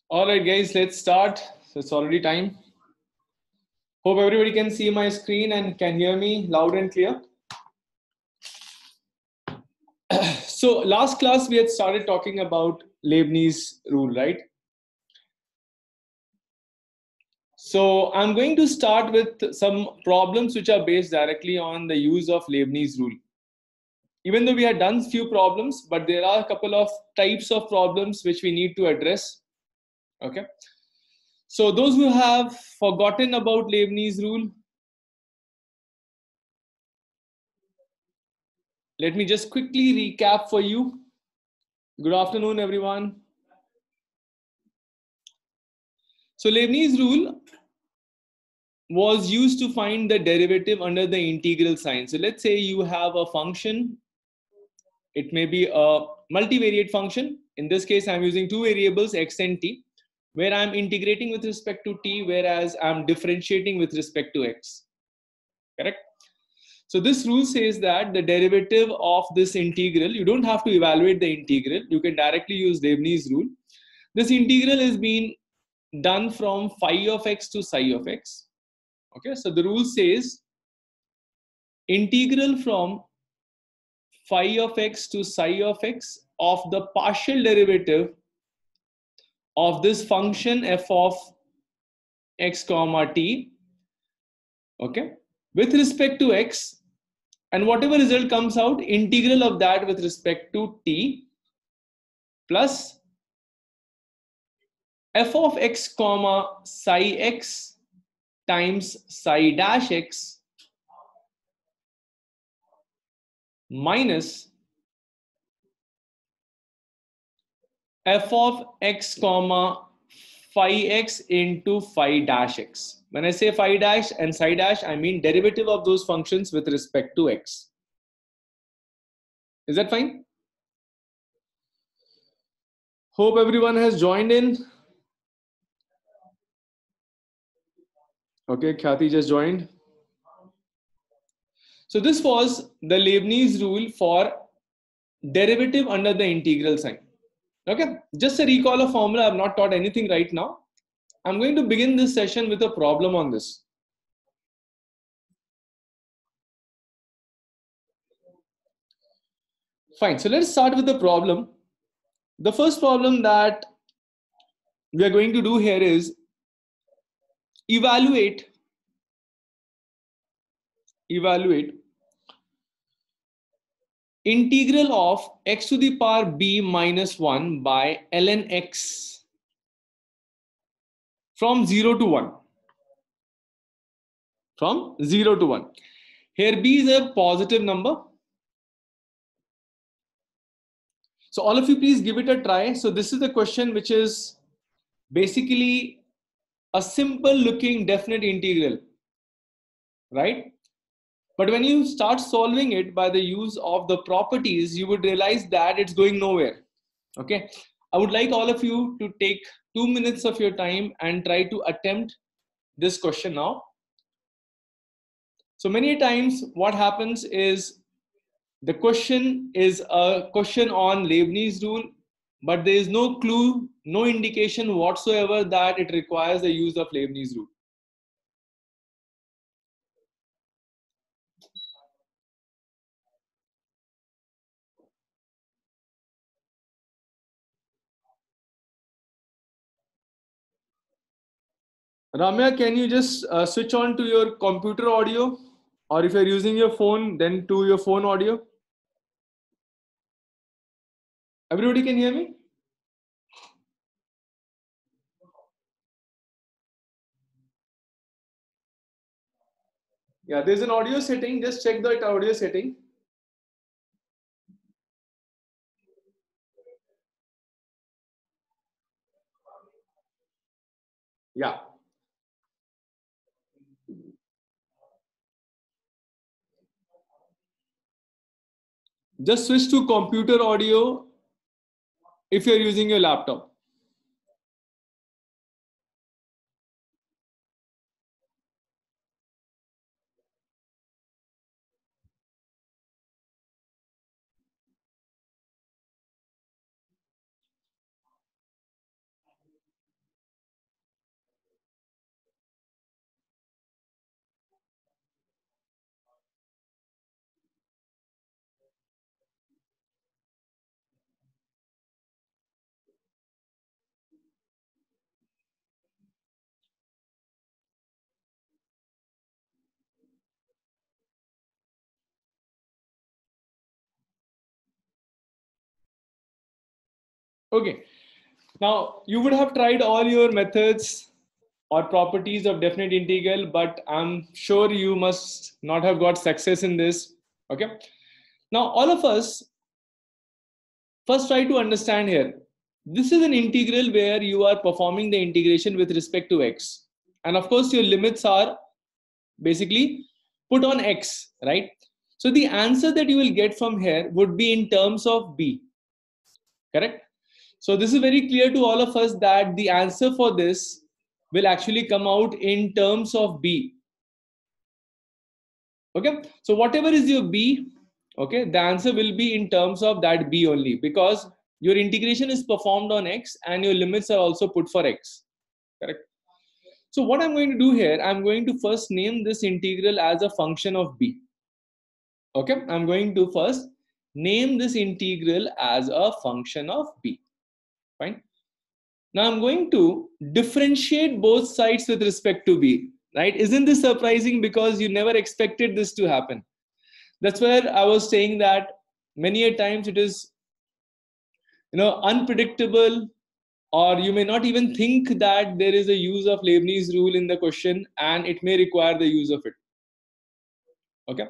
All right, guys, let's start. So it's already time. Hope everybody can see my screen and can hear me loud and clear. So last class we had started talking about Leibniz rule, right? So I'm going to start with some problems which are based directly on the use of Leibniz rule. Even though we had done few problems, but there are a couple of types of problems which we need to address. Okay. So those who have forgotten about Leibniz rule, let me just quickly recap for you. Good afternoon, everyone. So Leibniz rule was used to find the derivative under the integral sign. So let's say you have a function. It may be a multivariate function. In this case, I'm using two variables, x and t, where I'm integrating with respect to t, whereas I'm differentiating with respect to x. Correct? So this rule says that the derivative of this integral, you don't have to evaluate the integral. You can directly use Leibniz rule. This integral is being done from phi of x to psi of x. Okay, so the rule says integral from phi of x to psi of x of the partial derivative of this function f of x comma t, okay, with respect to x, and whatever result comes out, integral of that with respect to t plus f of x comma psi x times psi dash x minus f of x comma phi x into phi dash x. When I say phi dash and psi dash, I mean derivative of those functions with respect to x. Is that fine? Hope everyone has joined in. Okay, Khyati just joined. So this was the Leibniz rule for derivative under the integral sign. Okay, just a recall of formula. I've not taught anything right now. I'm going to begin this session with a problem on this. Fine, so let's start with the problem. The first problem that we are going to do here is evaluate integral of x to the power b minus 1 by ln x from 0 to 1. From 0 to 1. Here b is a positive number. So all of you please give it a try. So this is the question which is basically a simple looking definite integral, right? But when you start solving it by the use of the properties, you would realize that it's going nowhere. Okay. I would like all of you to take 2 minutes of your time and try to attempt this question now. So many times what happens is the question is a question on Leibniz rule, but there is no clue, no indication whatsoever that it requires the use of Leibniz rule. Ramya, can you just switch on to your computer audio, or if you're using your phone, then to your phone audio? Everybody can hear me? Yeah, there's an audio setting. Just check that audio setting. Yeah. Just switch to computer audio if you're using your laptop. Okay. Now, you would have tried all your methods or properties of definite integral, but I'm sure you must not have got success in this. Okay. Now, all of us first try to understand here. This is an integral where you are performing the integration with respect to x. And of course, your limits are basically put on x, right? So the answer that you will get from here would be in terms of b, correct? So this is very clear to all of us that the answer for this will actually come out in terms of b. Okay, so whatever is your b, okay, the answer will be in terms of that b only, because your integration is performed on x and your limits are also put for x, correct? So what I'm going to do here, I'm going to first name this integral as a function of b. Okay, I'm going to first name this integral as a function of b. Fine. Now I'm going to differentiate both sides with respect to b. Right? Isn't this surprising? Because you never expected this to happen. That's where I was saying that many a times it is, unpredictable, or you may not even think that there is a use of Leibniz rule in the question, and it may require the use of it. Okay.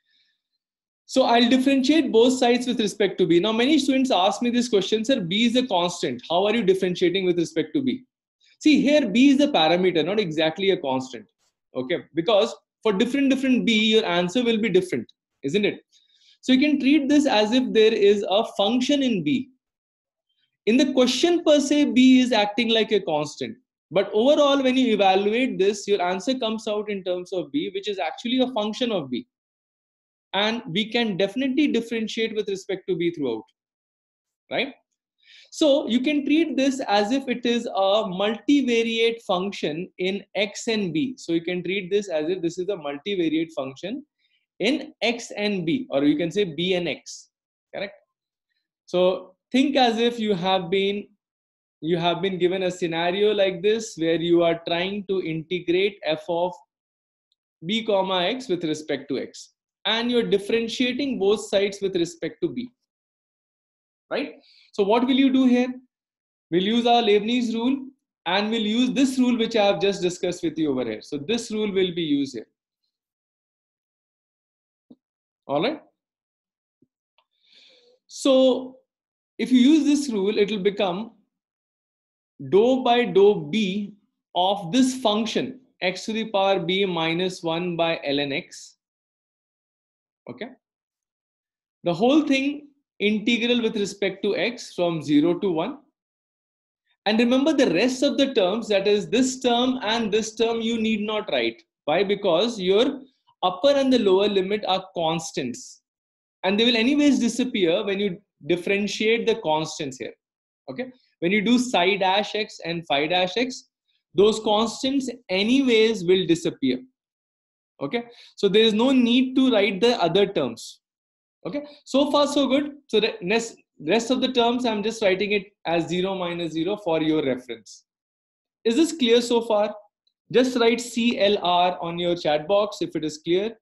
So I'll differentiate both sides with respect to b. Now, many students ask me this question, sir, b is a constant. How are you differentiating with respect to b? See, here b is a parameter, not exactly a constant. Okay, because for different b, your answer will be different, isn't it? So you can treat this as if there is a function in b. In the question per se, b is acting like a constant. But overall, when you evaluate this, your answer comes out in terms of b, which is actually a function of b. And we can definitely differentiate with respect to b throughout, right? So you can treat this as if it is a multivariate function in x and b. So you can treat this as if this is a multivariate function in x and b, or you can say b and x, correct? So think as if you have been given a scenario like this, where you are trying to integrate f of b comma x with respect to x, and you're differentiating both sides with respect to b, right? So what will you do here? We'll use our Leibniz rule, and we'll use this rule which I have just discussed with you over here. So this rule will be used here. All right. So if you use this rule, it will become dou by dou b of this function x to the power b minus 1 by ln x. Okay. The whole thing integral with respect to x from 0 to 1. And remember the rest of the terms, that is this term and this term, you need not write. Why? Because your upper and the lower limit are constants. And they will anyways disappear when you differentiate the constants here. Okay. When you do psi dash x and phi dash x, those constants anyways will disappear. Okay. So there is no need to write the other terms. Okay. So far, so good. So the rest of the terms, I'm just writing it as 0 minus 0 for your reference. Is this clear so far? Just write CLR on your chat box if it is clear.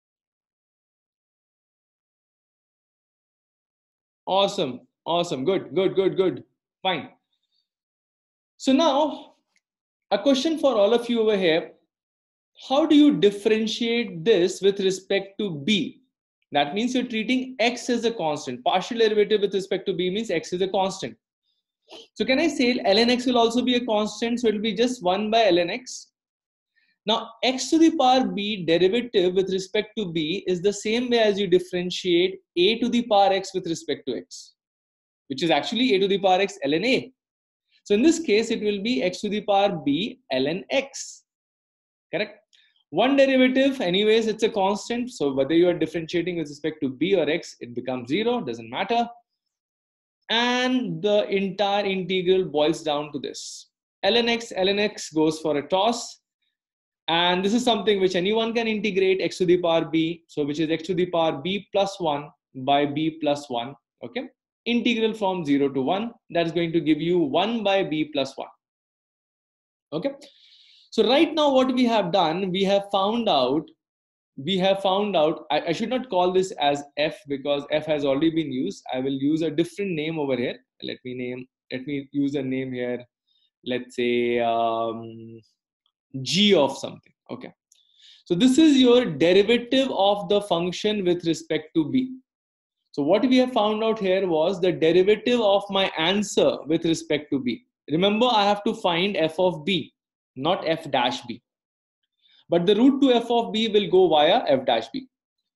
Awesome. Awesome. Good. Fine. So now, a question for all of you over here. How do you differentiate this with respect to b? That means you're treating x as a constant. Partial derivative with respect to b means x is a constant. So can I say ln x will also be a constant? So it will be just 1 by ln x. Now, x to the power b derivative with respect to b is the same way as you differentiate a to the power x with respect to x, which is actually a to the power x ln a. So in this case, it will be x to the power b ln x, correct? One derivative, anyways, it's a constant. So whether you are differentiating with respect to b or x, it becomes 0, doesn't matter. And the entire integral boils down to this. ln x goes for a toss. And this is something which anyone can integrate, x to the power b. So which is x to the power b plus 1 by b plus 1. Okay. Integral from 0 to 1. That's going to give you 1 by b plus 1. Okay. So right now what we have done, we have found out, I should not call this as f because f has already been used. I will use a different name over here. Let me name let me use a name here. Let's say g of something. Okay. So this is your derivative of the function with respect to b. So what we have found out here was the derivative of my answer with respect to b. Remember, I have to find f of b, not f dash b. But the route to f of b will go via f dash b.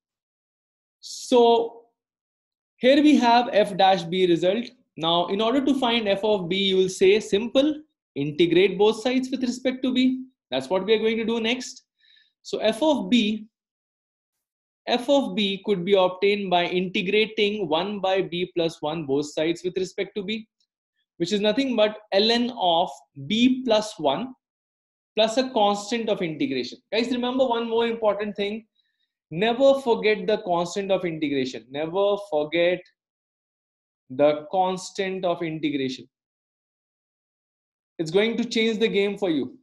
So here we have f dash b result. Now, in order to find f of b, you will say simple, integrate both sides with respect to b. That's what we are going to do next. So f of b could be obtained by integrating 1 by b plus 1 both sides with respect to b, which is nothing but ln of b plus 1 plus a constant of integration. Guys, remember one more important thing. Never forget the constant of integration. Never forget the constant of integration. It's going to change the game for you.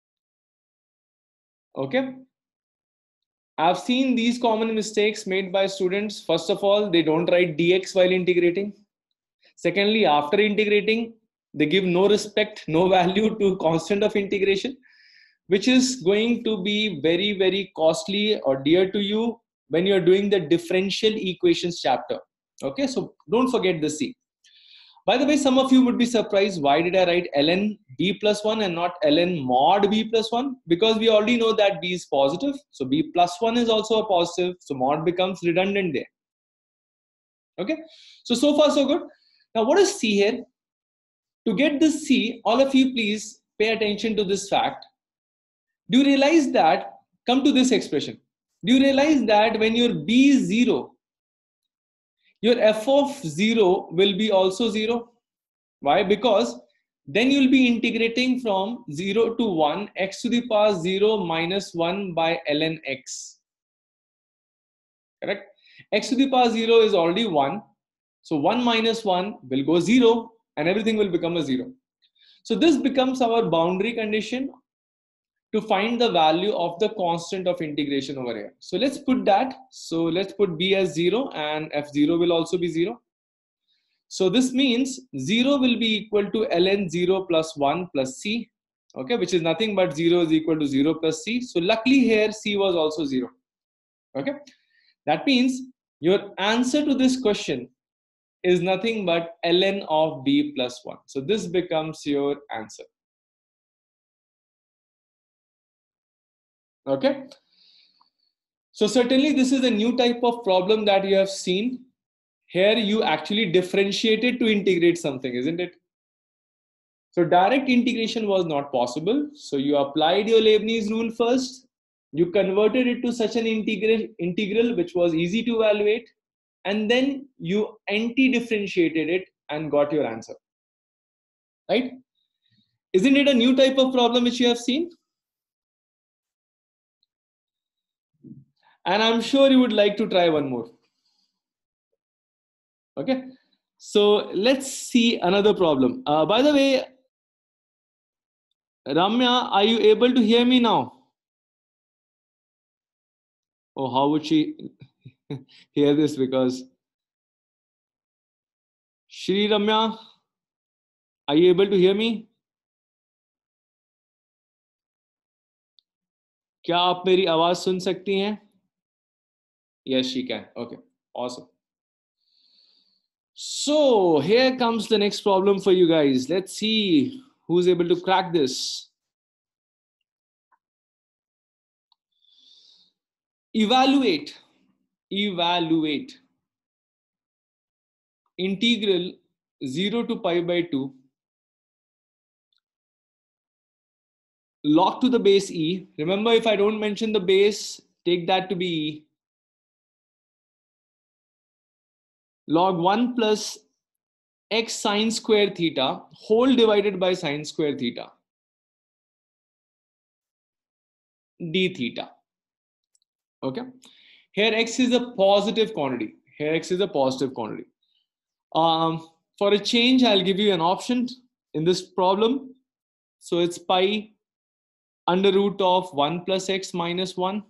Okay. I've seen these common mistakes made by students. First of all, they don't write dx while integrating. Secondly, after integrating, they give no respect, no value to constant of integration, which is going to be very, very costly or dear to you when you're doing the differential equations chapter. Okay, so don't forget the C. By the way, some of you would be surprised, why did I write ln b plus 1 and not ln mod b plus 1? Because we already know that b is positive. So b plus 1 is also a positive. So mod becomes redundant there. Okay, so far so good. Now what is C here? To get this C, all of you please pay attention to this fact. Do you realize that, come to this expression. Do you realize that when your b is 0, your f of 0 will be also 0? Why? Because then you'll be integrating from 0 to 1, x to the power 0 minus 1 by ln x. Correct? X to the power 0 is already 1. So 1 minus 1 will go 0 and everything will become a 0. So this becomes our boundary condition to find the value of the constant of integration over here. So let's put that. So let's put b as 0 and f0 will also be 0. So this means 0 will be equal to ln 0 plus 1 plus c, okay, which is nothing but 0 is equal to 0 plus c. So luckily here c was also 0. Okay, that means your answer to this question is nothing but ln of b plus 1. So this becomes your answer. Okay, so certainly this is a new type of problem that you have seen. Here you actually differentiated to integrate something, isn't it? So direct integration was not possible. So you applied your Leibniz rule first. You converted it to such an integral which was easy to evaluate. And then you anti-differentiated it and got your answer. Right? Isn't it a new type of problem which you have seen? And I'm sure you would like to try one more. Okay. So let's see another problem. By the way, Ramya, are you able to hear me now? Oh, how would she hear this? Because Shri Ramya, are you able to hear me? क्या आप मेरी आवाज सुन सकती हैं? Yes, she can. Okay, awesome. So here comes the next problem for you guys. Let's see who's able to crack this. Evaluate integral 0 to pi by 2 log to the base e. Remember, if I don't mention the base, take that to be e. Log 1 plus x sine square theta whole divided by sine square theta d theta. Okay, here x is a positive quantity. For a change, I'll give you an option in this problem. So it's pi under root of 1 plus x minus 1.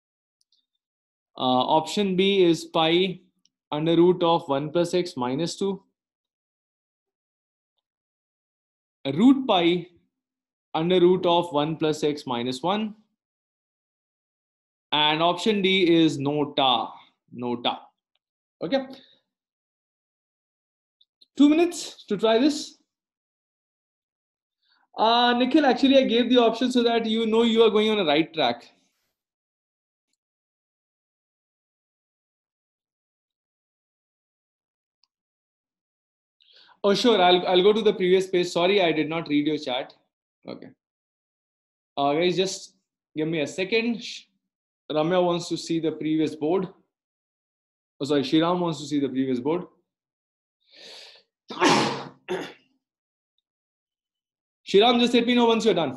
Option B is pi under root of 1 plus x minus 2. root pi under root of 1 plus x minus 1. And option D is nota. Nota. Okay. 2 minutes to try this. Nikhil, actually, I gave the option so that you know you are going on a right track. Oh, sure. I'll go to the previous page. Sorry, I did not read your chat. Okay. Guys, just give me a second. Ramya wants to see the previous board. Oh, sorry, Shriram wants to see the previous board. Shriram, just let me know once you're done.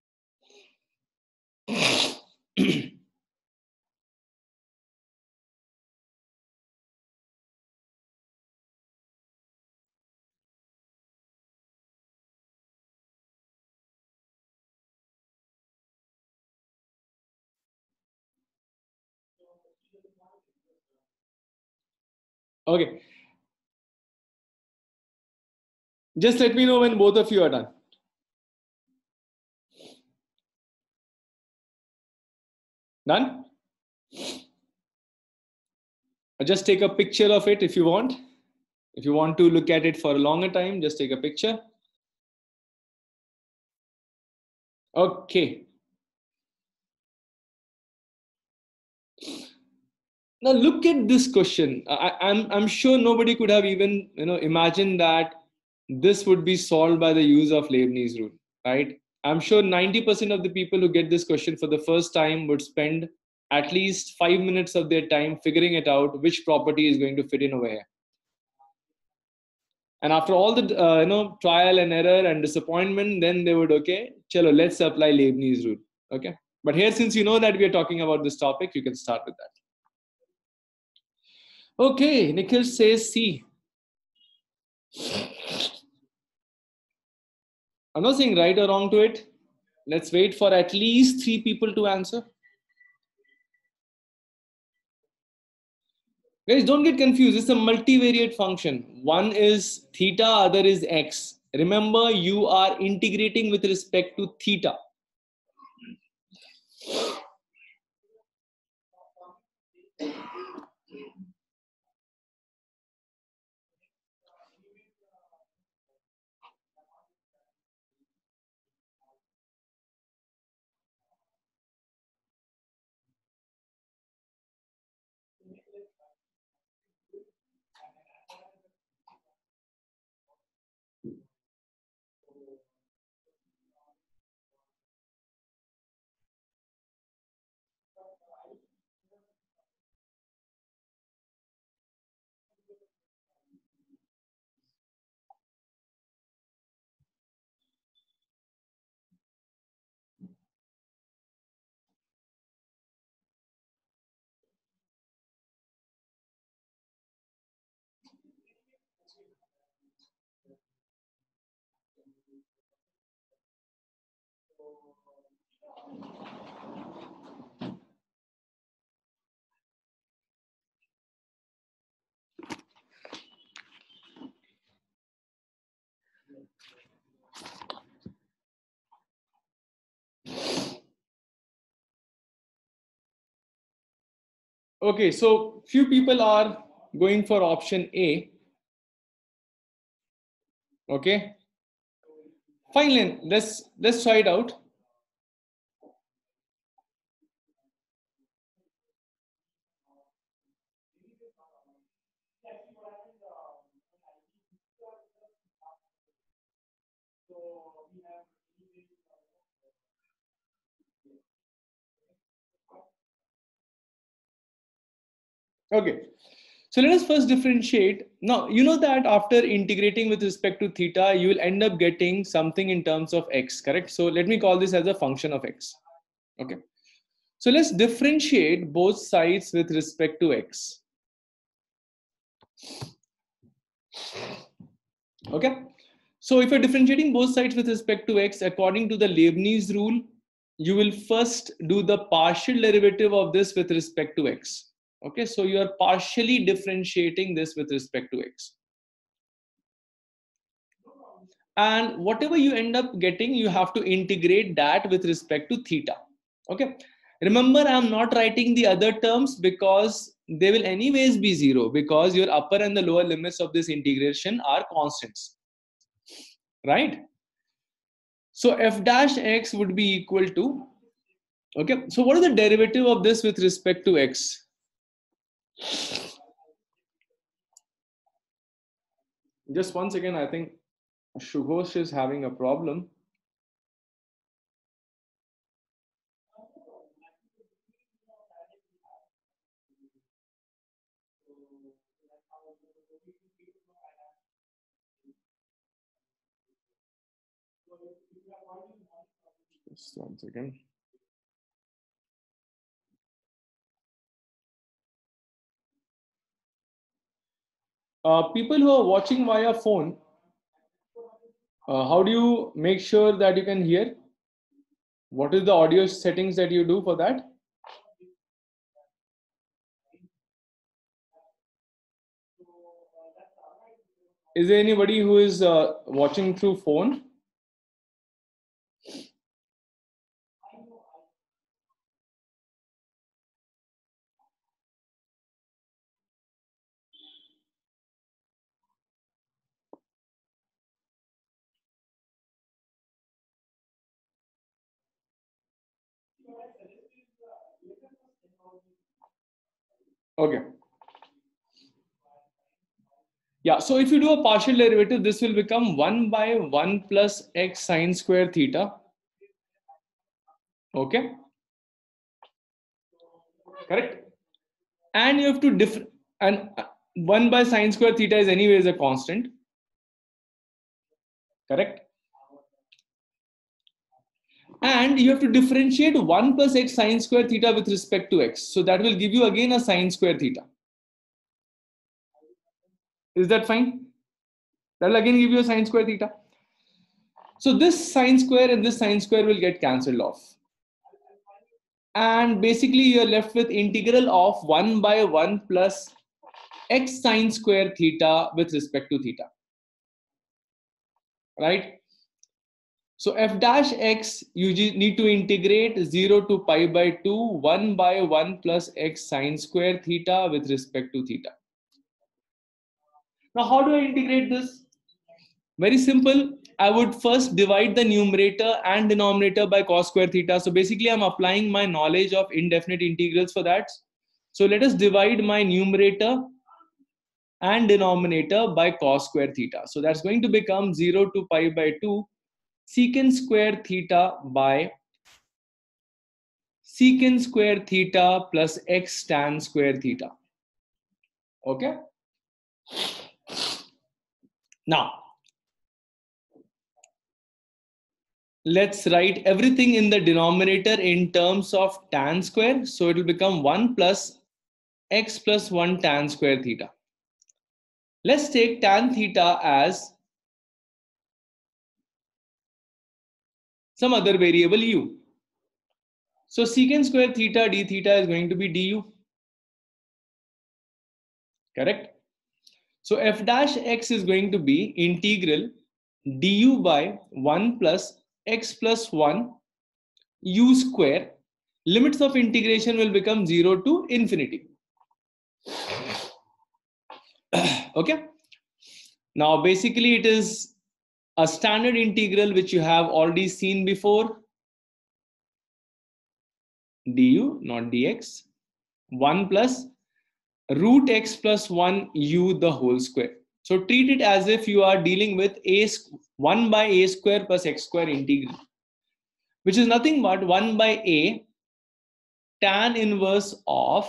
Okay. Just let me know when both of you are done. Done? Just take a picture of it if you want. If you want to look at it for a longer time, just take a picture. Okay. Now look at this question. I'm sure nobody could have even imagined that this would be solved by the use of Leibniz rule, right? I'm sure 90% of the people who get this question for the first time would spend at least 5 minutes of their time figuring it out which property is going to fit in over here. And after all the trial and error and disappointment, then they would, okay, chalo, let's apply Leibniz rule. Okay. But here, since you know that we are talking about this topic, you can start with that. Okay, Nikhil says C. I'm not saying right or wrong to it. Let's wait for at least 3 people to answer. Guys, don't get confused. It's a multivariate function. One is theta, other is x. Remember, you are integrating with respect to theta. Okay, so few people are going for option A. Okay, fine, then let's try it out. Okay, so let us first differentiate. Now, you know that after integrating with respect to theta, you will end up getting something in terms of x, correct? So let me call this as a function of x. Okay, so let's differentiate both sides with respect to x. Okay, so if you're differentiating both sides with respect to x, according to the Leibniz rule, you will first do the partial derivative of this with respect to x. Okay, so you are partially differentiating this with respect to x. and whatever you end up getting, you have to integrate that with respect to theta. Okay, remember, I'm not writing the other terms because they will anyways be zero, because your upper and the lower limits of this integration are constants, right? So f dash x would be equal to, okay, so what is the derivative of this with respect to x? Just one second, I think Shughosh is having a problem. Just one second. People who are watching via phone, how do you make sure that you can hear? What is the audio settings that you do for that? Is there anybody who is watching through phone? Okay. Yeah, so if you do a partial derivative, this will become 1 by 1 plus x sine square theta. Okay. Correct. And you have to and 1 by sine square theta is anyways a constant. Correct. And you have to differentiate 1 plus x sine square theta with respect to x. So that will give you again a sine square theta. Is that fine? That will again give you a sine square theta. So this sine square and this sine square will get cancelled off. And basically you're left with integral of 1 by 1 plus x sine square theta with respect to theta. Right? So f dash x, you need to integrate 0 to pi by 2, 1 by 1 plus x sine square theta with respect to theta. Now, how do I integrate this? Very simple. I would first divide the numerator and denominator by cos square theta. So basically, I'm applying my knowledge of indefinite integrals for that. So let us divide my numerator and denominator by cos square theta. So that's going to become 0 to pi by 2 secant square theta by secant square theta plus x tan square theta. Okay. Now, let's write everything in the denominator in terms of tan square. So it will become 1 plus x plus 1 tan square theta. Let's take tan theta as some other variable u. So secant square theta d theta is going to be du. Correct? So f dash x is going to be integral du by 1 plus x plus 1 u square. Limits of integration will become 0 to infinity. Okay. Now, basically, it is a standard integral which you have already seen before. Du, not dx. 1 plus root x plus 1 u the whole square. So treat it as if you are dealing with 1 by a square plus x square integral, which is nothing but 1 by a tan inverse of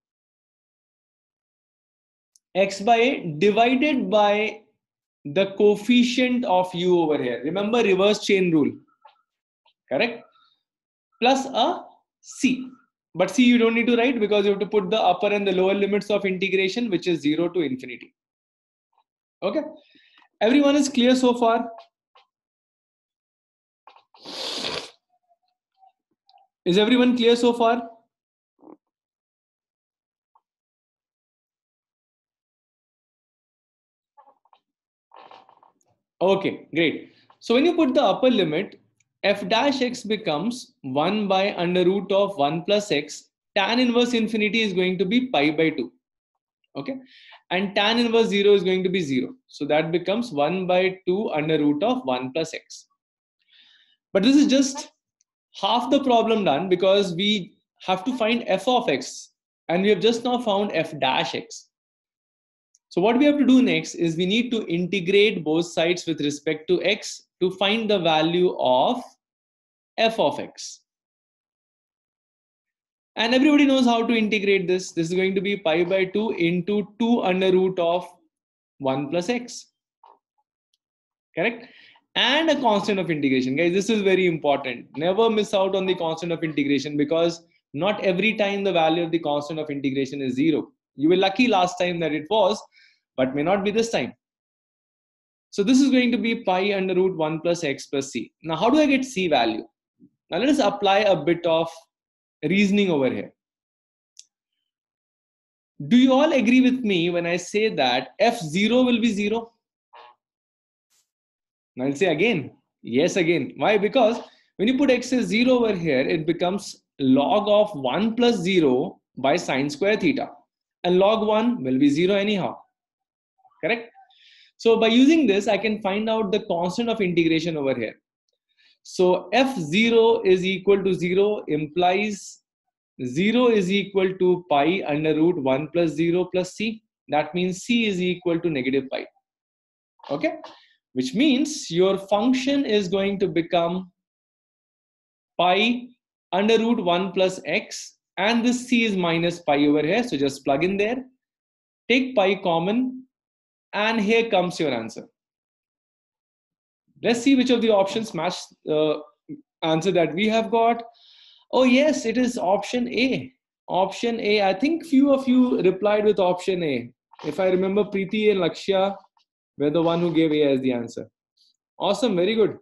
x by a divided by the coefficient of u over here. Remember reverse chain rule, correct? Plus a c. But c you don't need to write because you have to put the upper and the lower limits of integration, which is 0 to infinity. Okay. Everyone is clear so far? Is everyone clear so far? Okay, great. So when you put the upper limit, f dash x becomes 1 by under root of 1 plus x. Tan inverse infinity is going to be pi by 2. Okay. And tan inverse 0 is going to be 0. So that becomes 1 by 2 under root of 1 plus x. But this is just half the problem done because we have to find f of x. And we have just now found f dash x. So what we have to do next is we need to integrate both sides with respect to x to find the value of f of x. And everybody knows how to integrate this. This is going to be pi by 2 into 2 under root of 1 plus x. Correct? And a constant of integration. Guys, this is very important. Never miss out on the constant of integration because not every time the value of the constant of integration is 0. You were lucky last time that it was, but may not be this time. So this is going to be pi under root 1 plus x plus c. Now, how do I get c value? Now, let us apply a bit of reasoning over here. Do you all agree with me when I say that f0 will be 0? Now, I'll say again, yes, again. Why? Because when you put x as 0 over here, it becomes log of 1 plus 0 by sine square theta. And log 1 will be 0 anyhow. Correct? So by using this, I can find out the constant of integration over here. So f0 is equal to 0 implies 0 is equal to pi under root 1 plus 0 plus c. That means c is equal to negative pi. Okay? Which means your function is going to become pi under root 1 plus x, and this c is minus pi over here. So just plug in there, take pi common, and here comes your answer. Let's see which of the options match the answer that we have got. Oh yes, it is option A. Option A. I think few of you replied with option A. If I remember, Preeti and Lakshya were the one who gave A as the answer. Awesome, very good.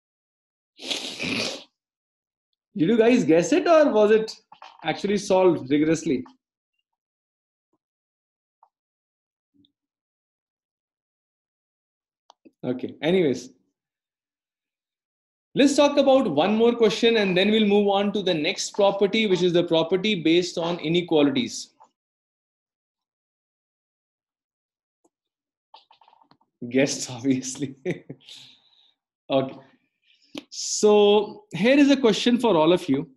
Did you guys guess it or was it actually solved rigorously? Okay, anyways. Let's talk about one more question and then we'll move on to the next property, which is the property based on inequalities. Guessed, obviously. Okay. So here is a question for all of you.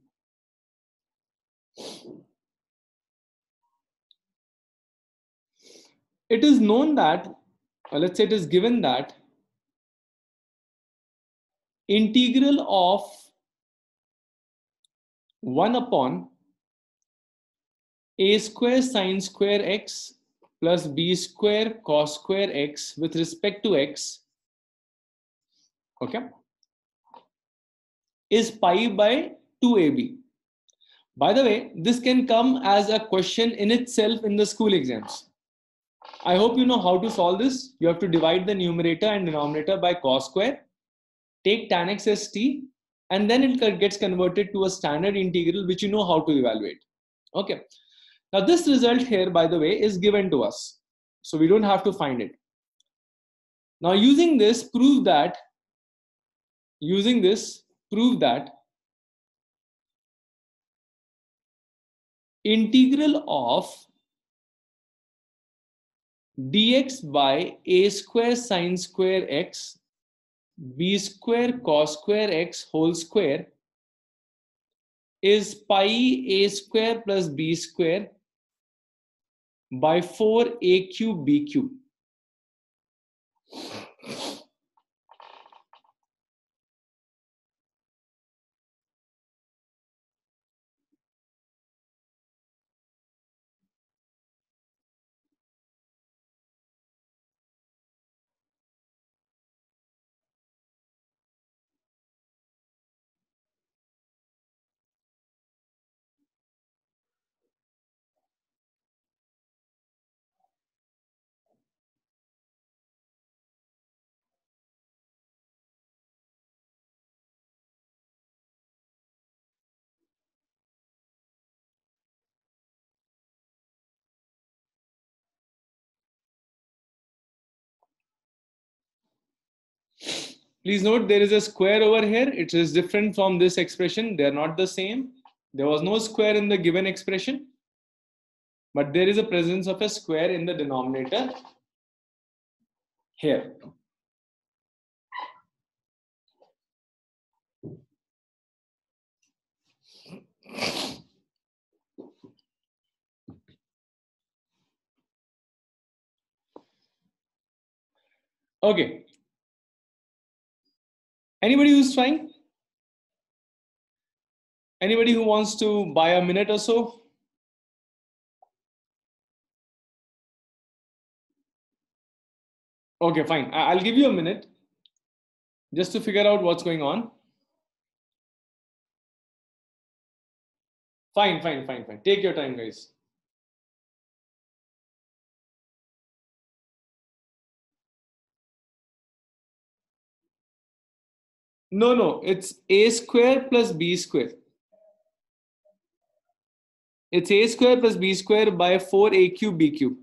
It is known that, or let's say it is given that integral of 1 upon a square sine square x plus b square cos square x with respect to x, okay, is pi by 2ab. By the way, this can come as a question in itself in the school exams. I hope you know how to solve this. You have to divide the numerator and denominator by cos square, take tan x as t, and then it gets converted to a standard integral which you know how to evaluate. Okay. Now this result here, by the way, is given to us. So we don't have to find it. Now using this, prove that integral of dx by a square sine square x b square cos square x whole square is pi a square plus b square by 4a cube b cube. Please note there is a square over here. It is different from this expression. They are not the same. There was no square in the given expression, but there is a presence of a square in the denominator here. Okay. Anybody who's trying? Anybody who wants to buy a minute or so? Okay, fine. I'll give you a minute just to figure out what's going on. Fine. Take your time, guys. No, it's a square plus b square. It's a square plus b square by 4a cube b cube.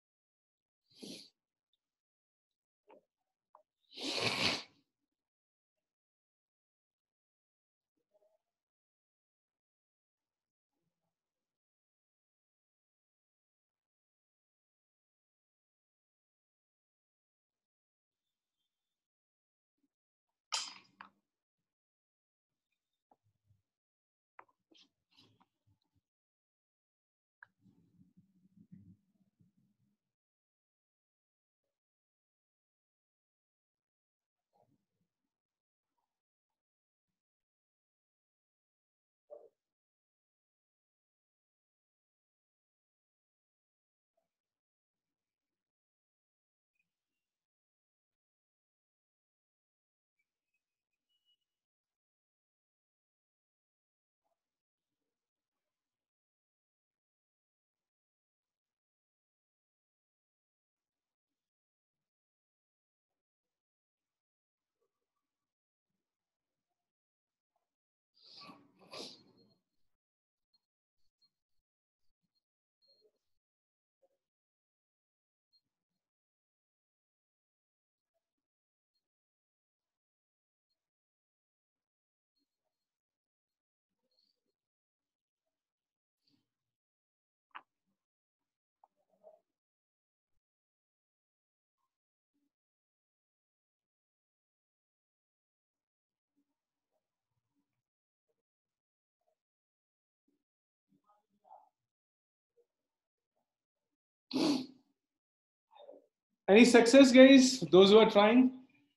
Any success, guys? Those who are trying?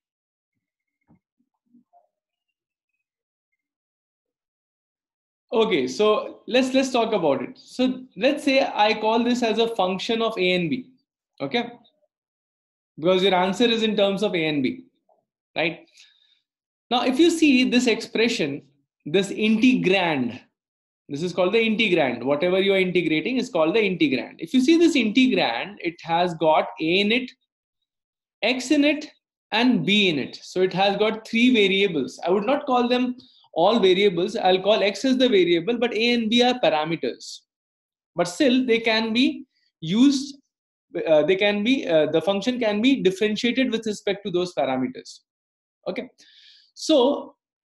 Okay, so let's talk about it. So let's say I call this as a function of a and b. Okay, because your answer is in terms of a and b, right? Now, if you see this expression, this integrand, this is called the integrand. Whatever you are integrating is called the integrand. If you see this integrand, it has got a in it, x in it, and b in it. So it has got three variables. I would not call them all variables. I'll call x as the variable, but a and b are parameters. But still, they can be used. The function can be differentiated with respect to those parameters. Okay, so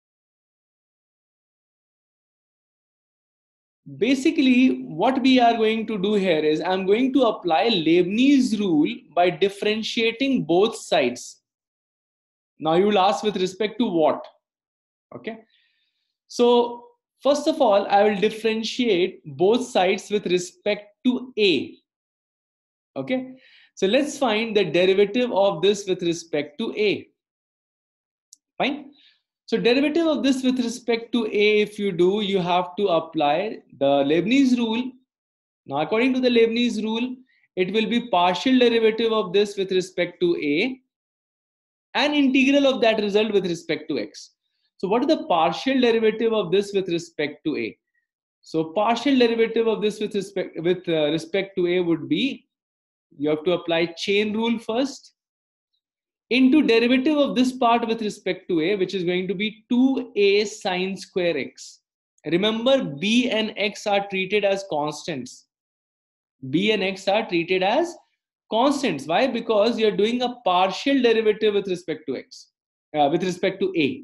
basically what we are going to do here is I'm going to apply Leibniz rule by differentiating both sides. Now you will ask with respect to what? Okay, so first of all, I will differentiate both sides with respect to a. Okay, so let's find the derivative of this with respect to a. Fine. So derivative of this with respect to a, if you do, you have to apply the Leibniz rule. Now, according to the Leibniz rule, it will be partial derivative of this with respect to a and integral of that result with respect to x. So what is the partial derivative of this with respect to a? So partial derivative of this with respect to a would be, you have to apply chain rule first, into derivative of this part with respect to a, which is going to be 2a sine square x. Remember, b and x are treated as constants. B and x are treated as constants. Why? Because you're doing a partial derivative with respect to x. with respect to A.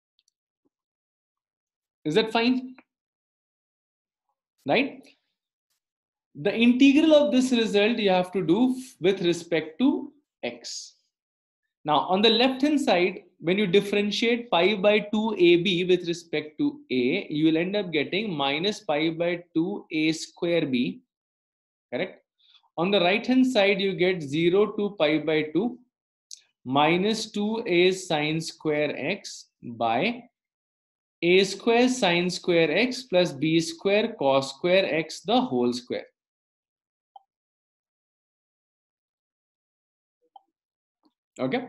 Is that fine? Right? The integral of this result you have to do with respect to x. Now, on the left hand side, when you differentiate pi by 2ab with respect to a, you will end up getting minus pi by 2a square b. Correct? On the right hand side, you get 0 to pi by 2 minus 2a sine square x by a square sine square x plus b square cos square x the whole square. Okay.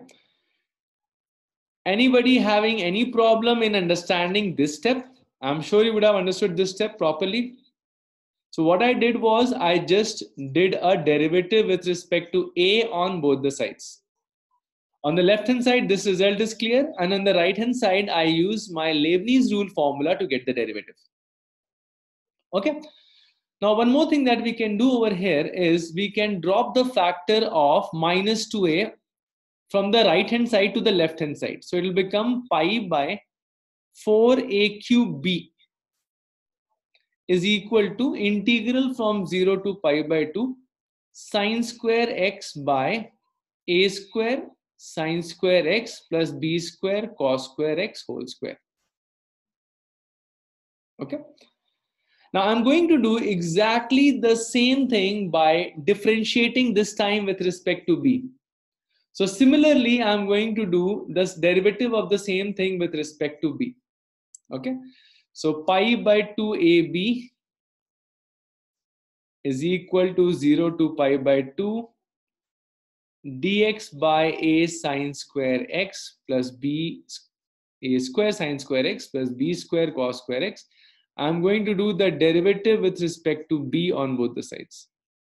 Anybody having any problem in understanding this step? I'm sure you would have understood this step properly. So what I did was I just did a derivative with respect to a on both the sides. On the left hand side, this result is clear, and on the right hand side, I use my Leibniz rule formula to get the derivative. Okay. Now, one more thing that we can do over here is we can drop the factor of minus 2a from the right hand side to the left hand side. So it will become pi by 4a cube b is equal to integral from 0 to pi by 2 sine square x by a square sine square x plus b square cos square x whole square. Okay. Now I'm going to do exactly the same thing by differentiating this time with respect to b. So similarly, I'm going to do this derivative of the same thing with respect to b. Okay. So pi by 2ab is equal to 0 to pi by 2 dx by a sine square x plus b a square sine square x plus b square cos square x. I'm going to do the derivative with respect to b on both the sides.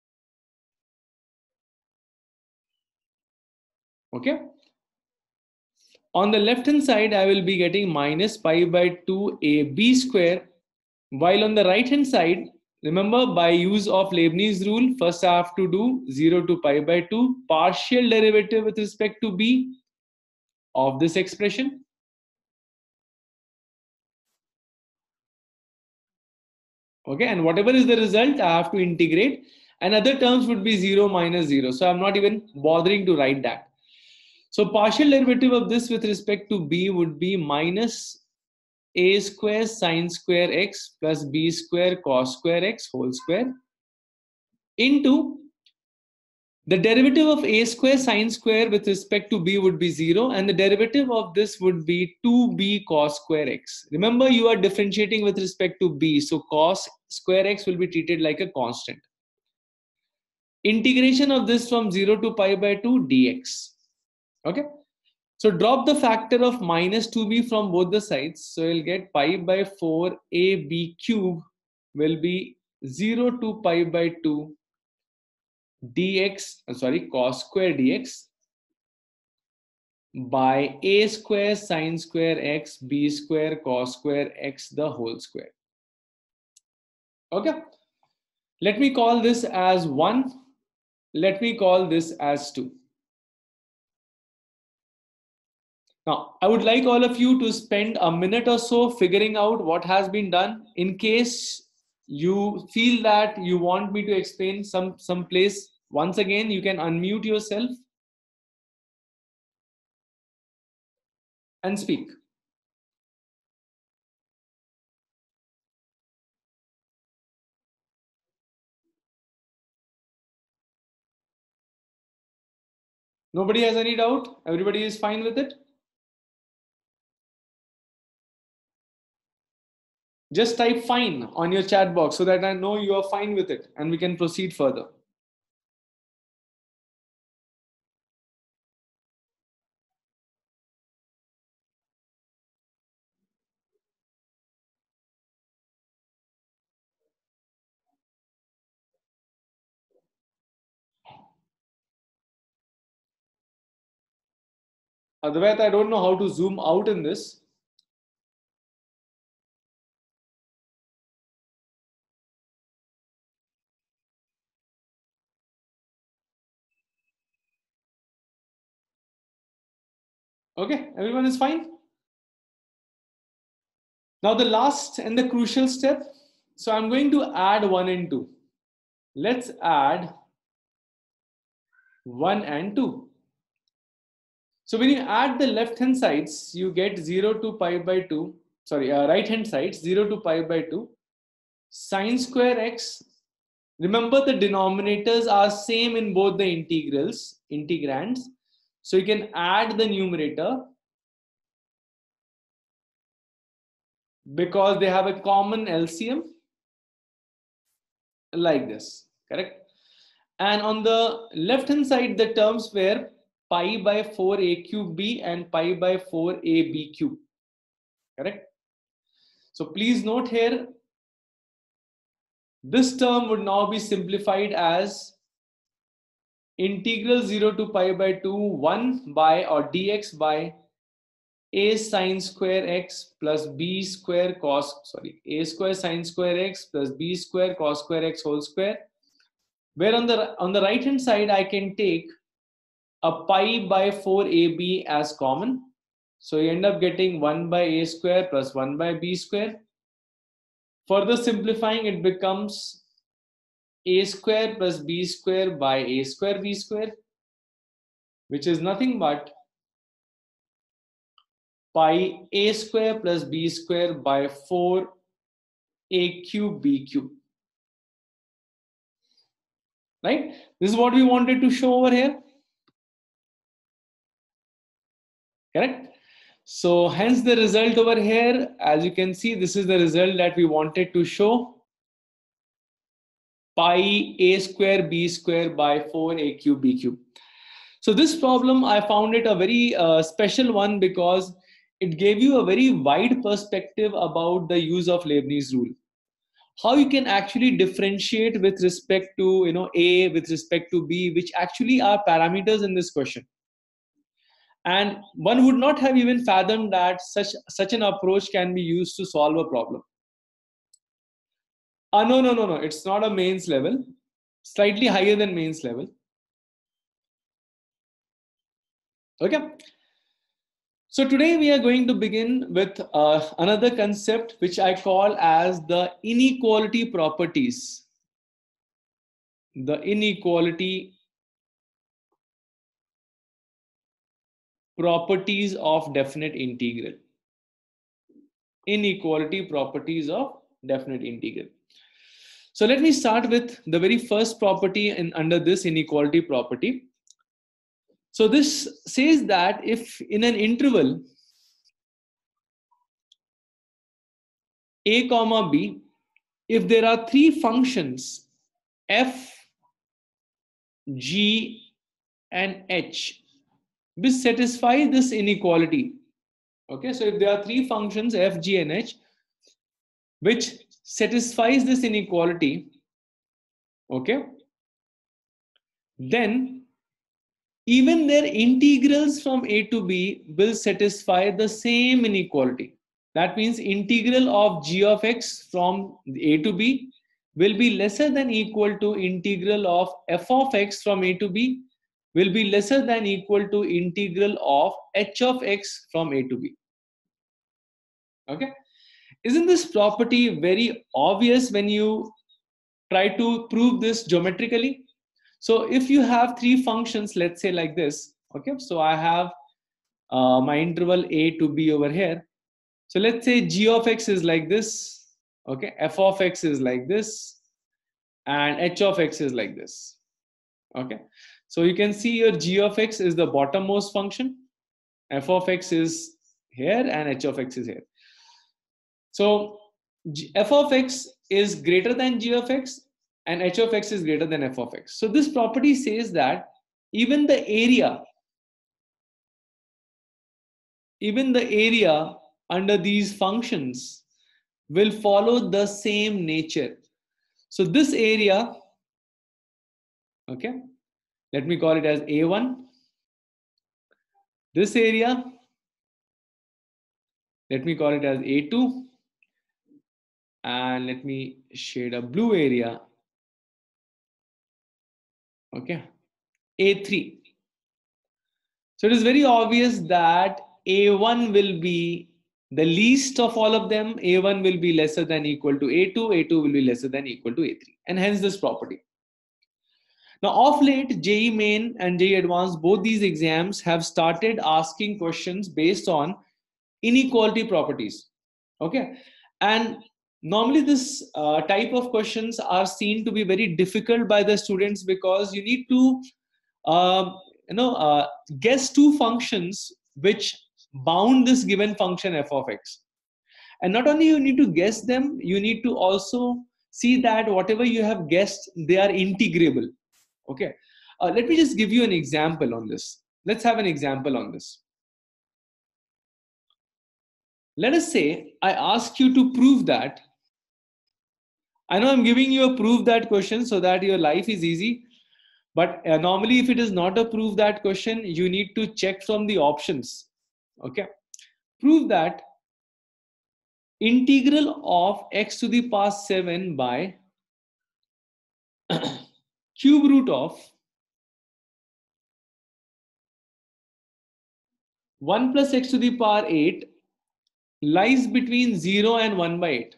Okay. On the left hand side, I will be getting minus pi by 2ab square, while on the right hand side, remember by use of Leibniz rule, first I have to do 0 to pi by 2 partial derivative with respect to b of this expression. Okay, and whatever is the result, I have to integrate, and other terms would be 0 minus 0. So I'm not even bothering to write that. So partial derivative of this with respect to b would be minus a square sine square x plus b square cos square x whole square into the derivative of a square sine square with respect to b would be 0, and the derivative of this would be 2b cos square x. Remember, you are differentiating with respect to b, so cos square x will be treated like a constant. Integration of this from 0 to pi by 2 dx. Okay. So drop the factor of minus 2b from both the sides. So you'll get pi by 4ab cube will be 0 to pi by 2 dx, cos square dx by a square sine square x b square cos square x the whole square. Okay. Let me call this as 1. Let me call this as 2. Now, I would like all of you to spend a minute or so figuring out what has been done. In case you feel that you want me to explain some place, once again, you can unmute yourself and speak. Nobody has any doubt? Everybody is fine with it? Just type fine on your chat box so that I know you are fine with it and we can proceed further. Otherwise, I don't know how to zoom out in this. Okay, everyone is fine. Now the last and the crucial step. So I'm going to add 1 and 2. Let's add 1 and 2. So when you add the left hand sides, you get 0 to pi by 2. Sorry, right hand sides 0 to pi by 2. Sine square x. Remember the denominators are same in both the integrands. So you can add the numerator because they have a common LCM like this, correct? And on the left hand side, the terms were pi by 4a cube b and pi by 4a b cube, correct? So please note here, this term would now be simplified as integral 0 to pi by 2 1 by or dx by a sine square x plus b square cos, sorry, a square sine square x plus b square cos square x whole square, where on the right hand side I can take a pi by 4ab as common. So you end up getting 1 by a square plus 1 by b square. Further simplifying, it becomes a square plus b square by a square b square, which is nothing but pi a square plus b square by 4a cube b cube. Right? This is what we wanted to show over here. Correct? So hence the result over here, as you can see, this is the result that we wanted to show. Pi a square b square by 4a cube b cube. So this problem, I found it a very special one because it gave you a very wide perspective about the use of Leibniz rule. How you can actually differentiate with respect to A, with respect to B, which actually are parameters in this question. And one would not have even fathomed that such an approach can be used to solve a problem. No. It's not a mains level. Slightly higher than mains level. Okay. So today we are going to begin with another concept which I call as the inequality properties. The inequality properties of definite integral. Inequality properties of definite integral. So let me start with the very first property under this inequality property. So this says that if in an interval a comma b, if there are three functions f, g and h which satisfy this inequality. Okay, so if there are three functions f, g and h which satisfies this inequality, okay, then even their integrals from a to b will satisfy the same inequality. That means integral of g of x from a to b will be lesser than equal to integral of f of x from a to b will be lesser than equal to integral of h of x from a to b. Okay, isn't this property very obvious when you try to prove this geometrically? So if you have three functions, let's say like this, okay, so I have my interval a to b over here. So let's say g of x is like this, okay, f of x is like this, and h of x is like this. Okay, so you can see your g of x is the bottommost function, f of x is here, and h of x is here. So f of x is greater than g of x, and h of x is greater than f of x. So this property says that even the area under these functions will follow the same nature. So this area, okay, let me call it as A1. This area, let me call it as A2. And let me shade a blue area, okay, A3. So it is very obvious that A1 will be the least of all of them. A1 will be lesser than equal to A2. A2 will be lesser than equal to A3. And hence this property. Now, of late, JEE Main and JEE Advanced, both these exams have started asking questions based on inequality properties. Okay. And normally this type of questions are seen to be very difficult by the students because you need to uh, guess two functions which bound this given function f of x. And not only you need to guess them, you need to also see that whatever you have guessed, they are integrable. Okay. Let me just give you an example on this. Let's have an example on this. Let us say I ask you to prove that. I know I'm giving you a prove that question so that your life is easy. But normally, if it is not a prove that question, you need to check from the options. Okay. Prove that integral of x to the power 7 by cube root of 1 plus x to the power 8 lies between 0 and 1 by 8.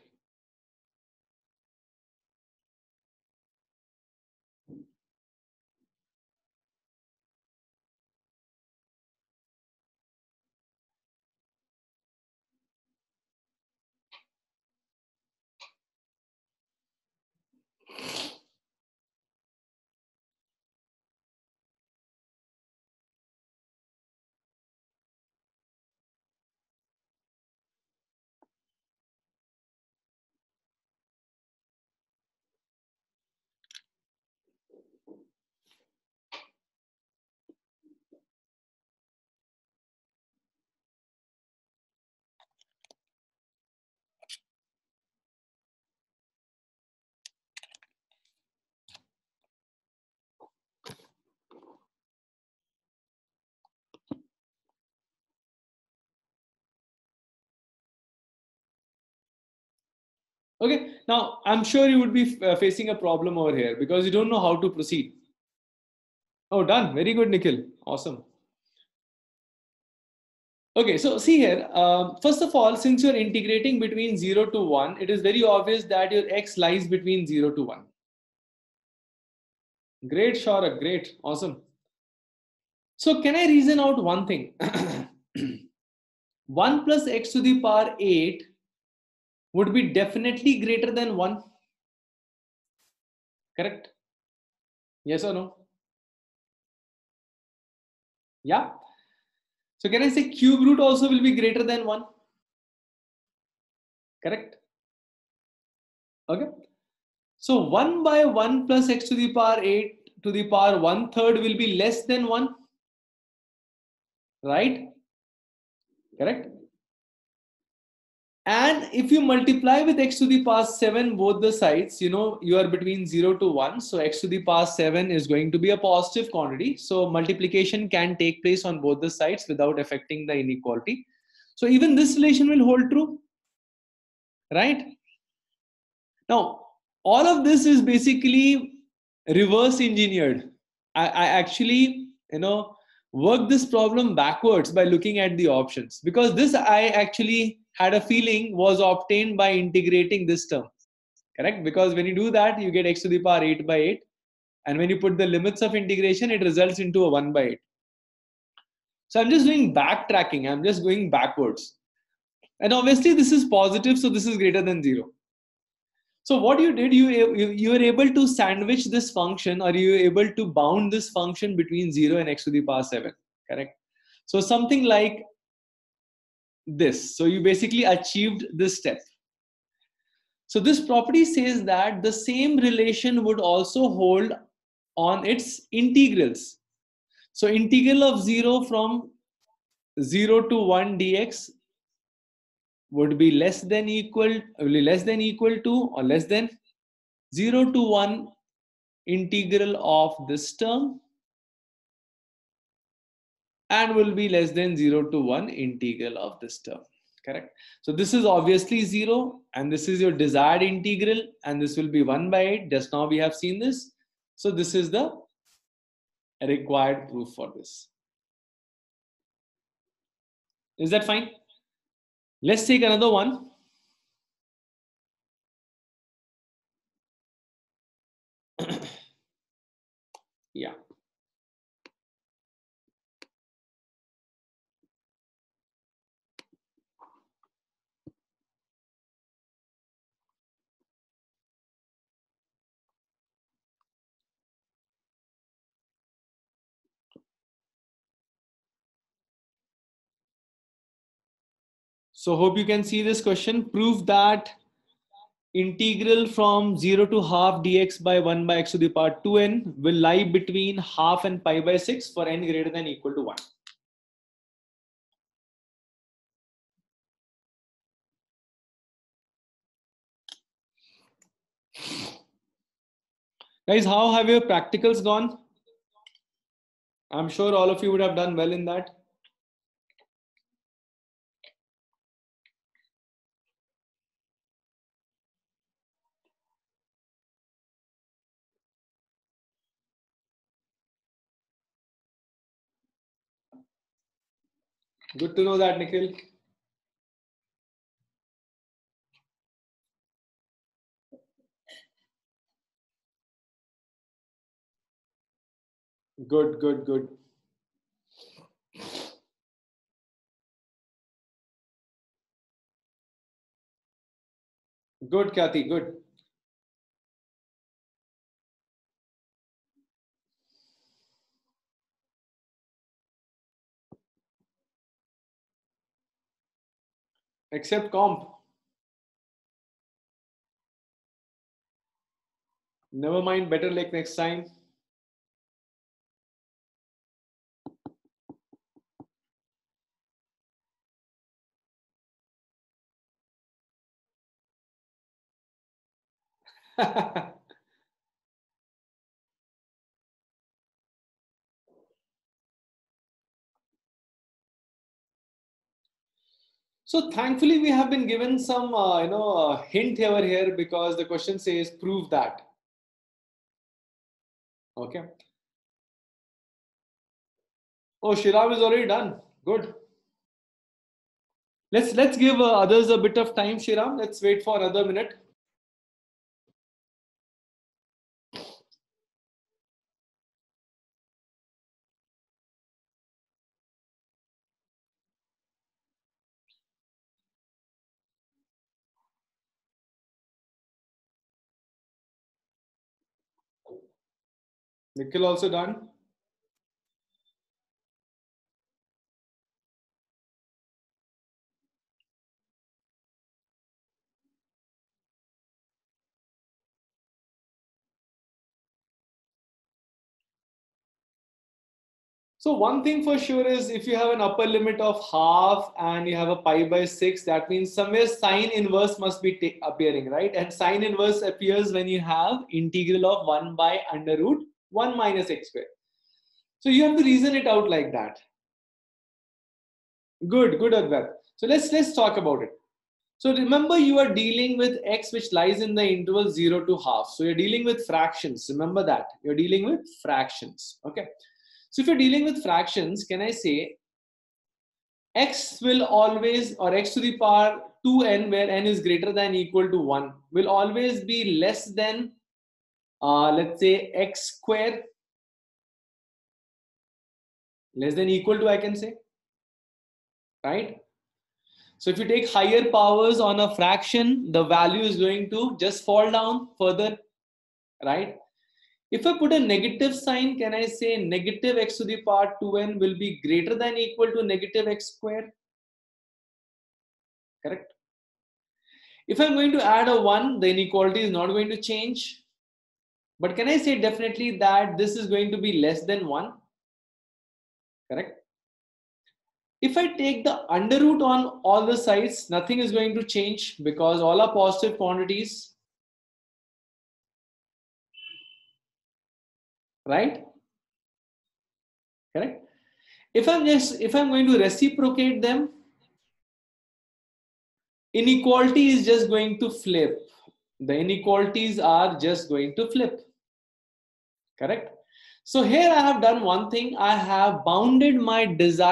Okay, now I'm sure you would be facing a problem over here because you don't know how to proceed. Oh, done. Very good, Nikhil. Awesome. Okay, so see here, first of all, since you're integrating between 0 to 1, it is very obvious that your x lies between 0 to 1. Great, Shaurya, great, awesome. So can I reason out one thing? 1 plus x to the power 8 would be definitely greater than 1. Correct? Yes or no? Yeah. So can I say cube root also will be greater than 1? Correct? Okay. So 1 by 1 plus x to the power 8 to the power 1/3 will be less than 1. Right? Correct? And if you multiply with x to the power 7 both the sides, you are between 0 to 1. So x to the power 7 is going to be a positive quantity. So multiplication can take place on both the sides without affecting the inequality. So even this relation will hold true. Right? Now, all of this is basically reverse engineered. I actually, worked this problem backwards by looking at the options because this I actually had a feeling was obtained by integrating this term. Correct? Because when you do that, you get x to the power 8 by 8. And when you put the limits of integration, it results into a 1 by 8. So I'm just doing backtracking. I'm just going backwards. And obviously, this is positive, so this is greater than 0. So what you did, you were able to sandwich this function, or you were able to bound this function between 0 and x to the power 7. Correct? So something like this. So you basically achieved this step. So this property says that the same relation would also hold on its integrals. So integral of 0 from 0 to 1 dx would be less than equal to or less than 0 to 1 integral of this term, and will be less than 0 to 1 integral of this term. Correct? So this is obviously 0, and this is your desired integral, and this will be 1 by 8. Just now we have seen this. So this is the required proof for this. Is that fine? Let's take another one. Yeah. So hope you can see this question. Prove that integral from 0 to half dx by 1 by x to the power 2n will lie between half and pi by 6 for n greater than or equal to 1. Guys, how have your practicals gone? I'm sure all of you would have done well in that. Good to know that, Nikhil. Good, good, good. Good, Kathy, good. Except comp. Never mind, better luck next time. So thankfully we have been given some hint over here because the question says prove that. Okay. Oh, Shirav is already done. Good. Let's give others a bit of time, Shirav. Let's wait for another minute. Nikhil also done. So one thing for sure is if you have an upper limit of half and you have a pi by 6, that means somewhere sine inverse must be appearing, right? And sine inverse appears when you have integral of 1 by under root 1 minus x square. So you have to reason it out like that. Good, good, Advait. So let's talk about it. So remember, you are dealing with x which lies in the interval 0 to half. So you're dealing with fractions. Remember that. You're dealing with fractions. Okay. So if you're dealing with fractions, can I say x will always, or x to the power 2n, where n is greater than or equal to 1, will always be less than, let's say, x square, less than or equal to, I can say, right? So if you take higher powers on a fraction, the value is going to just fall down further, right? If I put a negative sign, can I say negative x to the power 2n will be greater than or equal to negative x square? Correct. If I'm going to add a 1, the inequality is not going to change. But can I say definitely that this is going to be less than 1? Correct. If I take the under root on all the sides, nothing is going to change because all are positive quantities. Right? Correct. If I'm going to reciprocate them, inequality is just going to flip. The inequalities are just going to flip. Correct. So here I have done one thing. I have bounded my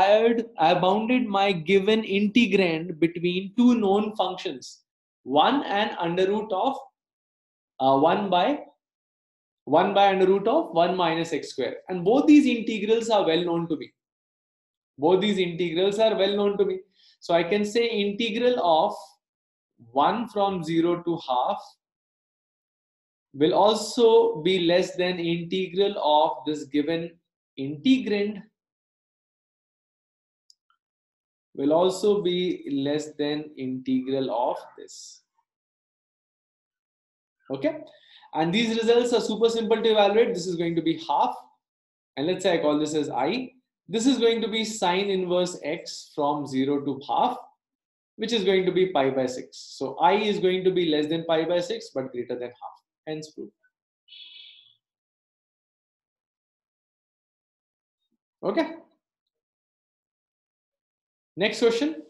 given integrand between two known functions, 1 and under root of 1 by 1 by under root of 1 minus x square. And both these integrals are well known to me. Both these integrals are well known to me. So I can say integral of 1 from 0 to half will also be less than integral of this given integrand will also be less than integral of this. Okay, and these results are super simple to evaluate. This is going to be half, and let's say I call this as I. This is going to be sine inverse x from 0 to half, which is going to be pi by 6. So I is going to be less than pi by 6 but greater than half, hence proved. Okay, next question.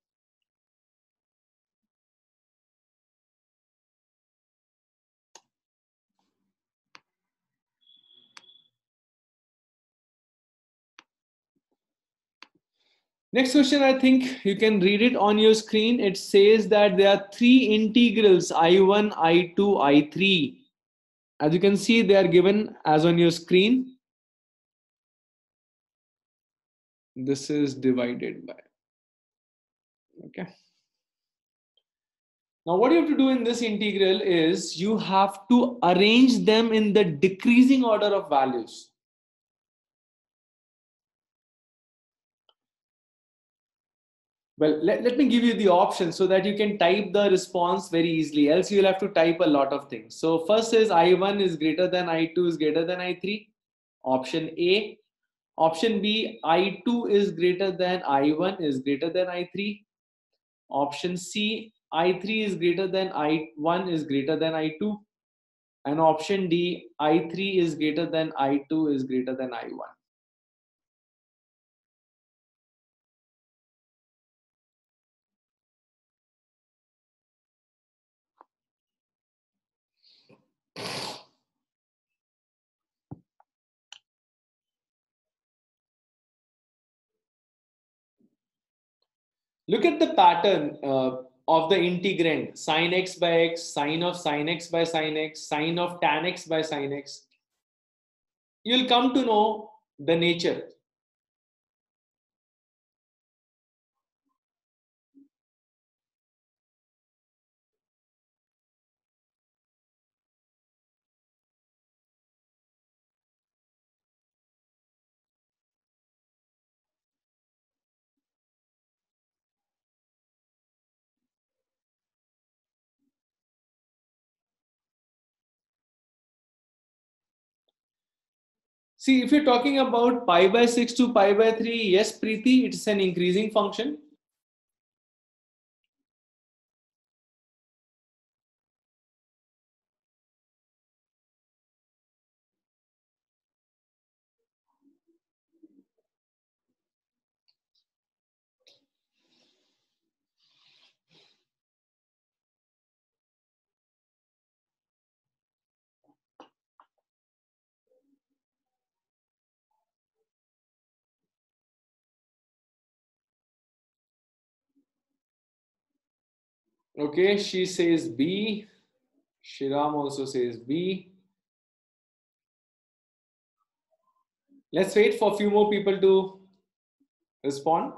Next question, I think you can read it on your screen. It says that there are three integrals, I1, I2, I3. As you can see, they are given as on your screen. This is divided by. Okay. Now, what you have to do in this integral is you have to arrange them in the decreasing order of values. Well, let me give you the option so that you can type the response very easily. Else you'll have to type a lot of things. So first is I1 is greater than I2 is greater than I3. Option A. Option B, I2 is greater than I1 is greater than I3. Option C, I3 is greater than I1 is greater than I2. And option D, I3 is greater than I2 is greater than I1. Look at the pattern of the integrand, sine x by x, sine of sine x by sine x, sine of tan x by sine x. You'll come to know the nature. See, if you're talking about pi by 6 to pi by 3, yes, Preeti, it's an increasing function. Okay, she says B. Shiram also says B. Let's wait for a few more people to respond.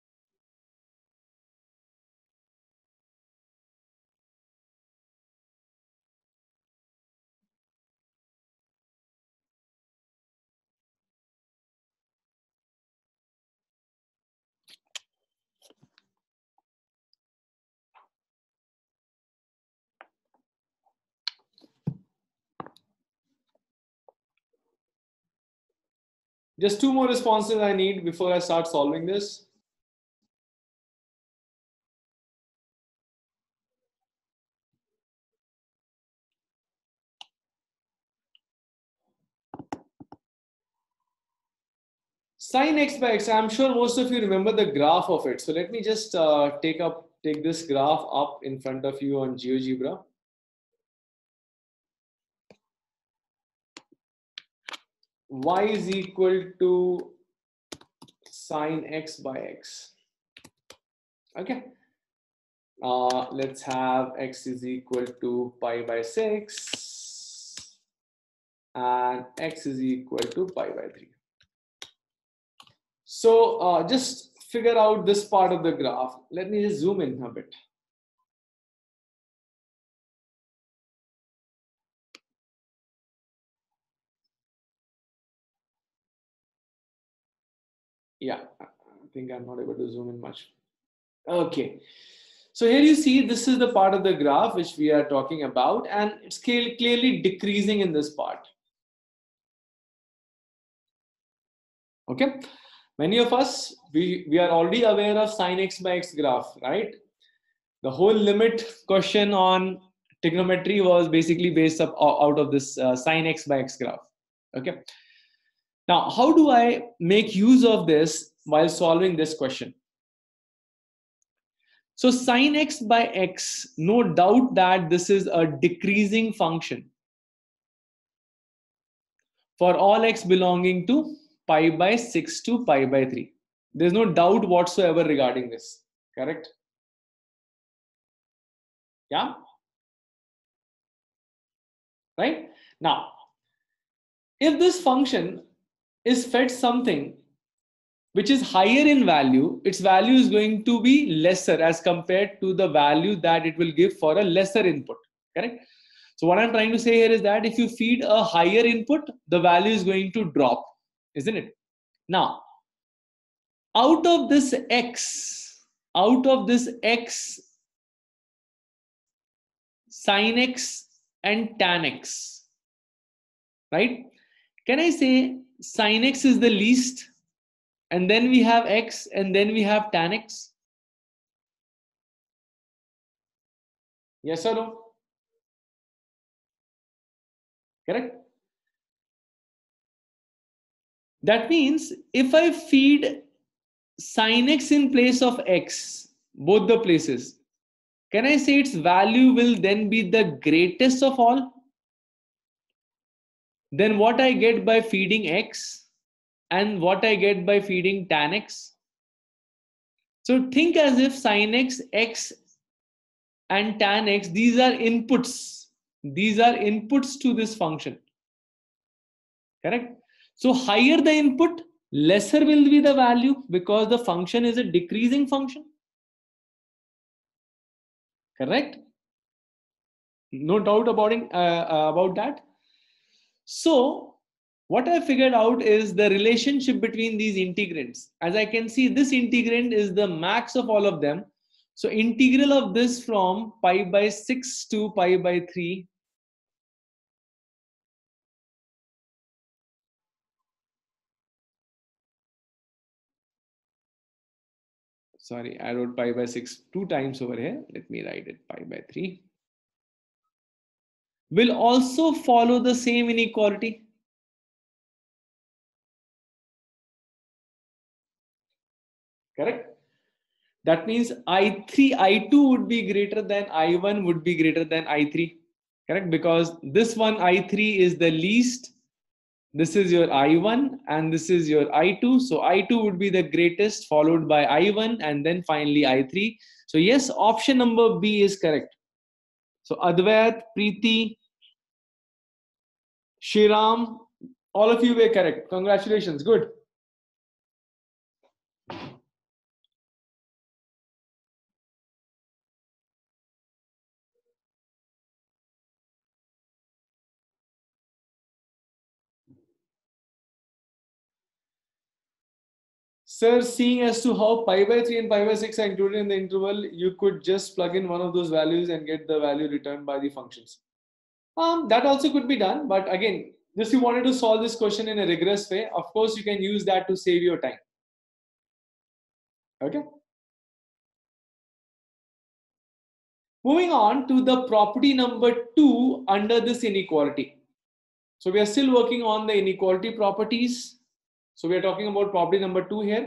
Just two more responses I need before I start solving this. Sin x by x, I'm sure most of you remember the graph of it. So let me just take this graph up in front of you on GeoGebra. y is equal to sine x by x. Okay. Let's have x is equal to pi by 6 and x is equal to pi by 3. So just figure out this part of the graph. Let me just zoom in a bit. Yeah, I think I'm not able to zoom in much. Okay. So here you see this is the part of the graph which we are talking about, and it's clearly decreasing in this part. Okay. Many of us, we are already aware of sine x by x graph, right? The whole limit question on trigonometry was basically based up out of this sine x by x graph. Okay. Now, how do I make use of this while solving this question? So sine x by x, no doubt that this is a decreasing function for all x belonging to pi by 6 to pi by 3. There's no doubt whatsoever regarding this, correct? Yeah? Right? Now, if this function is fed something which is higher in value, its value is going to be lesser as compared to the value that it will give for a lesser input, correct? So what I'm trying to say here is that if you feed a higher input, the value is going to drop, isn't it? Now, out of this x, sin x and tan x, right? Can I say sin x is the least, and then we have x, and then we have tan x? Yes or no? Correct? That means if I feed sin x in place of x, both the places, can I say its value will then be the greatest of all? Then what I get by feeding x and what I get by feeding tan x? So think as if sin x, x and tan x, these are inputs. These are inputs to this function. Correct? So higher the input, lesser will be the value because the function is a decreasing function. Correct? No doubt about that. So what I figured out is the relationship between these integrands. As I can see, this integrand is the max of all of them. So integral of this from pi by 6 to pi by 3. Sorry, I wrote pi by 6 two times over here. Let me write it pi by 3. Will also follow the same inequality. Correct? That means I3, I2 would be greater than I1 would be greater than I3. Correct? Because this one I3 is the least. This is your I1 and this is your I2. So I2 would be the greatest, followed by I1 and then finally I3. So yes, option number B is correct. So Advait, Preeti, Shriram, all of you were correct. Congratulations. Good. Sir, seeing as to how pi by 3 and pi by 6 are included in the interval, you could just plug in one of those values and get the value returned by the functions. That also could be done, but again, just you wanted to solve this question in a rigorous way, of course, you can use that to save your time. Okay. Moving on to the property number 2 under this inequality. So we are still working on the inequality properties. So we are talking about property number 2 here.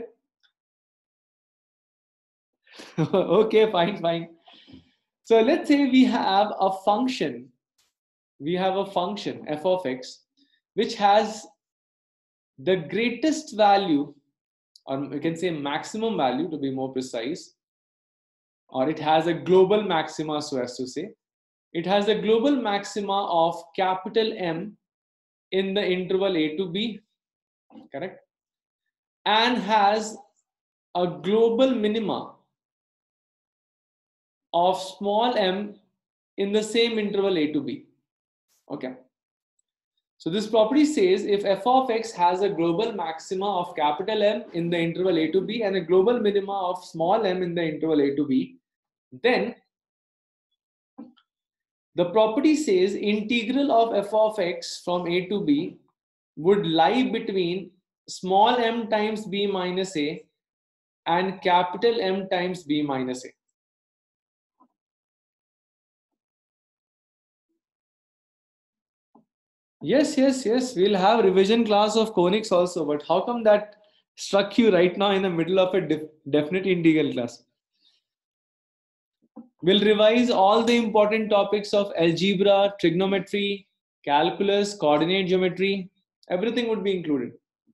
Okay, fine. So let's say we have a function f of x, which has the greatest value, or you can say maximum value to be more precise, or it has a global maxima, so as to say, it has a global maxima of capital M in the interval A to B, correct? And has a global minima of small m in the same interval A to B. Okay. So this property says if f of x has a global maxima of capital M in the interval A to B and a global minima of small m in the interval A to B, then the property says integral of f of x from A to B would lie between small m times b minus a and capital M times b minus a. Yes, yes, yes. We'll have revision class of conics also, but how come that struck you right now in the middle of a definite integral class? We'll revise all the important topics of algebra, trigonometry, calculus, coordinate geometry. Everything would be included.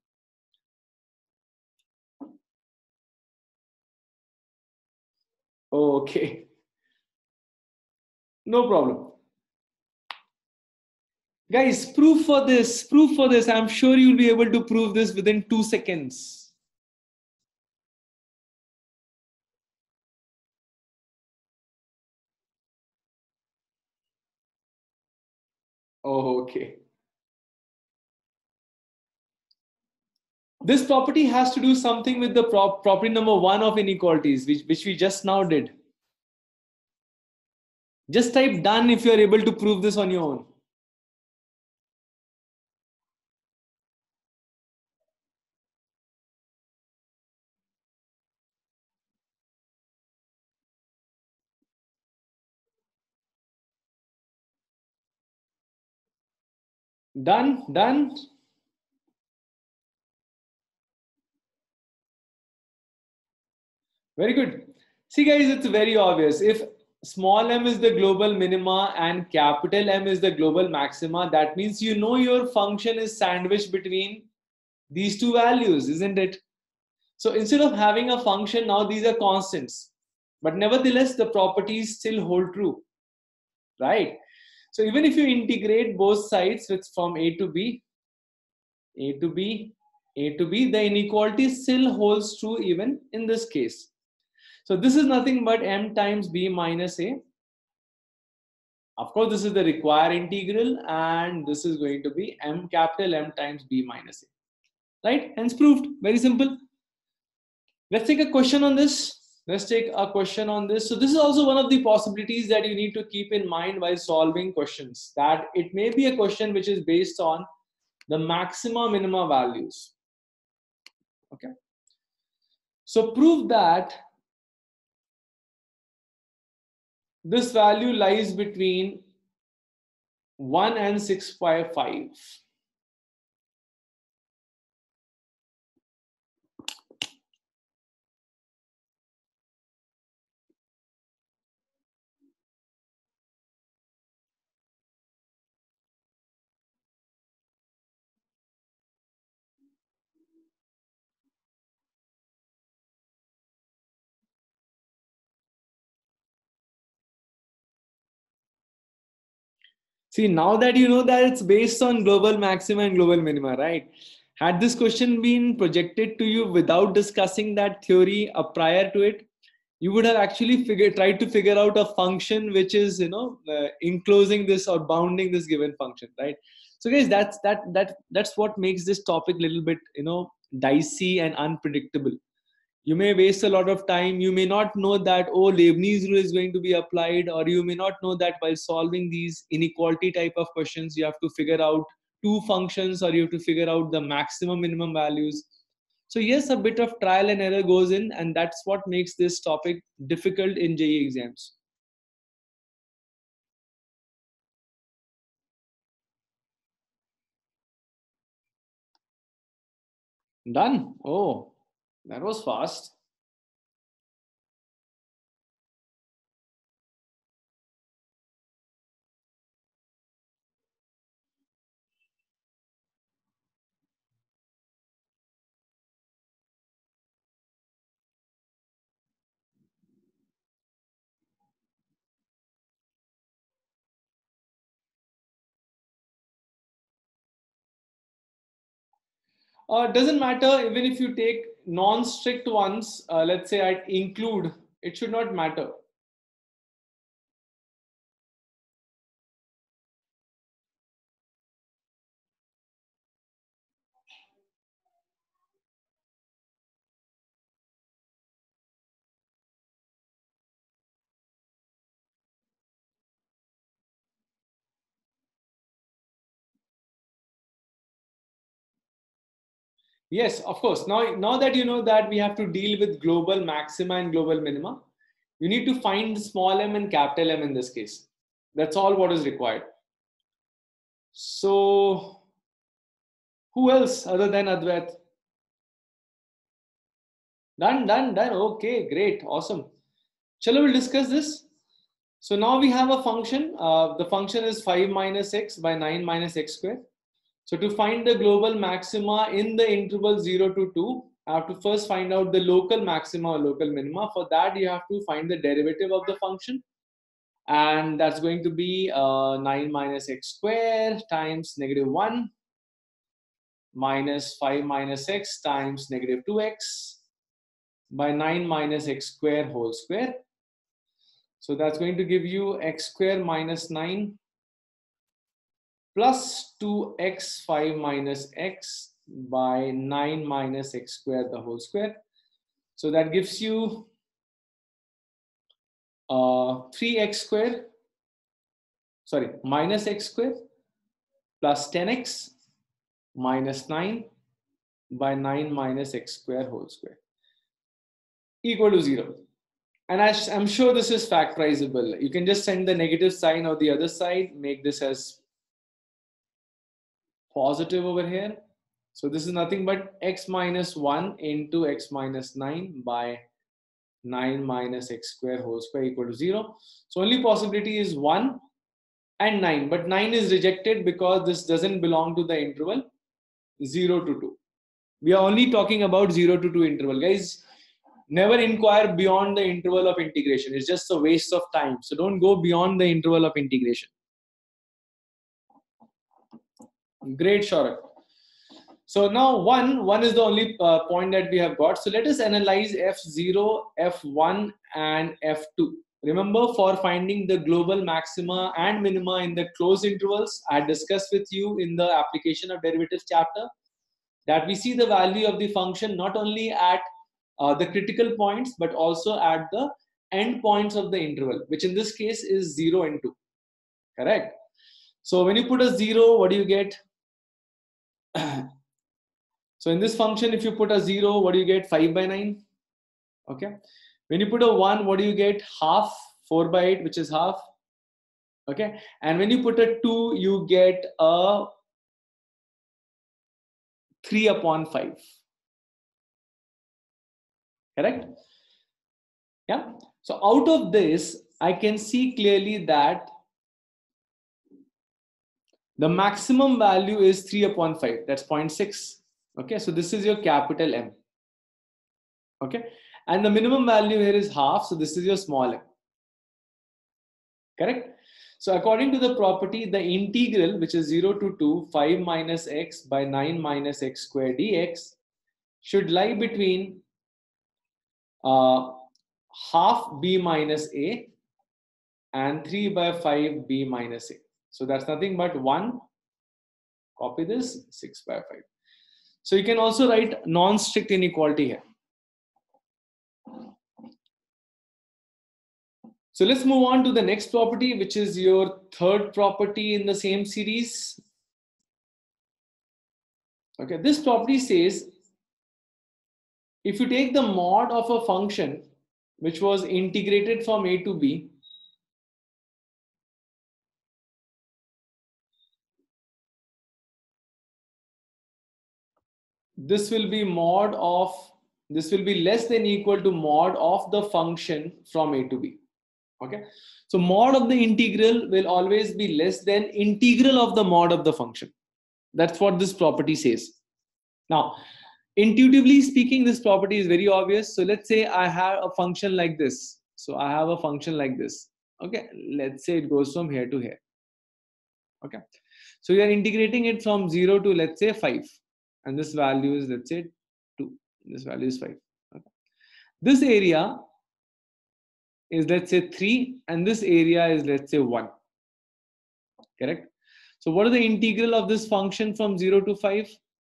Okay, no problem. Guys, proof for this, proof for this. I'm sure you'll be able to prove this within 2 seconds. Oh, okay. This property has to do something with the property number 1 of inequalities, which we just now did. Just type done if you are able to prove this on your own. Done, done. Very good. See, guys, it's very obvious. If small m is the global minima and capital M is the global maxima, that means you know your function is sandwiched between these two values, isn't it? So instead of having a function, now these are constants. But nevertheless, the properties still hold true, right? So even if you integrate both sides with from A to B, A to B, A to B, the inequality still holds true even in this case. So this is nothing but m times b minus a. Of course, this is the required integral, and this is going to be m capital M times b minus a. Right? Hence proved. Very simple. Let's take a question on this. Let's take a question on this. So this is also one of the possibilities that you need to keep in mind while solving questions. That it may be a question which is based on the maxima minima values. Okay. So prove that this value lies between 1 and 6.5. See, now that you know that it's based on global maxima and global minima, right? Had this question been projected to you without discussing that theory prior to it, you would have actually tried to figure out a function which is, enclosing this or bounding this given function, right? So, guys, that's what makes this topic a little bit, dicey and unpredictable. You may waste a lot of time. You may not know that, oh, Leibniz rule is going to be applied, or you may not know that while solving these inequality type of questions, you have to figure out two functions, or you have to figure out the maximum minimum values. So yes, a bit of trial and error goes in, and that's what makes this topic difficult in JEE exams. Done. Oh, that was fast. Doesn't matter, even if you take non-strict ones, let's say I include, it should not matter. Yes, of course. Now that you know that we have to deal with global maxima and global minima, you need to find small m and capital M in this case. That's all what is required. So, who else other than Advait? Done. Okay, great, awesome. Chalo, we'll discuss this. So now we have a function. The function is 5 minus x by 9 minus x squared. So to find the global maxima in the interval 0 to 2, I have to first find out the local maxima or local minima. For that, you have to find the derivative of the function. And that's going to be 9 minus x squared times -1 minus 5 minus x times -2x by 9 minus x square whole square. So that's going to give you x square minus 9 plus 2x 5 minus x by 9 minus x square the whole square. So that gives you 3x square, sorry, minus x square plus 10x minus 9 by 9 minus x square whole square equal to 0. And I'm sure this is factorizable. You can just send the negative sign on the other side, make this as positive over here. So this is nothing but x minus 1 into x minus 9 by 9 minus x square whole square equal to 0. So only possibility is 1 and 9. But 9 is rejected because this doesn't belong to the interval 0 to 2. We are only talking about 0 to 2 interval. Guys, never inquire beyond the interval of integration. It's just a waste of time. So don't go beyond the interval of integration. Great, Shaurya. So now 1 is the only point that we have got. So let us analyze F0, F1 and F2. Remember, for finding the global maxima and minima in the closed intervals, I discussed with you in the application of derivatives chapter that we see the value of the function not only at the critical points, but also at the end points of the interval, which in this case is 0 and 2. Correct? So when you put a 0, what do you get? So in this function, if you put a 0, what do you get? 5 by 9. Okay. When you put a 1, what do you get? Half. 4 by 8, which is half. Okay. And when you put a 2, you get a 3 upon 5. Correct? Yeah. So out of this, I can see clearly that the maximum value is 3 upon 5. That's 0.6. Okay. So this is your capital M. Okay. And the minimum value here is half. So this is your small m. Correct? So according to the property, the integral, which is 0 to 2, 5 minus x by 9 minus x squared dx, should lie between half b minus a and 3 by 5 b minus a. So that's nothing but 1. Copy this, 6 by 5. So you can also write non-strict inequality here. So let's move on to the next property, which is your third property in the same series. Okay, this property says if you take the mod of a function which was integrated from a to b, this will be less than equal to mod of the function from a to b. Okay, so mod of the integral will always be less than integral of the mod of the function. That's what this property says. Now, intuitively speaking, this property is very obvious. So let's say I have a function like this. So I have a function like this. Okay, let's say it goes from here to here. Okay, so we are integrating it from 0 to, let's say, 5. and this value is, let's say, 2. This value is 5. Okay. This area is, let's say, 3, and this area is, let's say, 1. Correct? So what is the integral of this function from 0 to 5?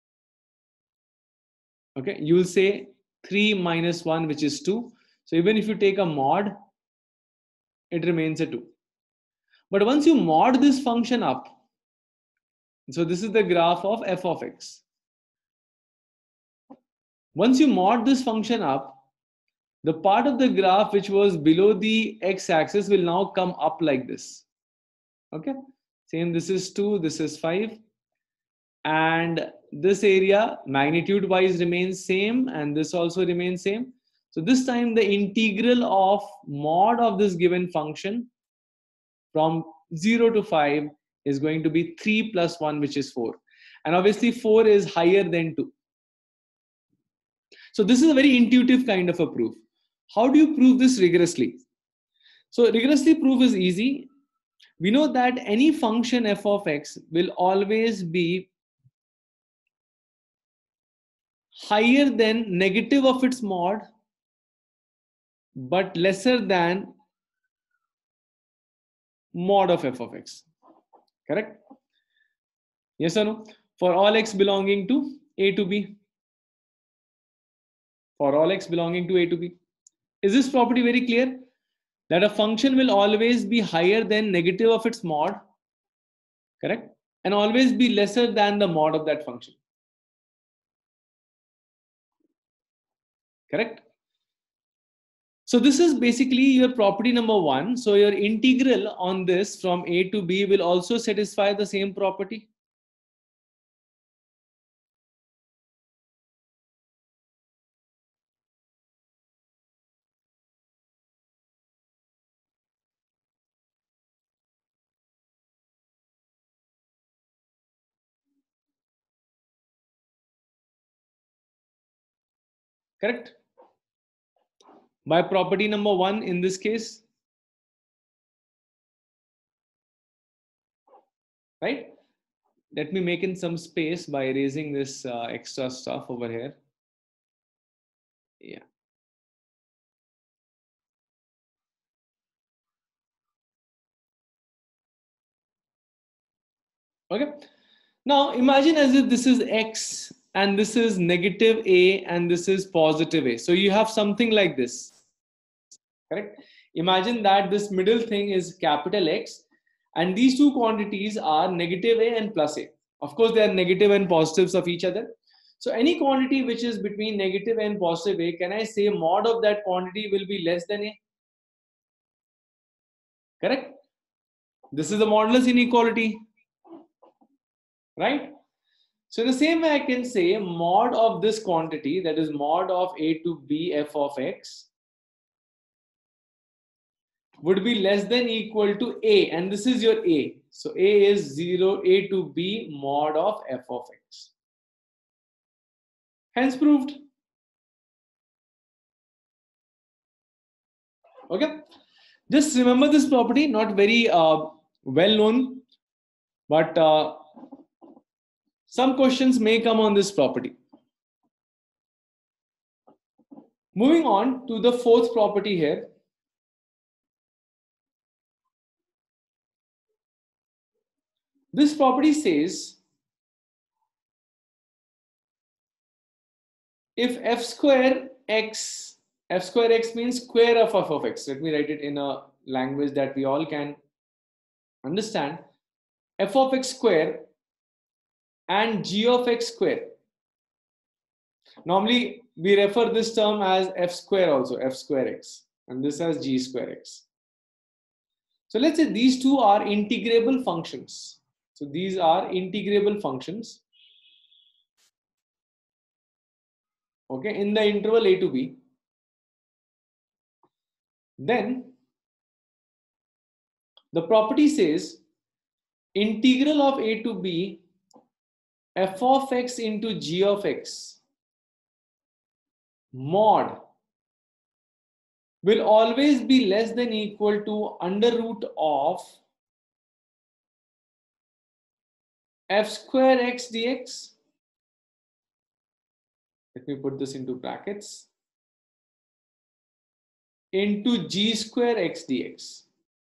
Okay, you will say 3 minus 1, which is 2. So even if you take a mod, it remains a 2. But once you mod this function up, so this is the graph of f of x. Once you mod this function up, the part of the graph which was below the x-axis will now come up like this. Okay, same, this is 2, this is 5. And this area magnitude wise remains same, and this also remains same. So this time the integral of mod of this given function from 0 to 5 is going to be 3 plus 1, which is 4. And obviously 4 is higher than 2. So this is a very intuitive kind of a proof. How do you prove this rigorously? So rigorously proof is easy. We know that any function f of x will always be higher than negative of its mod, but lesser than mod of f of x. Correct? Yes or no? For all x belonging to a to b. For all x belonging to a to b. Is this property very clear? That a function will always be higher than negative of its mod, correct? And always be lesser than the mod of that function. Correct? So this is basically your property number 1. So your integral on this from a to b will also satisfy the same property. Correct? By property number 1 in this case, right? Let me make in some space by erasing this extra stuff over here. Yeah. Okay. Now imagine as if this is x and this is negative a and this is positive a. So you have something like this. Correct? Imagine that this middle thing is capital X and these two quantities are negative a and plus a. Of course, they are negative and positives of each other. So any quantity which is between negative and positive a, can I say mod of that quantity will be less than a? Correct? This is the modulus inequality, right? So in the same way, I can say mod of this quantity, that is mod of a to b f of x, would be less than equal to a, and this is your a. So a is 0, a to b mod of f of x. Hence proved. Okay. Just remember this property, not very well known, but some questions may come on this property. Moving on to the fourth property here. This property says if f square x means square of f of x. Let me write it in a language that we all can understand. F of x square and g of x square. Normally we refer this term as f square also, f square x, and this as g square x. So let's say these two are integrable functions. So these are integrable functions. Okay, in the interval a to b. Then the property says integral of a to b f of x into g of x mod will always be less than equal to under root of f square x dx Let me put this into brackets, into g square x dx.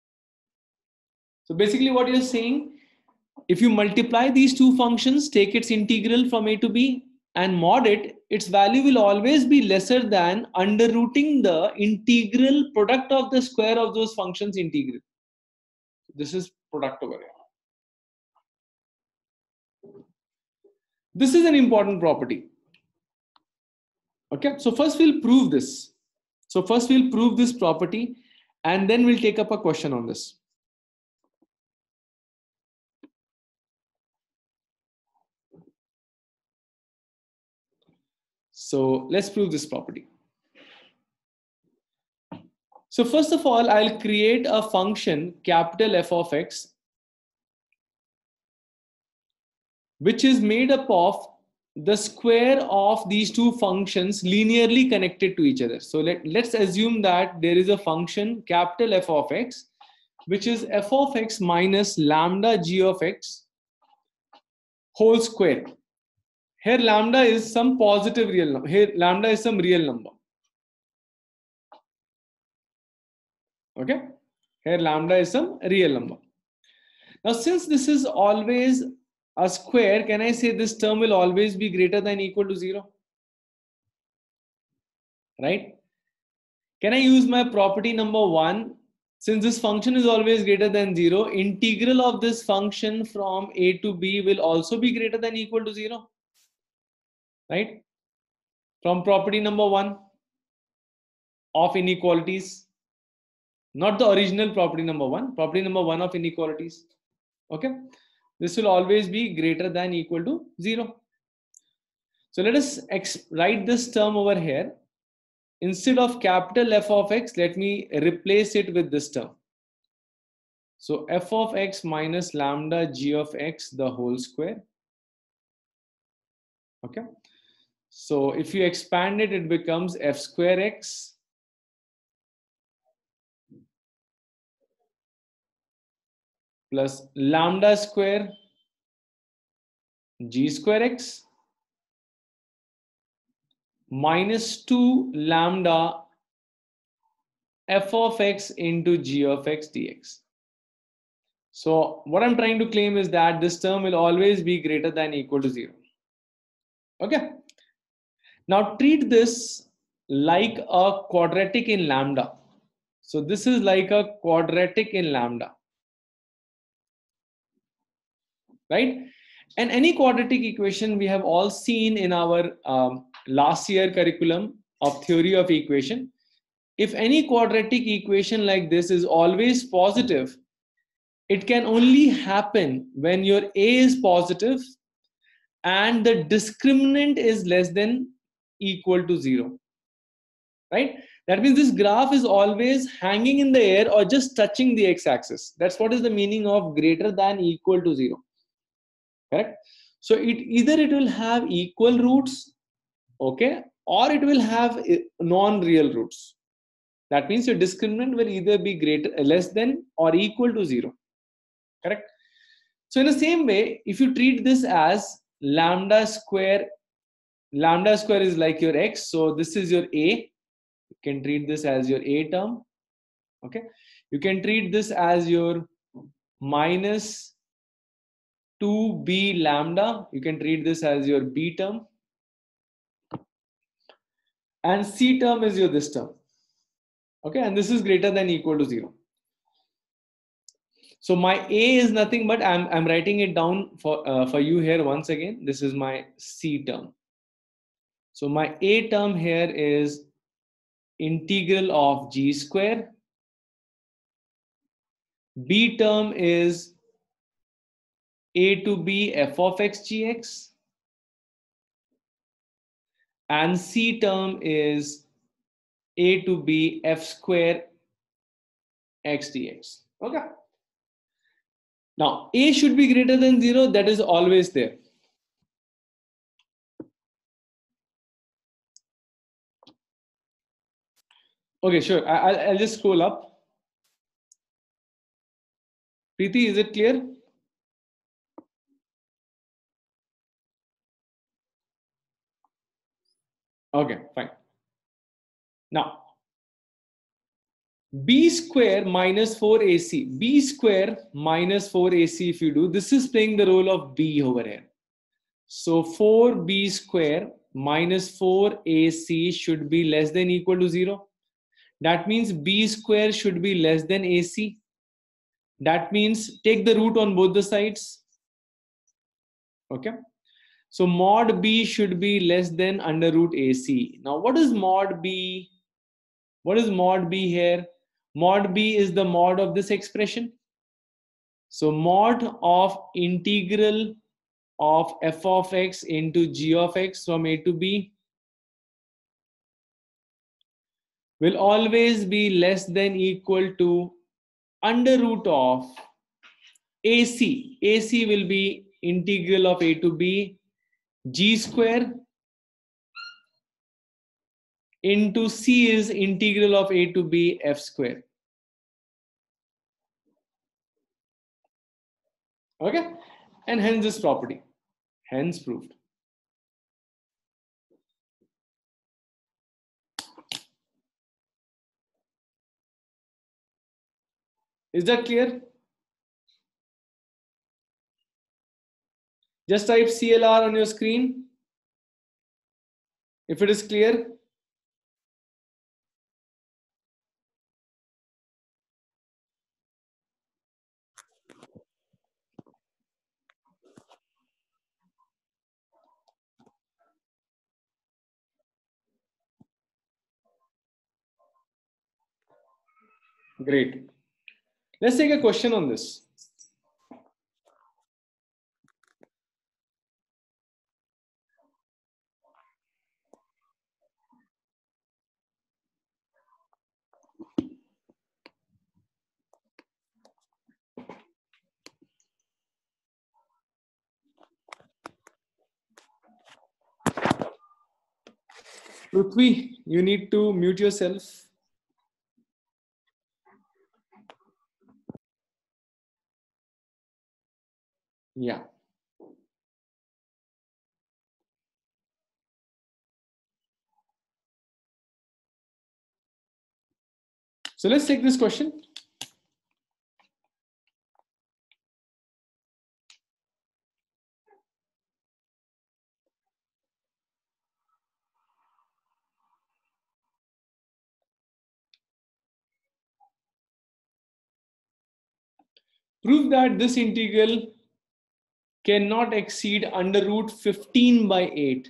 So basically what you're saying, if you multiply these two functions, take its integral from a to b and mod it, its value will always be lesser than under rooting the integral product of the square of those functions integral. This is product over here. This is an important property. Okay, so first we'll prove this. So first we'll prove this property and then we'll take up a question on this. So let's prove this property. So first of all, I'll create a function capital F of x, which is made up of the square of these two functions linearly connected to each other. So let's assume that there is a function capital F of x, which is f of x minus lambda g of x whole square. Here lambda is some positive real number. Here lambda is some real number. Okay. Here lambda is some real number. Now since this is always a square, can I say this term will always be greater than or equal to 0? Right? Can I use my property number 1? Since this function is always greater than 0, integral of this function from a to b will also be greater than or equal to 0. Right? From property number 1 of inequalities. Not the original property number 1, property number 1 of inequalities. Okay, this will always be greater than or equal to 0. So let us write this term over here. Instead of capital F of x, let me replace it with this term. So f of x minus lambda g of x the whole square. Okay, so if you expand it, it becomes f square x plus lambda square g square x minus 2 lambda f of x into g of x dx. So what I'm trying to claim is that this term will always be greater than or equal to 0. Okay. Now treat this like a quadratic in lambda. So this is like a quadratic in lambda. Right? And any quadratic equation we have all seen in our last year curriculum of theory of equation. If any quadratic equation like this is always positive, it can only happen when your a is positive and the discriminant is less than equal to 0. Right? That means this graph is always hanging in the air or just touching the x-axis. That's what is the meaning of greater than equal to 0. Correct? So either it will have equal roots, okay, or it will have non-real roots. That means your discriminant will either be less than or equal to 0. Correct? So in the same way, if you treat this as lambda square is like your x. So this is your a. You can treat this as your a term. Okay. You can treat this as your minus 2b lambda. You can treat this as your b term. And c term is your this term. Okay. And this is greater than or equal to 0. So my a is nothing but I'm writing it down for you here once again. This is my c term. So my a term here is integral of g square. B term is a to b f of x gx. And c term is a to b f square x dx. Okay. Now a should be greater than 0. That is always there. Okay, sure. I'll just scroll up. Preeti, is it clear? Okay, fine. Now, b square minus 4ac. b square minus 4ac, if you do, this is playing the role of b over here. So 4b square minus 4ac should be less than equal to 0. That means b square should be less than ac. That means take the root on both the sides. Okay. So mod b should be less than under root ac. Now what is mod b? What is mod b here? Mod b is the mod of this expression. So mod of integral of f of x into g of x from a to b will always be less than equal to under root of ac. ac will be integral of a to b g square into c is integral of a to b f square. Okay, and hence this property, hence proved. Is that clear? Just type CLR on your screen if it is clear. Great. Let's take a question on this. Prithvi, you need to mute yourself. Yeah. So let's take this question. Prove that this integral cannot exceed under root 15 by 8.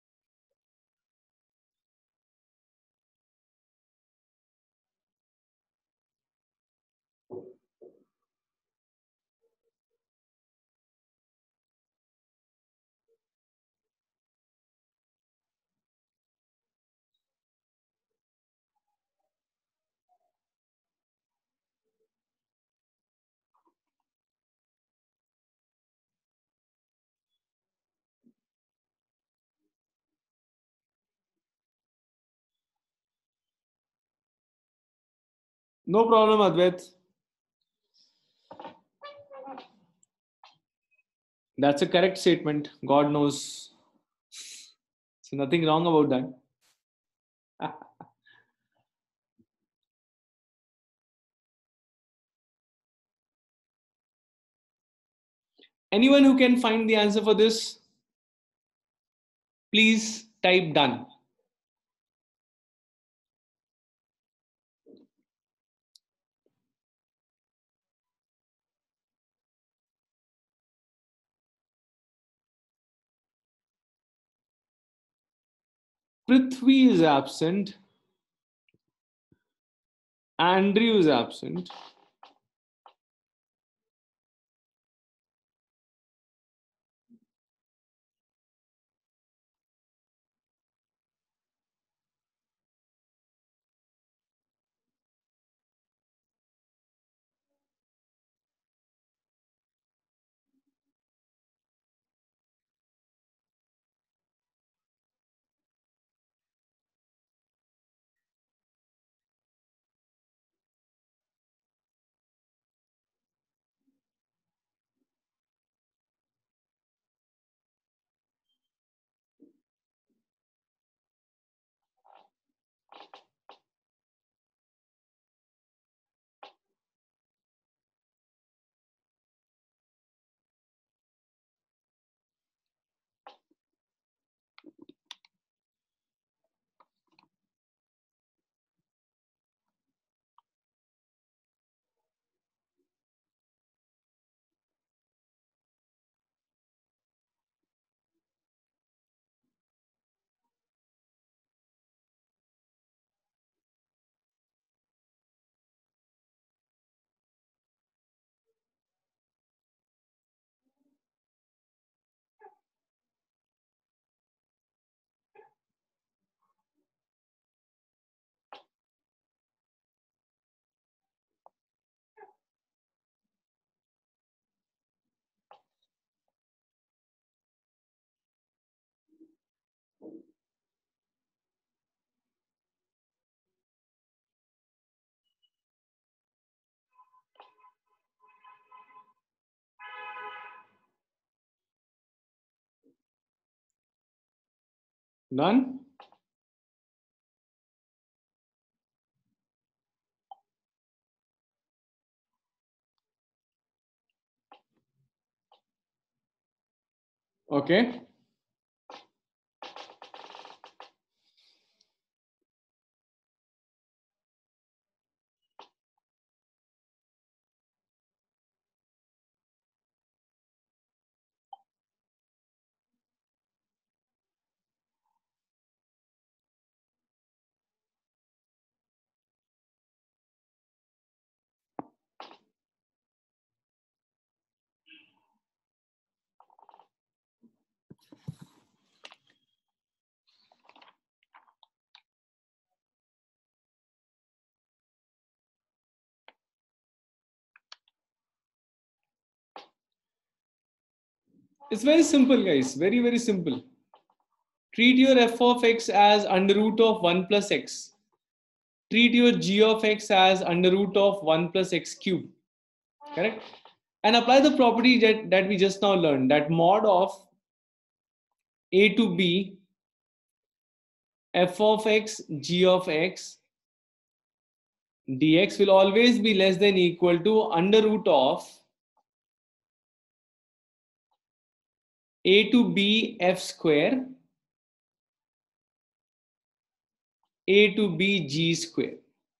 No problem, Advait. That's a correct statement. God knows. So nothing wrong about that. Anyone who can find the answer for this, please type done. Prithvi is absent. Andrew is absent. Done? Okay. It's very simple, guys. Very, very simple. Treat your f of x as under root of 1 plus x. Treat your g of x as under root of 1 plus x cube. Correct? And apply the property that we just now learned, that mod of a to b f of x g of x dx will always be less than equal to under root of a to b f square a to b g square.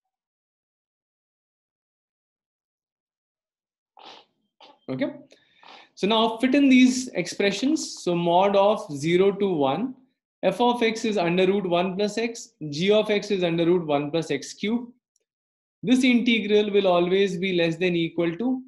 Okay. So now fit in these expressions. So mod of 0 to 1, f of x is under root 1 plus x, g of x is under root 1 plus x cube. This integral will always be less than equal to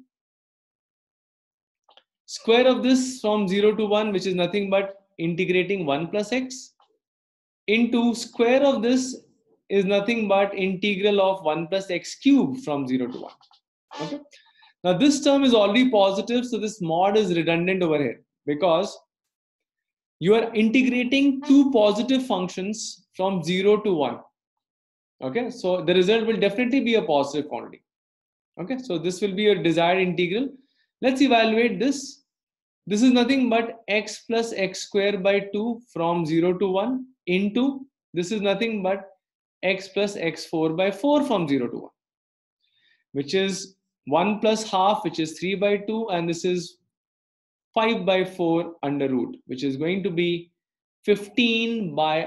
square of this from 0 to 1, which is nothing but integrating 1 plus x, into square of this is nothing but integral of 1 plus x cube from 0 to 1. Okay. Now this term is already positive, so this mod is redundant over here because you are integrating two positive functions from 0 to 1. Okay, so the result will definitely be a positive quantity. Okay, so this will be your desired integral. Let's evaluate this. This is nothing but x plus x square by 2 from 0 to 1 into this is nothing but x plus x4 by 4 from 0 to 1, which is 1 plus half, which is 3 by 2, and this is 5 by 4 under root, which is going to be 15 by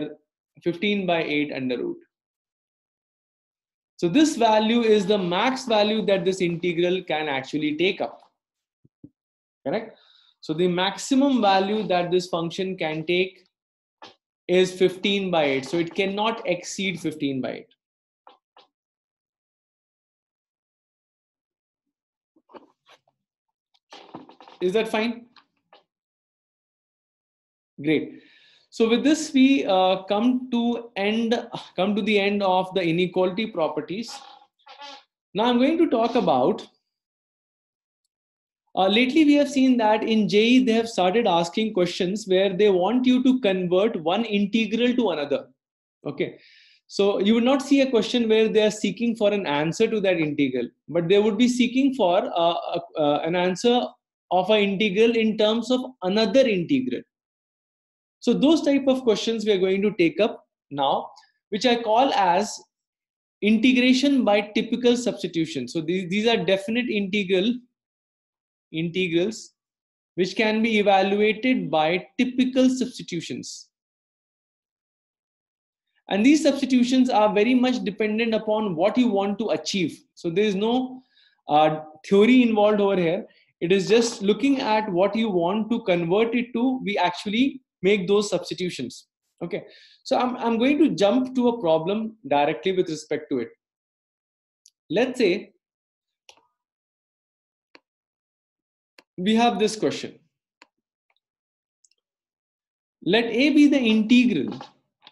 8 under root. So this value is the max value that this integral can actually take up. Correct? So the maximum value that this function can take is 15 by 8. So it cannot exceed 15 by 8. Is that fine? Great. So with this, we come to the end of the inequality properties. Now I'm going to talk about. Lately, we have seen that in JEE they have started asking questions where they want you to convert one integral to another. Okay, so you would not see a question where they are seeking for an answer to that integral, but they would be seeking for an answer of an integral in terms of another integral. So those type of questions we are going to take up now, which I call as integration by typical substitution. So these are definite integrals which can be evaluated by typical substitutions. And these substitutions are very much dependent upon what you want to achieve. So there is no theory involved over here. It is just looking at what you want to convert it to. We actually make those substitutions. Okay. So I'm going to jump to a problem directly with respect to it. Let's say we have this question. Let a be the integral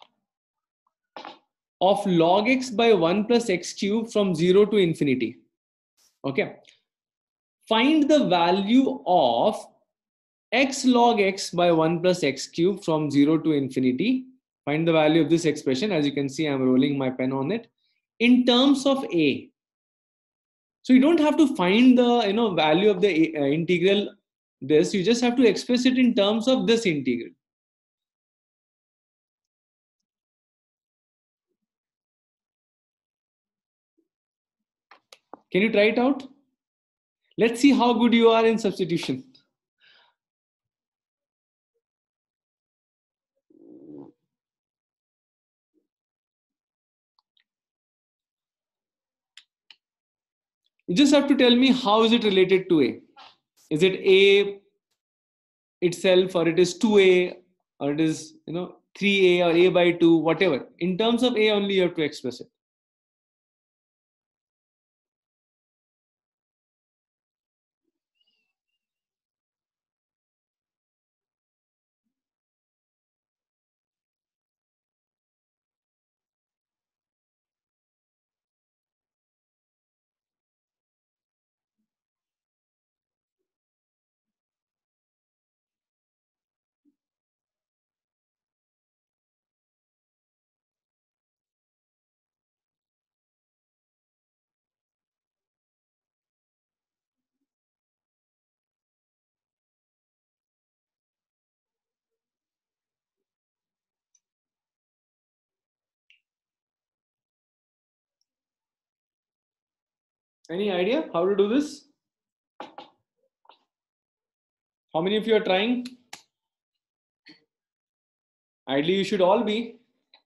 of log x by 1 plus x cube from 0 to infinity. Okay. Find the value of x log x by 1 plus x cube from 0 to infinity. Find the value of this expression. As you can see, I'm rolling my pen on it in terms of a. So you don't have to find the value of the integral this. You just have to express it in terms of this integral. Can you try it out? Let's see how good you are in substitution. You just have to tell me how is it related to A. Is it A itself, or it is 2A, or it is 3A or A by 2, whatever. In terms of A only you have to express it. Any idea how to do this? How many of you are trying? Ideally, you should all be.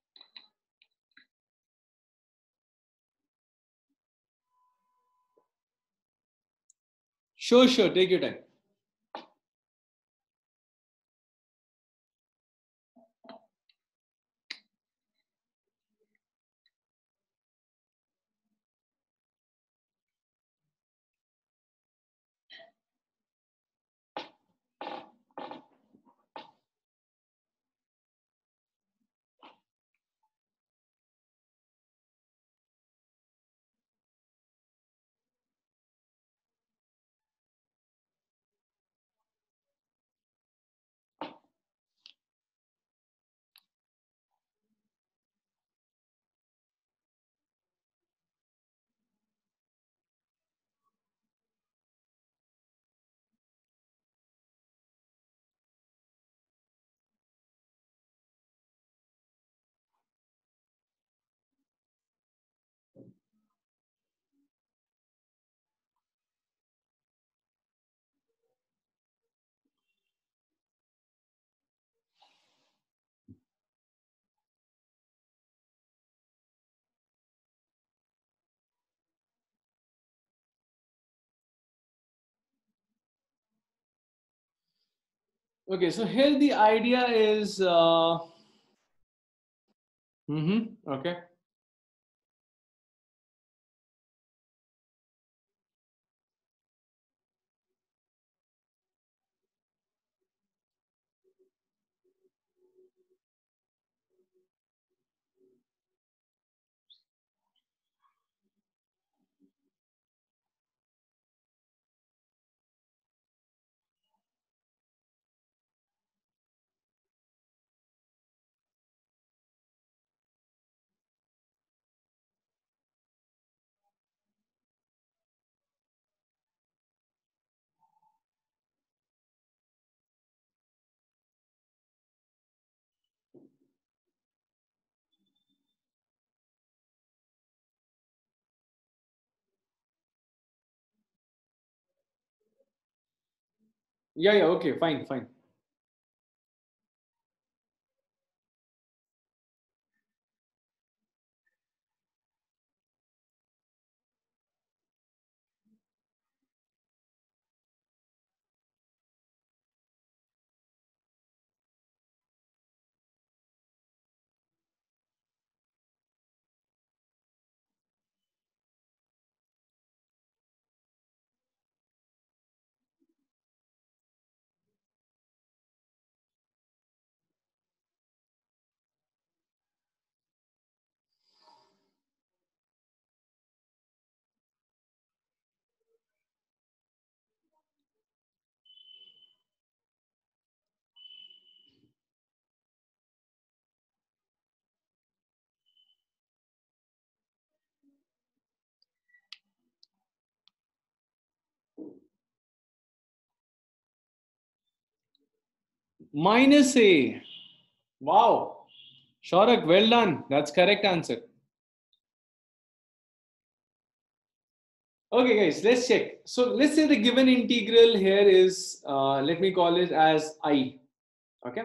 Sure, take your time. Okay, so here the idea is. Okay. Yeah, okay, fine. Minus A. Wow. Shorak, well done. That's correct answer. Okay, guys, let's check. So let's say the given integral here is, let me call it as I. Okay.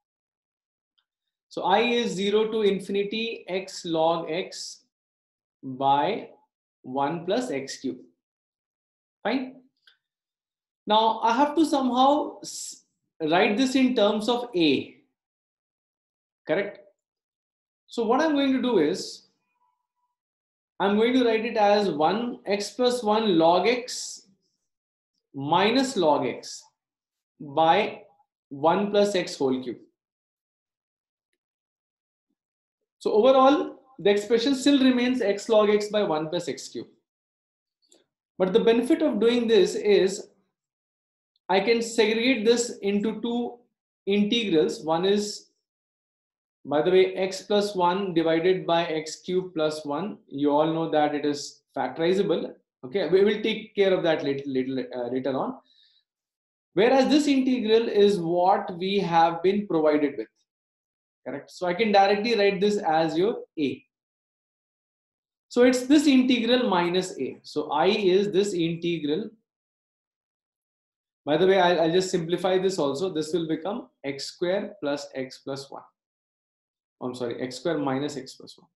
So I is 0 to infinity x log x by 1 plus x cube. Fine. Now I have to somehow write this in terms of a. Correct. So what I'm going to do is, I'm going to write it as 1 x plus 1 log x minus log x by 1 plus x whole cube. So overall, the expression still remains x log x by 1 plus x cube. But the benefit of doing this is I can segregate this into two integrals. One is, by the way, x plus 1 divided by x cube plus 1. You all know that it is factorizable. Okay, we will take care of that later on. Whereas this integral is what we have been provided with. Correct. So I can directly write this as your a. So it's this integral minus a. So I is this integral. By the way, I'll just simplify this also. This will become x square plus x plus 1. I'm sorry, x square minus x plus 1.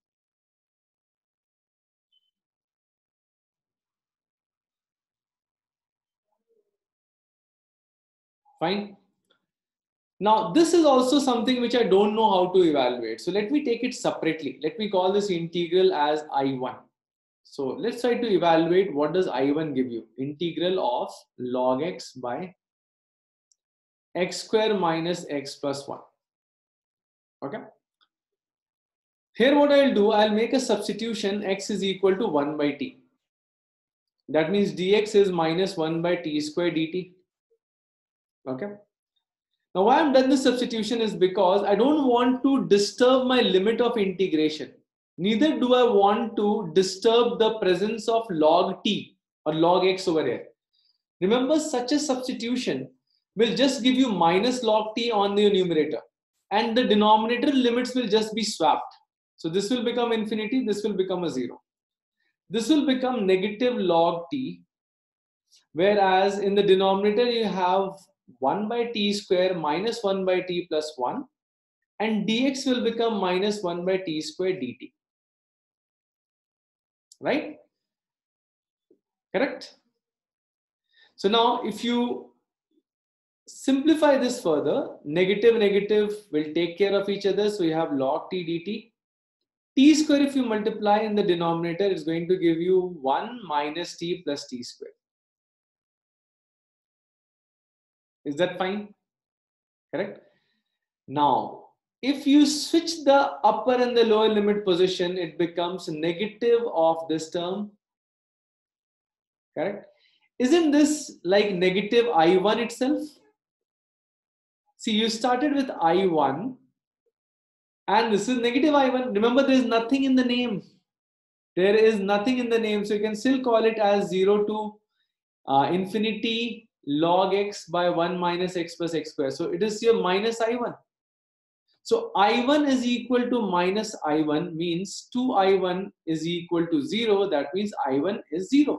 Fine. Now, this is also something which I don't know how to evaluate. So let me take it separately. Let me call this integral as I1. So let's try to evaluate what does I1 give you. Integral of log x by x square minus x plus 1. Okay. Here what I'll do, I'll make a substitution. X is equal to 1 by t. That means dx is minus 1 by t square dt. Okay. Now why I've done this substitution is because I don't want to disturb my limit of integration. Neither do I want to disturb the presence of log t or log x over here. Remember, such a substitution will just give you minus log t on the numerator, and the denominator limits will just be swapped. So this will become infinity, this will become a 0. This will become negative log t, whereas in the denominator you have 1 by t square minus 1 by t plus 1, and dx will become minus 1 by t square dt. Right? Correct? So now if you simplify this further, negative will take care of each other. So you have log t dt. T square, if you multiply in the denominator, is going to give you 1 minus t plus t square. Is that fine? Correct? Now, if you switch the upper and the lower limit position, it becomes negative of this term. Correct? Isn't this like negative I1 itself? See, you started with I1 and this is negative I1. Remember, there is nothing in the name. There is nothing in the name. So you can still call it as 0 to infinity log x by 1 minus x plus x square. So it is your minus I1. So I1 is equal to minus I1 means 2I1 is equal to 0. That means I1 is 0.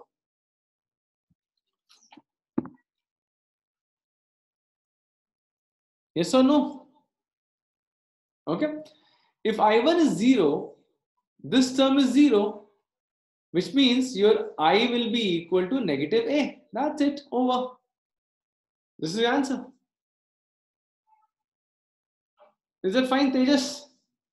Yes or no? Okay. If I1 is 0, this term is 0, which means your I will be equal to negative A. That's it. Over. This is the answer. Is that fine, Tejas?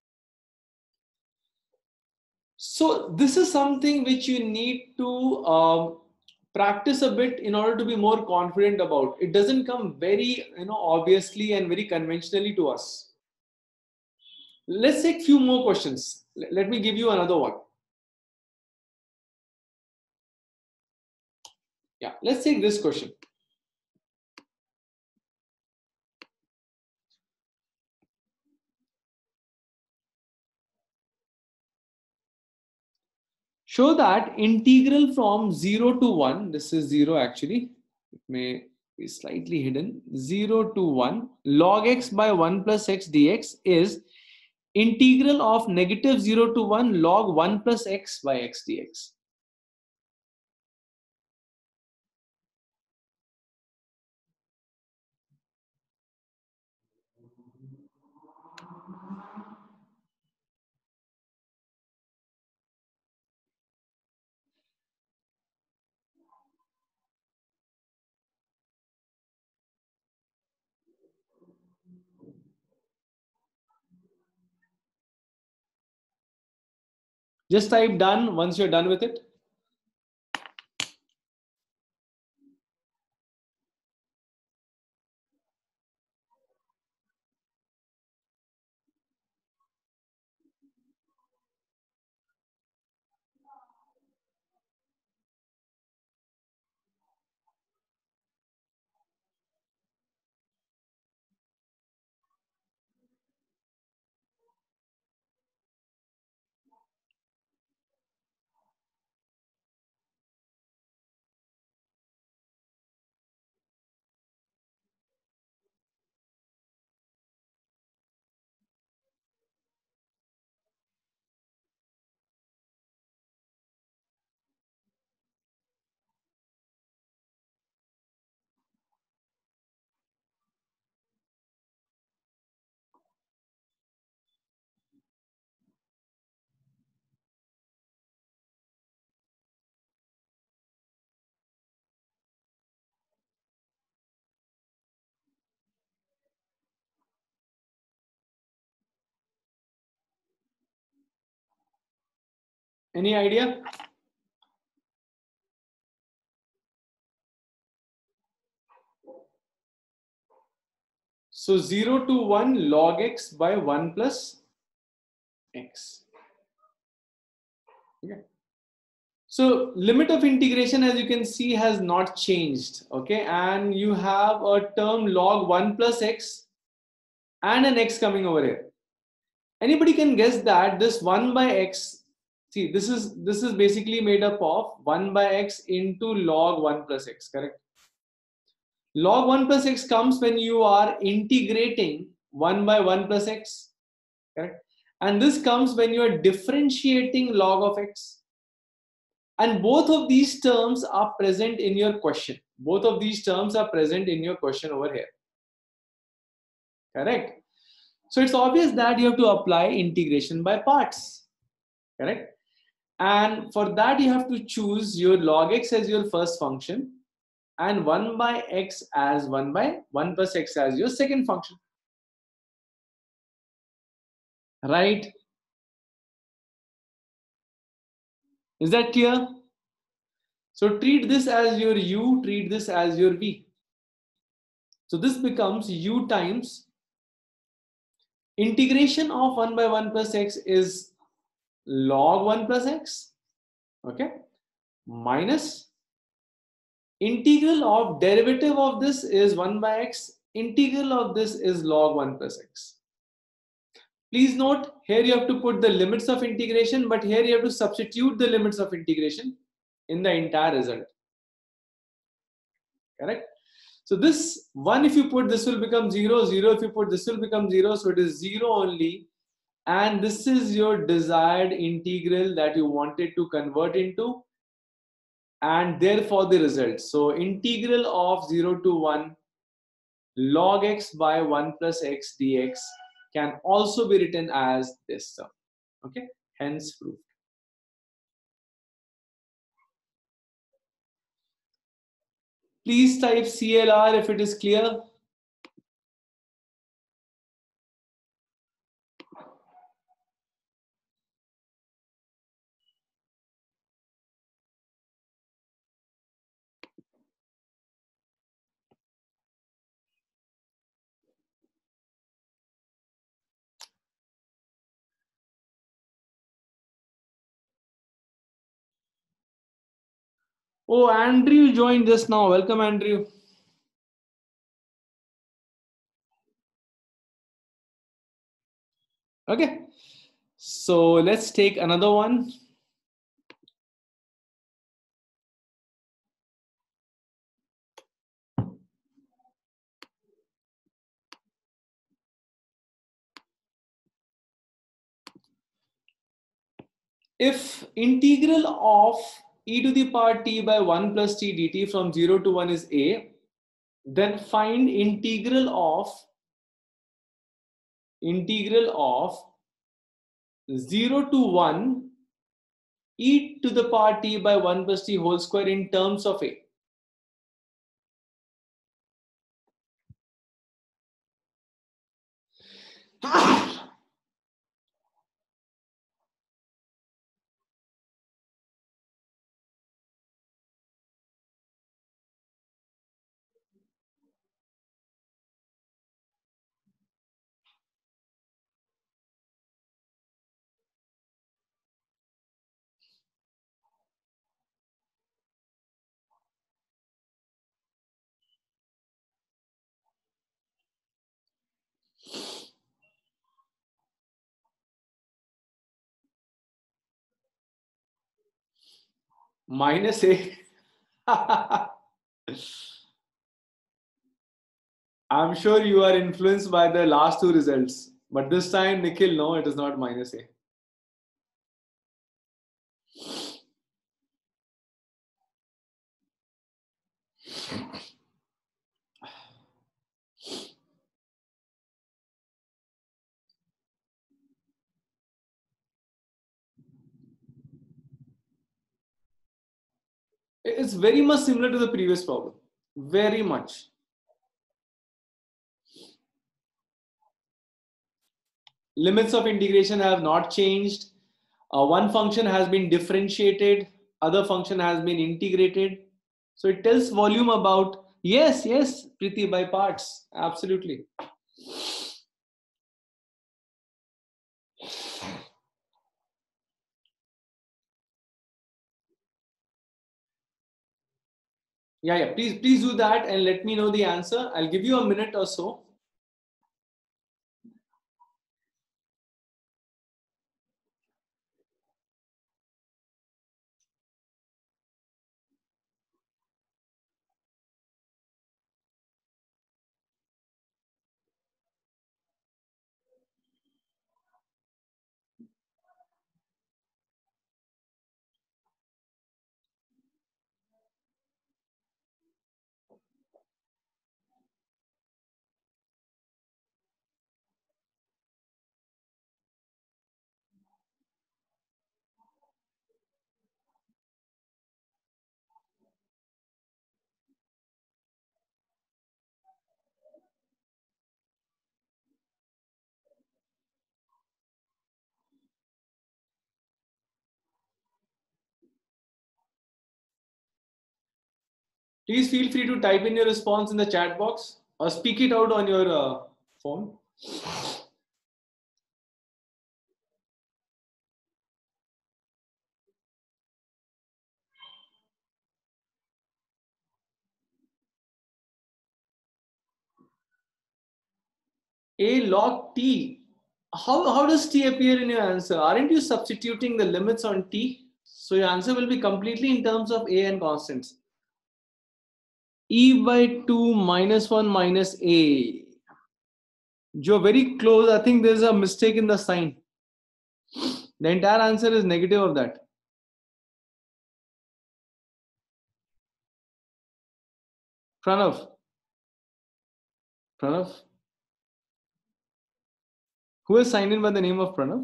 So this is something which you need to practice a bit in order to be more confident about. It doesn't come very, obviously and very conventionally to us. Let's take few more questions. Let me give you another one. Yeah, let's take this question. Show that integral from 0 to 1, this is 0 actually, it may be slightly hidden, 0 to 1, log x by 1 plus x dx is integral of negative 0 to 1 log 1 plus x by x dx. Just type done once you're done with it. Any idea? So 0 to 1 log x by 1 plus x. Okay. So limit of integration, as you can see, has not changed. Okay. And you have a term log 1 plus x and an x coming over here. Anybody can guess that this 1 by x, see, this is basically made up of 1 by x into log 1 plus x, correct? Log 1 plus x comes when you are integrating 1 by 1 plus x, correct? And this comes when you are differentiating log of x. And both of these terms are present in your question. Both of these terms are present in your question over here, correct? So it's obvious that you have to apply integration by parts, correct? And for that, you have to choose your log x as your first function and 1 by x as 1 by 1 plus x as your second function, right? Is that clear? So treat this as your u, treat this as your v. So this becomes u times integration of 1 by 1 plus x is log 1 plus x, okay, minus integral of derivative of this is 1 by x, integral of this is log 1 plus x. Please note, here you have to put the limits of integration, but here you have to substitute the limits of integration in the entire result, correct? So this 1 if you put, this will become 0, 0 if you put, this will become 0, so it is 0 only. And this is your desired integral that you wanted to convert into, and therefore the result. So integral of 0 to 1 log x by 1 plus x dx can also be written as this term, okay, hence proved. Please type CLR if it is clear. Oh, Andrew joined just now. Welcome, Andrew. Okay, so let's take another one. If integral of e to the power t by 1 plus t dt from 0 to 1 is a, then find integral of integral of 0 to 1 e to the power t by 1 plus t whole square in terms of a. Minus a. I'm sure you are influenced by the last two results, but this time, Nikhil, no, it is not minus a. It's very much similar to the previous problem. Very much. Limits of integration have not changed. One function has been differentiated, other function has been integrated. So it tells volume about, yes, Preeti, by parts, absolutely. Yeah, please do that and let me know the answer. I'll give you a minute or so. Please feel free to type in your response in the chat box or speak it out on your phone. A log t. How does t appear in your answer? Aren't you substituting the limits on t? So your answer will be completely in terms of a and constants. E by 2 minus 1 minus a. You're very close. I think there's a mistake in the sign. The entire answer is negative of that. Pranav. Who has signed in by the name of Pranav?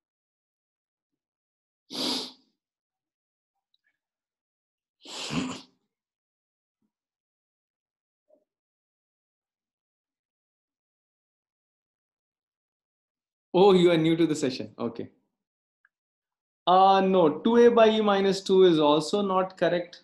Oh, you are new to the session. Okay. No, 2a by e minus 2 is also not correct.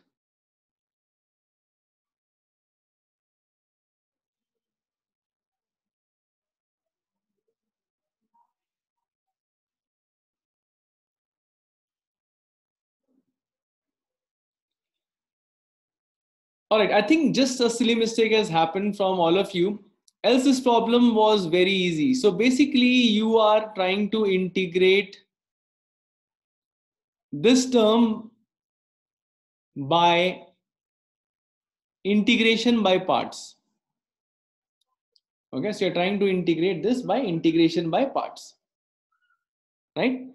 All right, I think just a silly mistake has happened from all of you. Else this problem was very easy. So basically you are trying to integrate this term by integration by parts. Okay, so you're trying to integrate this by integration by parts, right?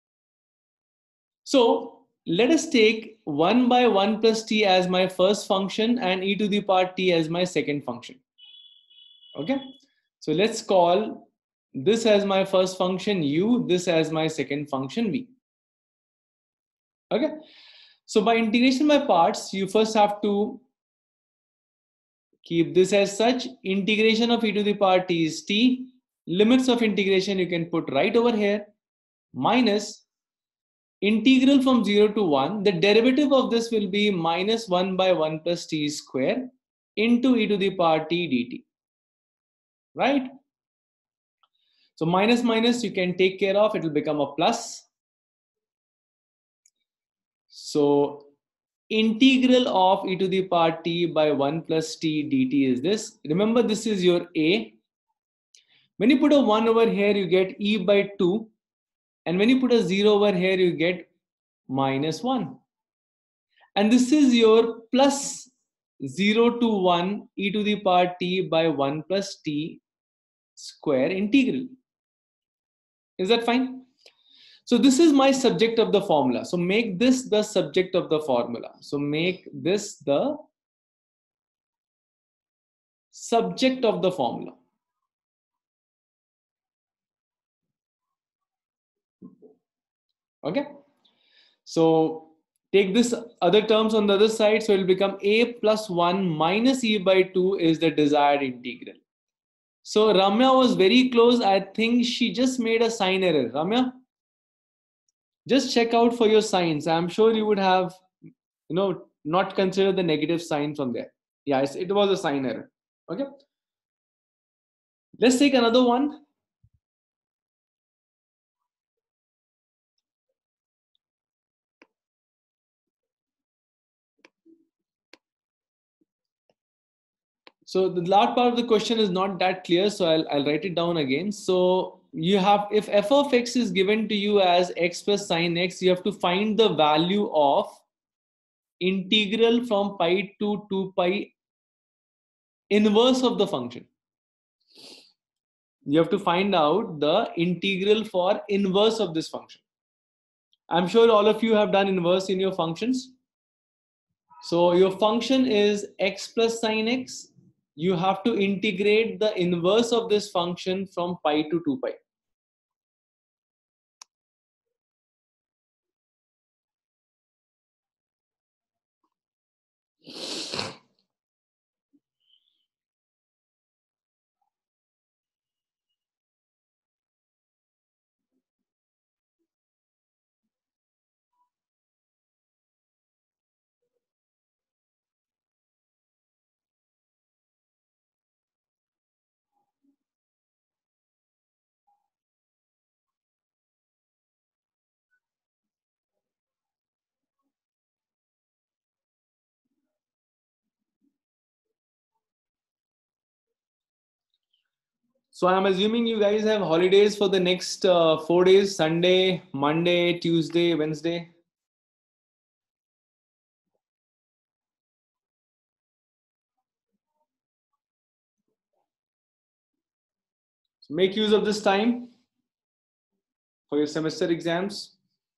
So let us take 1 by 1 plus t as my first function and e to the power t as my second function. Okay, so let's call this as my first function u, this as my second function v. Okay, so by integration by parts, you first have to keep this as such. Integration of e to the power t is t. Limits of integration you can put right over here, minus integral from 0 to 1. The derivative of this will be minus 1 by 1 plus t square into e to the power t dt. Right? So minus minus you can take care of, it will become a plus. So integral of e to the power t by 1 plus t dt is this. Remember, this is your a. When you put a 1 over here, you get e by 2. And when you put a 0 over here, you get minus 1. And this is your plus 0 to 1 e to the power t by 1 plus t square integral. Is that fine? So this is my subject of the formula. So make this the subject of the formula. So make this the subject of the formula. Okay. So take this other terms on the other side. So it will become a plus 1 minus e by 2 is the desired integral. So Ramya was very close. I think she just made a sign error. Ramya, just check out for your signs. I'm sure you would have, not considered the negative sign from there. Yes, it was a sign error. Okay. Let's take another one. So the last part of the question is not that clear. So I'll write it down again. So you have, if f of x is given to you as x plus sine x, you have to find the value of integral from pi to 2 pi inverse of the function. You have to find out the integral for inverse of this function. I'm sure all of you have done inverse in your functions. So your function is x plus sine x. You have to integrate the inverse of this function from pi to 2 pi. So I'm assuming you guys have holidays for the next 4 days, Sunday, Monday, Tuesday, Wednesday. So make use of this time for your semester exams.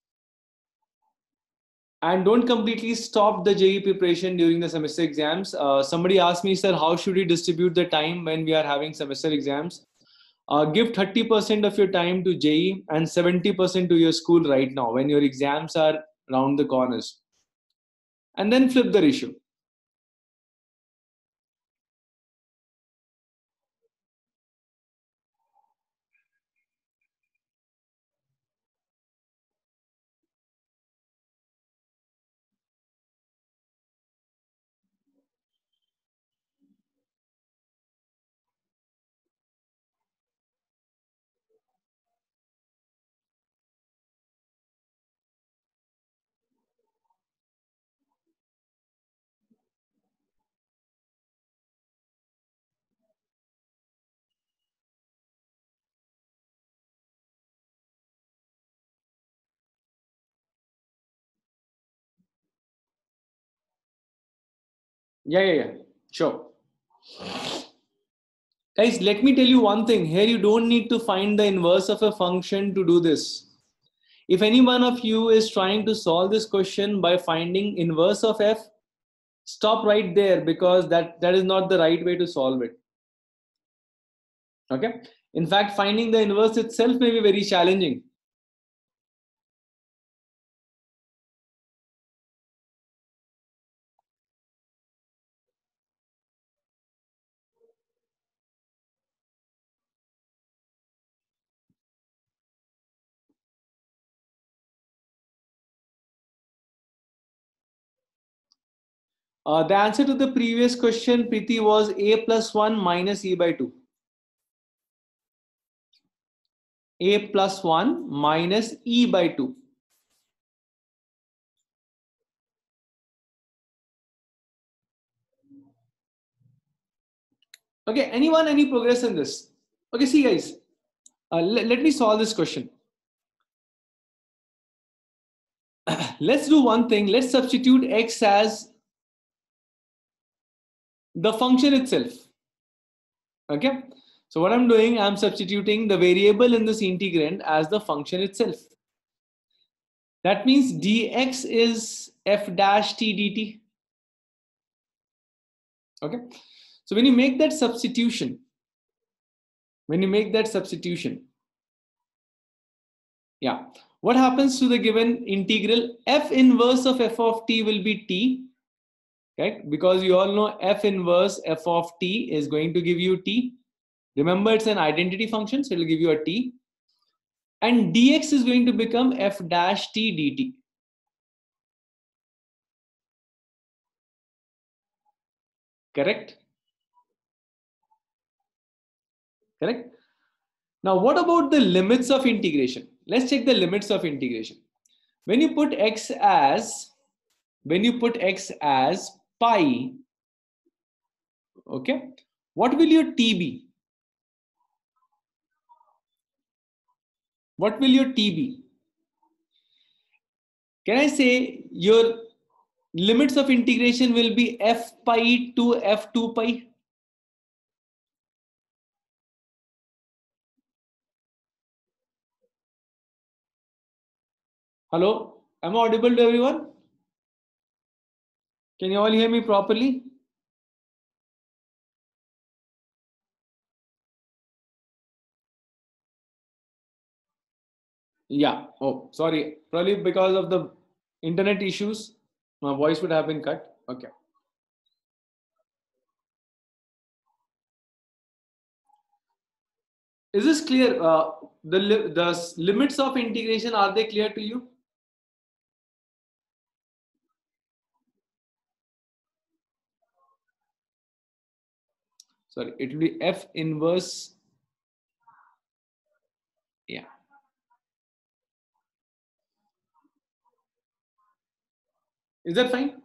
And don't completely stop the JEE preparation during the semester exams. Somebody asked me, sir, how should we distribute the time when we are having semester exams? Give 30% of your time to JEE and 70% to your school right now when your exams are around the corners. And then flip the ratio. Yeah. Sure. Guys, let me tell you one thing. Here you don't need to find the inverse of a function to do this. If any one of you is trying to solve this question by finding inverse of f, stop right there, because that is not the right way to solve it. Okay. In fact, finding the inverse itself may be very challenging. The answer to the previous question, Preeti, was a plus 1 minus e by 2. A plus 1 minus e by 2. Okay, anyone, any progress in this? Okay, see guys, let me solve this question. Let's do one thing. Let's substitute x as the function itself. Okay, so what I'm doing, I'm substituting the variable in this integrand as the function itself. That means dx is f dash t dt. Okay, so when you make that substitution, yeah, what happens to the given integral? F inverse of f of t will be t, right? Because you all know f inverse f of t is going to give you t. Remember, it's an identity function, so it will give you a t. And dx is going to become f dash t dt. Correct? Correct? Now, what about the limits of integration? Let's check the limits of integration. When you put x as pi, okay, what will your t be? What will your t be? Can I say your limits of integration will be f pi to f2 pi? Hello, am I audible to everyone? Can you all hear me properly? Yeah. Oh, sorry. Probably because of the internet issues, my voice would have been cut. Okay. Is this clear? The limits of integration, are they clear to you? Sorry, it will be f inverse. Yeah. Is that fine?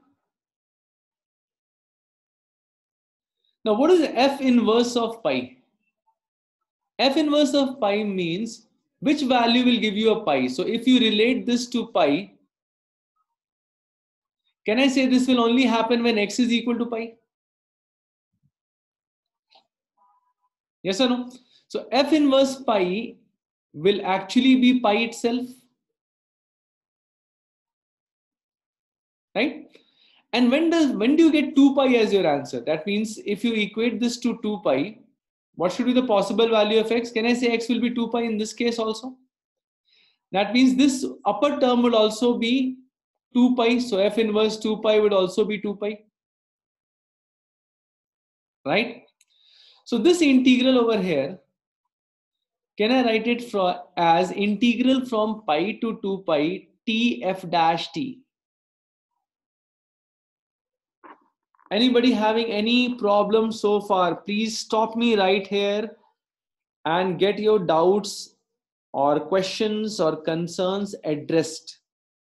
Now, what is f inverse of pi? F inverse of pi means which value will give you a pi. So if you relate this to pi, can I say this will only happen when x is equal to pi? Yes or no? So f inverse pi will actually be pi itself, right? And when do you get 2 pi as your answer? That means if you equate this to 2 pi, what should be the possible value of x? Can I say x will be 2 pi in this case also? That means this upper term would also be 2 pi. So f inverse 2 pi would also be 2 pi, right? So this integral over here, can I write it as integral from pi to 2 pi t f dash t? Anybody having any problem so far, please stop me right here and get your doubts or questions or concerns addressed.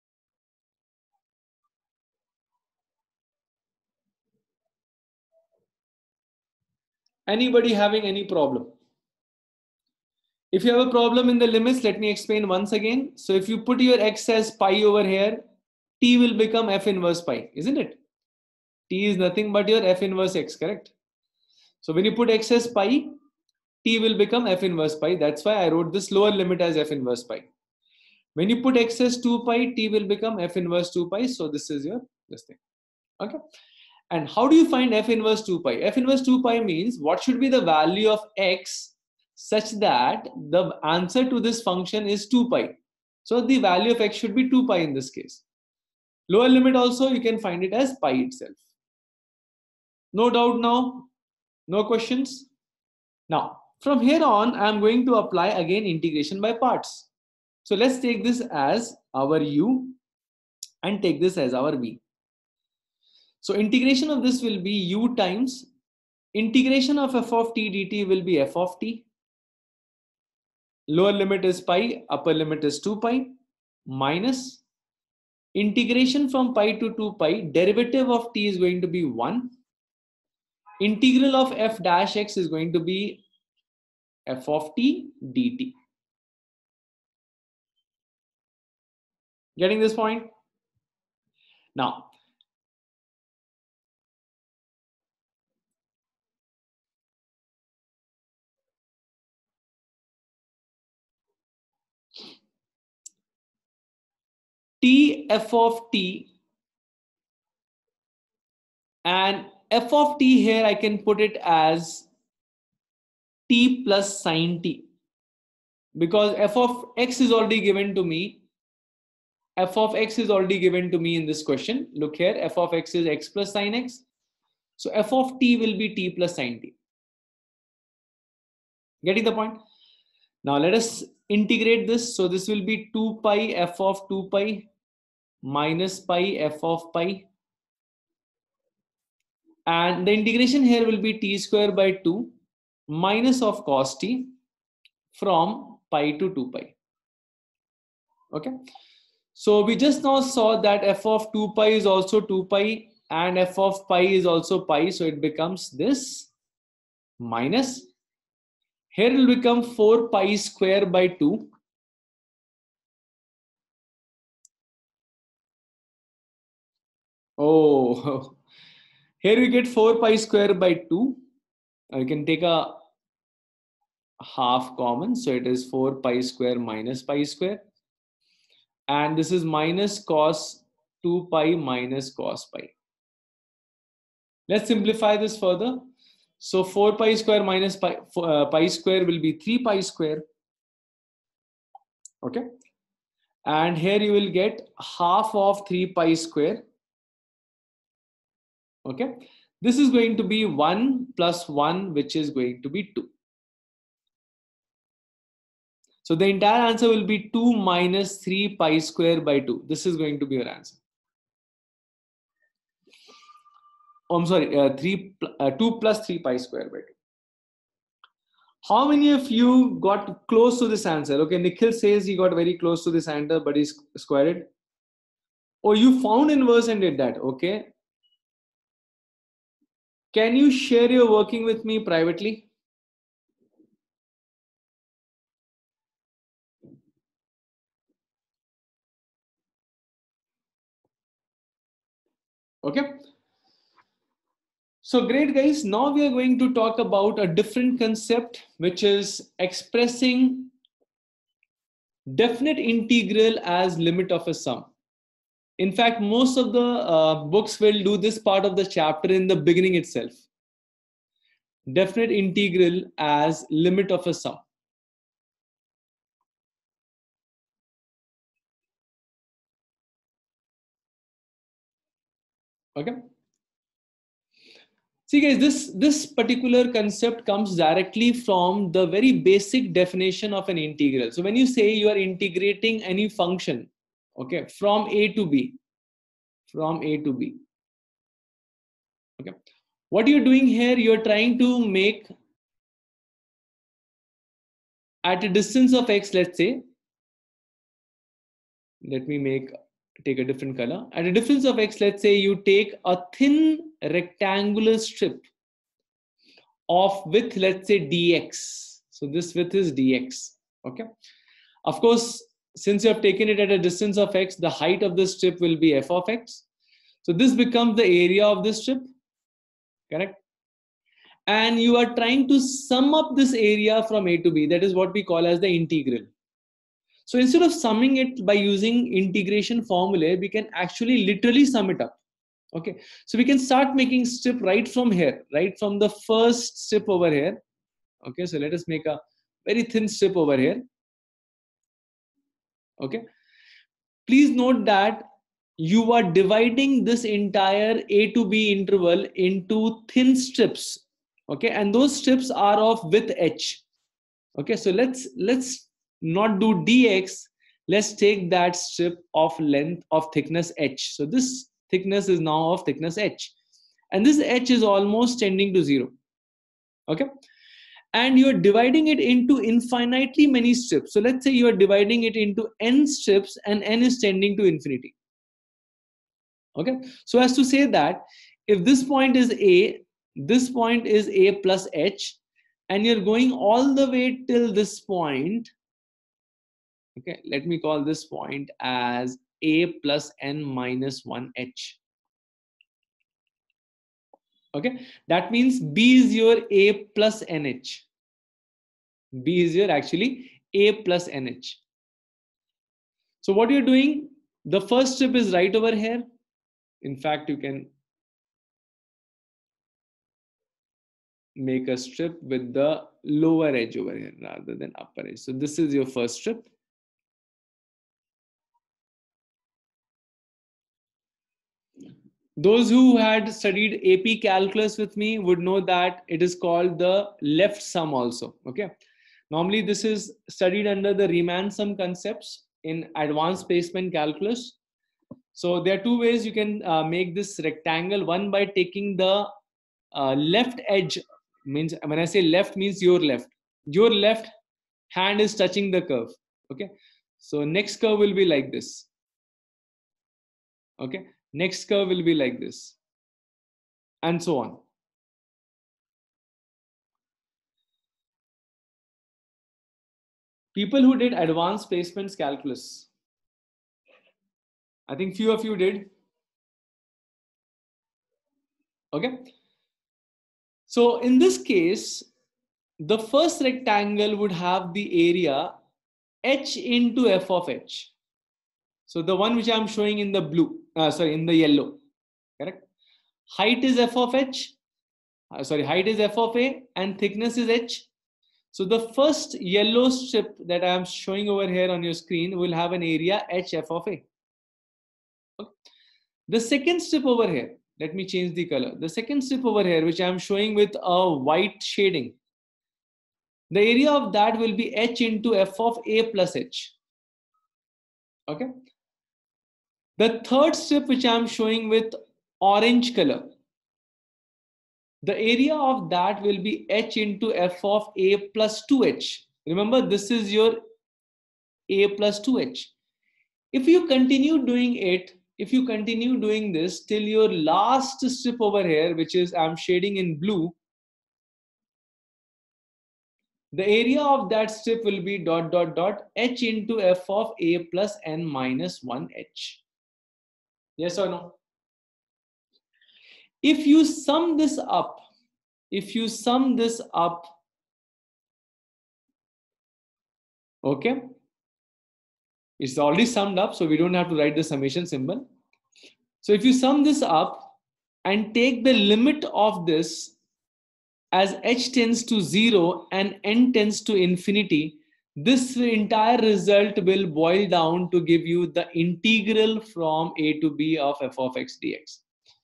Anybody having any problem? If you have a problem in the limits, let me explain once again. So if you put your x as pi over here, t will become f inverse pi, isn't it? T is nothing but your f inverse x, correct? So when you put x as pi, t will become f inverse pi. That's why I wrote this lower limit as f inverse pi. When you put x as 2 pi, t will become f inverse 2 pi. So this is your this thing. Okay. And how do you find f inverse 2 pi? F inverse 2 pi means what should be the value of x such that the answer to this function is 2 pi. So the value of x should be 2 pi in this case. Lower limit also you can find it as pi itself. No doubt now? No questions? Now, from here on, I am going to apply again integration by parts. So let's take this as our u and take this as our v. So integration of this will be u times integration of f of t dt will be f of t. Lower limit is pi, upper limit is 2 pi minus integration from pi to 2 pi, derivative of t is going to be 1. Integral of f dash x is going to be f of t dt. Getting this point? Now, t f of t and f of t here I can put it as t plus sine t, because f of x is already given to me. F of x is already given to me in this question. Look here, f of x is x plus sine x. So f of t will be t plus sine t. Getting the point? Now let us integrate this. So this will be 2 pi f of 2 pi minus pi f of pi. And the integration here will be t square by 2 minus of cos t from pi to 2 pi. Okay. So we just now saw that f of 2 pi is also 2 pi and f of pi is also pi. So it becomes this minus. Here it will become 4 pi square by 2. Oh, here we get 4 pi square by 2. You can take a half common. So it is 4 pi square minus pi square. And this is minus cos 2 pi minus cos pi. Let's simplify this further. So 4 pi square minus pi square will be 3 pi square. Okay. And here you will get half of 3 pi square. Okay. This is going to be 1 plus 1, which is going to be 2. So the entire answer will be 2 minus 3 pi square by 2. This is going to be your answer. Oh, I'm sorry, 2 plus 3 pi square by 2. How many of you got close to this answer? Okay, Nikhil says he got very close to this answer, but he squared it. Oh, you found inverse and did that. Okay. Can you share your working with me privately? Okay. So great, guys. Now we are going to talk about a different concept, which is expressing definite integral as limit of a sum. In fact, most of the books will do this part of the chapter in the beginning itself. Definite integral as limit of a sum. Okay. See guys, this particular concept comes directly from the very basic definition of an integral. So when you say you are integrating any function, okay, from A to B, okay, what you're doing here, you're trying to make at a distance of x, let's say, let me take a different color. At a difference of x, let's say you take a thin rectangular strip of width, let's say dx. So this width is dx. Okay. Of course, since you have taken it at a distance of x, the height of the strip will be f of x. So this becomes the area of the strip. Correct. And you are trying to sum up this area from A to B. That is what we call as the integral. So instead of summing it by using integration formulae, we can actually literally sum it up. Okay. So we can start making strip right from here, right from the first strip over here. Okay. So let us make a very thin strip over here. Okay. Please note that you are dividing this entire A to B interval into thin strips. Okay. And those strips are of width h. Okay. So let's not do dx. Let's take that strip of length of thickness h. So this thickness is now of thickness h. And this h is almost tending to 0. Okay. And you're dividing it into infinitely many strips. So let's say you are dividing it into n strips and n is tending to infinity. Okay. So as to say that if this point is a, this point is a plus h, and you're going all the way till this point. Okay. Let me call this point as a plus n minus 1h. Okay. That means b is your a plus nh. B is your actually a plus nh. So what you're doing, the first strip is right over here. In fact, you can make a strip with the lower edge over here rather than upper edge. So this is your first strip. Those who had studied AP calculus with me would know that it is called the left sum also. Okay. Normally this is studied under the Riemann sum concepts in advanced placement calculus. So there are two ways you can make this rectangle. One by taking the left edge, means when I say left means your left hand is touching the curve. Okay. So next curve will be like this. Okay. Next curve will be like this. And so on. People who did advanced placements calculus, I think few of you did. Okay. So in this case, the first rectangle would have the area h into f of h. So the one which I'm showing in the blue, in the yellow, correct? Height is f of h, height is f of a and thickness is h. So the first yellow strip that I am showing over here on your screen will have an area h f of a. Okay. The second strip over here, let me change the color. The second strip over here, which I am showing with a white shading, the area of that will be h into f of a plus h. Okay. The third strip, which I am showing with orange color, the area of that will be h into f of a plus 2h. Remember, this is your a plus 2h. If you continue doing it, if you continue doing this till your last strip over here, which is I'm shading in blue, the area of that strip will be dot dot dot h into f of a plus n minus 1h. Yes or no? If you sum this up, okay, it's already summed up, so we don't have to write the summation symbol. So if you sum this up and take the limit of this as h tends to 0 and n tends to infinity, this entire result will boil down to give you the integral from a to b of f of x dx.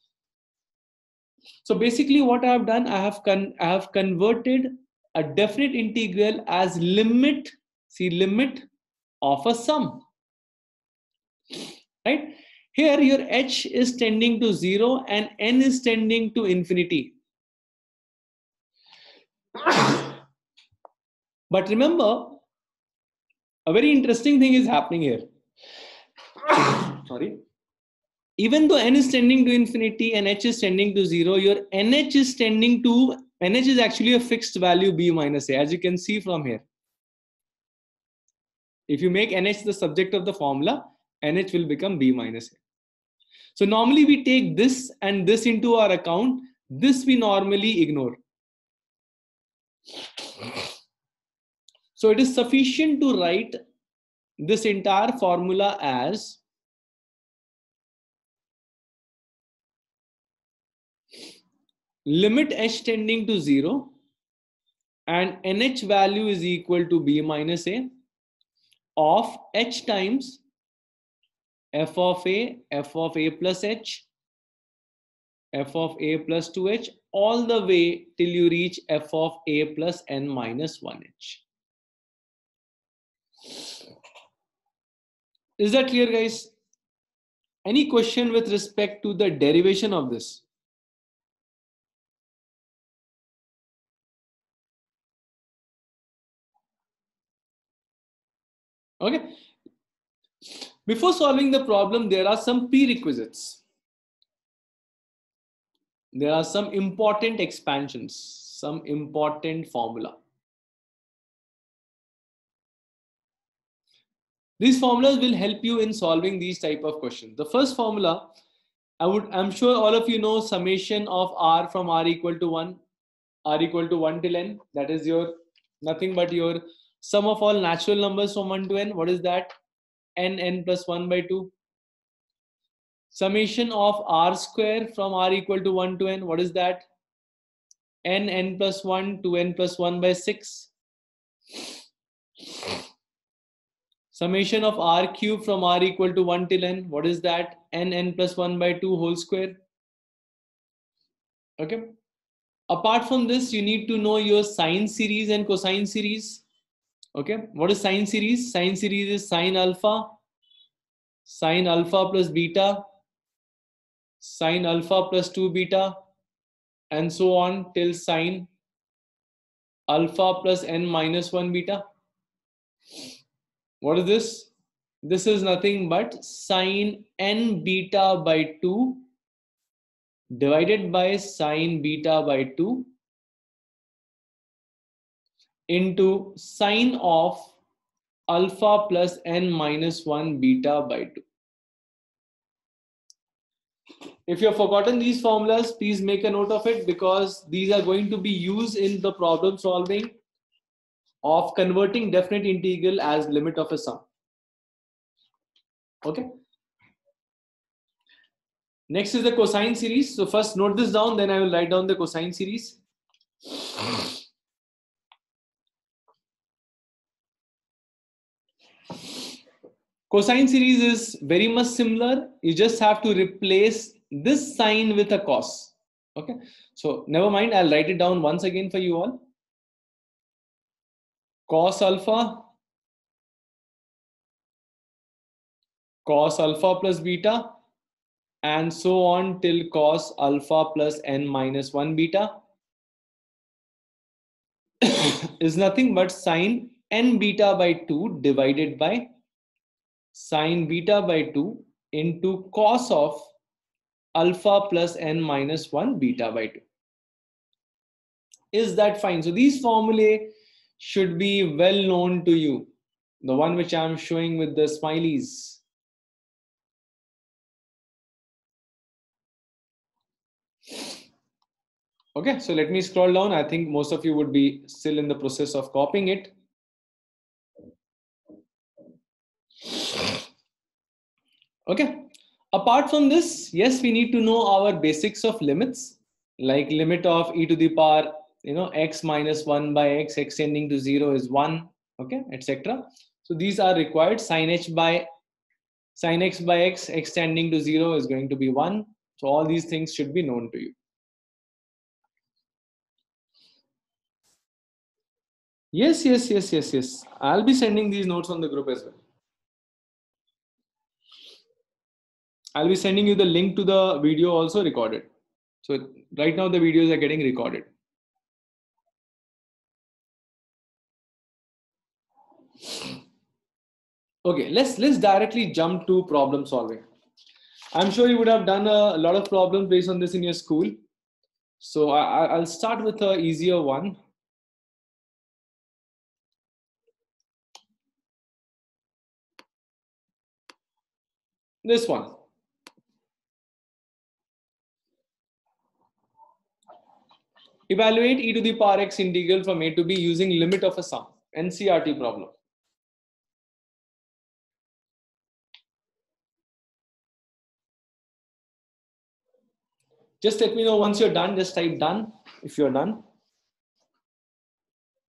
So basically what I have done, I have converted a definite integral as limit, see, limit of a sum, right? Here your h is tending to 0 and n is tending to infinity. But remember, a very interesting thing is happening here. Sorry. Even though n is tending to infinity and h is tending to 0, your nh is tending to, nh is actually a fixed value b minus a, as you can see from here. If you make nh the subject of the formula, nh will become b minus a. So normally we take this and this into our account. This we normally ignore. So it is sufficient to write this entire formula as limit h tending to 0 and nh value is equal to b minus a of h times f of a plus h, f of a plus 2h, all the way till you reach f of a plus n minus 1h. Is that clear, guys? Any question with respect to the derivation of this? Okay. Before solving the problem, there are some prerequisites. There are some important expansions, some important formula. These formulas will help you in solving these type of questions. The first formula, I'm sure all of you know summation of r from r equal to 1, r equal to 1 till n. That is your nothing but your sum of all natural numbers from 1 to n. What is that? N plus 1 by 2. Summation of r square from r equal to 1 to n. What is that? N plus 1 to n plus 1 by 6. Summation of r cube from r equal to 1 till n. What is that? N plus 1 by 2 whole square. Okay. Apart from this, you need to know your sine series and cosine series. Okay. What is sine series? Sine series is sine alpha plus beta, sine alpha plus 2 beta, and so on till sine alpha plus n minus 1 beta. What is this? This is nothing but sine n beta by 2 divided by sine beta by 2 into sine of alpha plus n minus 1 beta by 2. If you have forgotten these formulas, please make a note of it, because these are going to be used in the problem solving of converting definite integral as limit of a sum. Okay. Next is the cosine series. So first note this down, then I will write down the cosine series. Cosine series is very much similar. You just have to replace this sine with a cos. Okay. So never mind. I'll write it down once again for you all. Cos alpha plus beta, and so on till cos alpha plus n minus 1 beta is nothing but sine n beta by 2 divided by sine beta by 2 into cos of alpha plus n minus 1 beta by 2. Is that fine? So these formulae should be well known to you. The one which I'm showing with the smileys. Okay, so let me scroll down. I think most of you would be still in the process of copying it. Okay. Apart from this, yes, we need to know our basics of limits, like limit of e to the power, x minus 1 by x extending to 0 is 1, okay, etc. So these are required. Sin x by x extending to 0 is going to be 1. So all these things should be known to you. Yes. I'll be sending these notes on the group as well. I'll be sending you the link to the video also recorded. So right now the videos are getting recorded. Okay, let's directly jump to problem solving. I'm sure you would have done a lot of problems based on this in your school. So I'll start with an easier one. This one. Evaluate e to the power x integral from a to b using limit of a sum. NCRT problem. Just let me know once you're done. Just type done if you're done.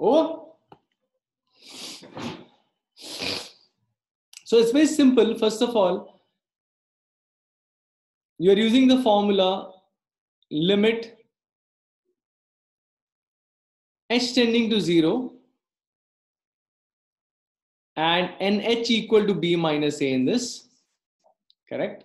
Oh, so it's very simple. First of all, you are using the formula limit h tending to 0 and nh equal to b minus a in this, correct?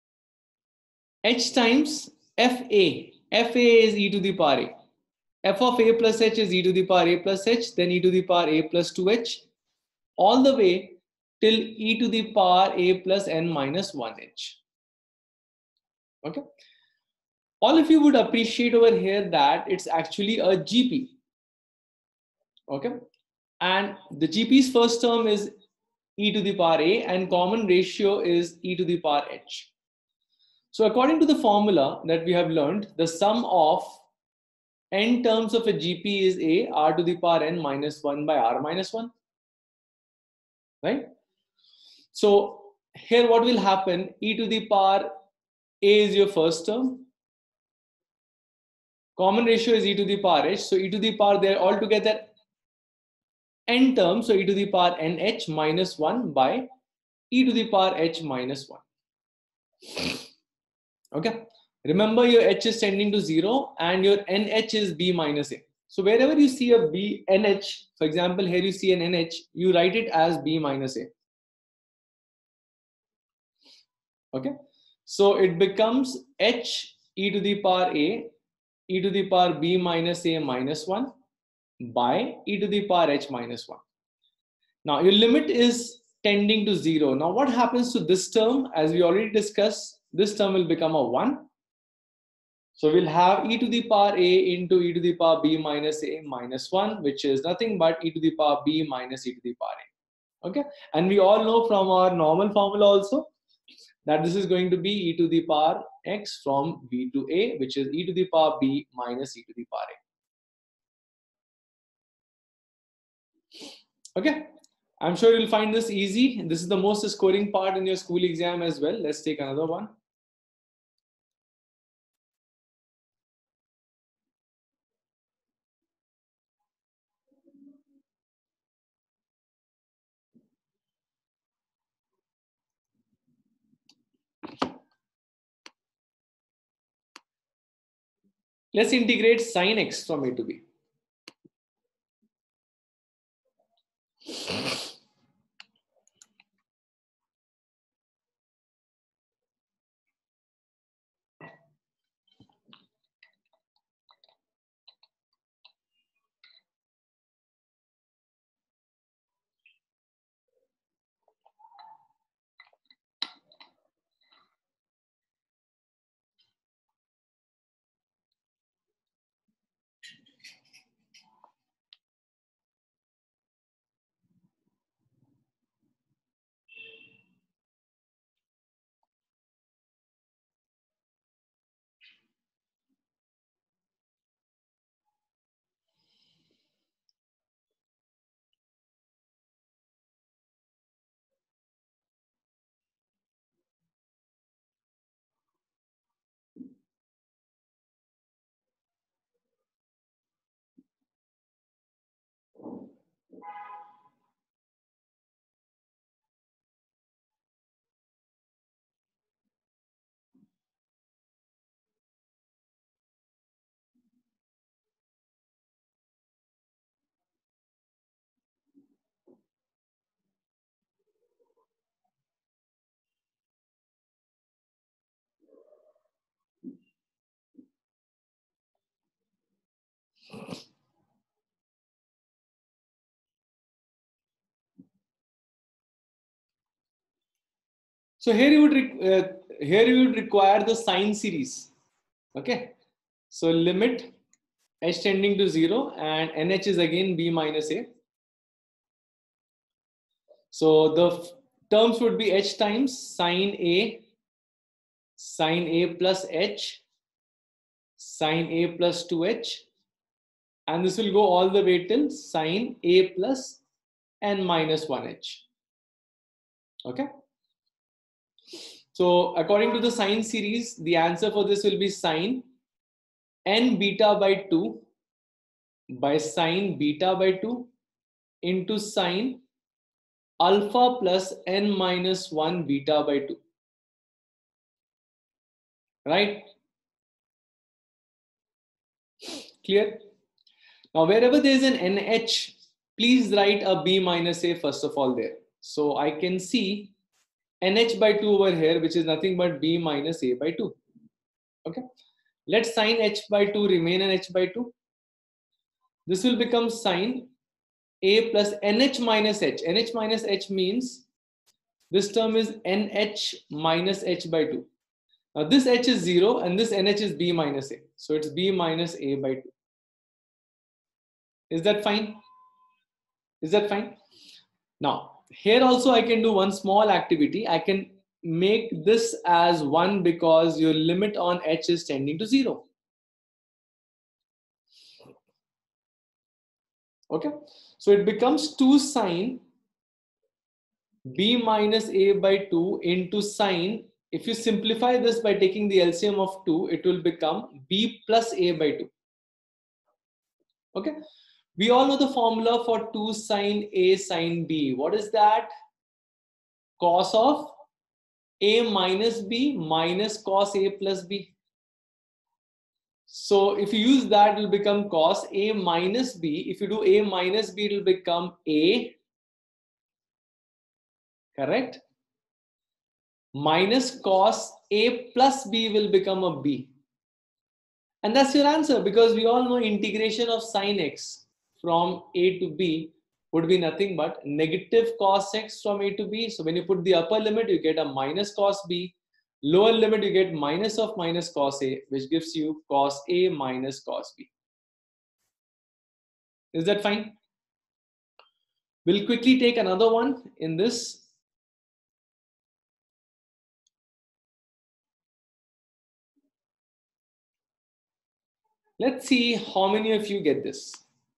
H times fa. Fa is e to the power a. F of a plus h is e to the power a plus h, then e to the power a plus 2h, all the way till e to the power a plus n minus 1h. Okay. All of you would appreciate over here that it's actually a GP. Okay. And the GP's first term is e to the power a and common ratio is e to the power h. So according to the formula that we have learned, the sum of n terms of a GP is a r to the power n minus 1 by r minus 1. Right? So here what will happen? E to the power a is your first term. Common ratio is e to the power h. So e to the power, they're all together n terms. So e to the power nh minus 1 by e to the power h minus 1. Okay. Remember your h is tending to 0 and your nh is b minus a. So wherever you see a b nh, for example, here you see an nh, you write it as b minus a. Okay. So it becomes h e to the power a e to the power b minus a minus 1 by e to the power h minus 1. Now your limit is tending to 0. Now what happens to this term? As we already discussed, this term will become a 1. So we'll have e to the power a into e to the power b minus a minus 1, which is nothing but e to the power b minus e to the power a. Okay. And we all know from our normal formula also that this is going to be e to the power x from b to a, which is e to the power b minus e to the power a. Okay. I'm sure you'll find this easy. This is the most scoring part in your school exam as well. Let's take another one. Let's integrate sine x from a to b. So here you would require the sine series. Okay. So limit h tending to 0 and nh is again b minus a. So the terms would be h times sine a plus h, sine a plus 2h, and this will go all the way till sine a plus n minus 1h. Okay. So according to the sine series, the answer for this will be sine n beta by 2 by sine beta by 2 into sine alpha plus n minus 1 beta by 2. Right? Clear? Now, wherever there is an NH, please write a B minus A first of all there. So I can see NH by 2 over here, which is nothing but B minus A by 2. Okay. Let sine H by 2 remain an H by 2. This will become sine A plus NH minus H. NH minus H means this term is NH minus H by 2. Now this H is 0 and this NH is B minus A. So it's B minus A by 2. Is that fine? Is that fine? Now, here also I can do one small activity. I can make this as 1 because your limit on H is tending to 0. Okay. So it becomes 2 sine B minus A by 2 into sine. If you simplify this by taking the LCM of 2, it will become B plus A by 2. Okay. We all know the formula for 2 sine A sine B. What is that? Cos of A minus B minus cos A plus B. So if you use that, it will become cos A minus B. If you do A minus B, it will become A. Correct? Minus cos A plus B will become a B. And that's your answer, because we all know integration of sine x from A to B would be nothing but negative cos x from A to B. So when you put the upper limit, you get a minus cos B. Lower limit, you get minus of minus cos A, which gives you cos A minus cos B. Is that fine? We'll quickly take another one in this. Let's see how many of you get this.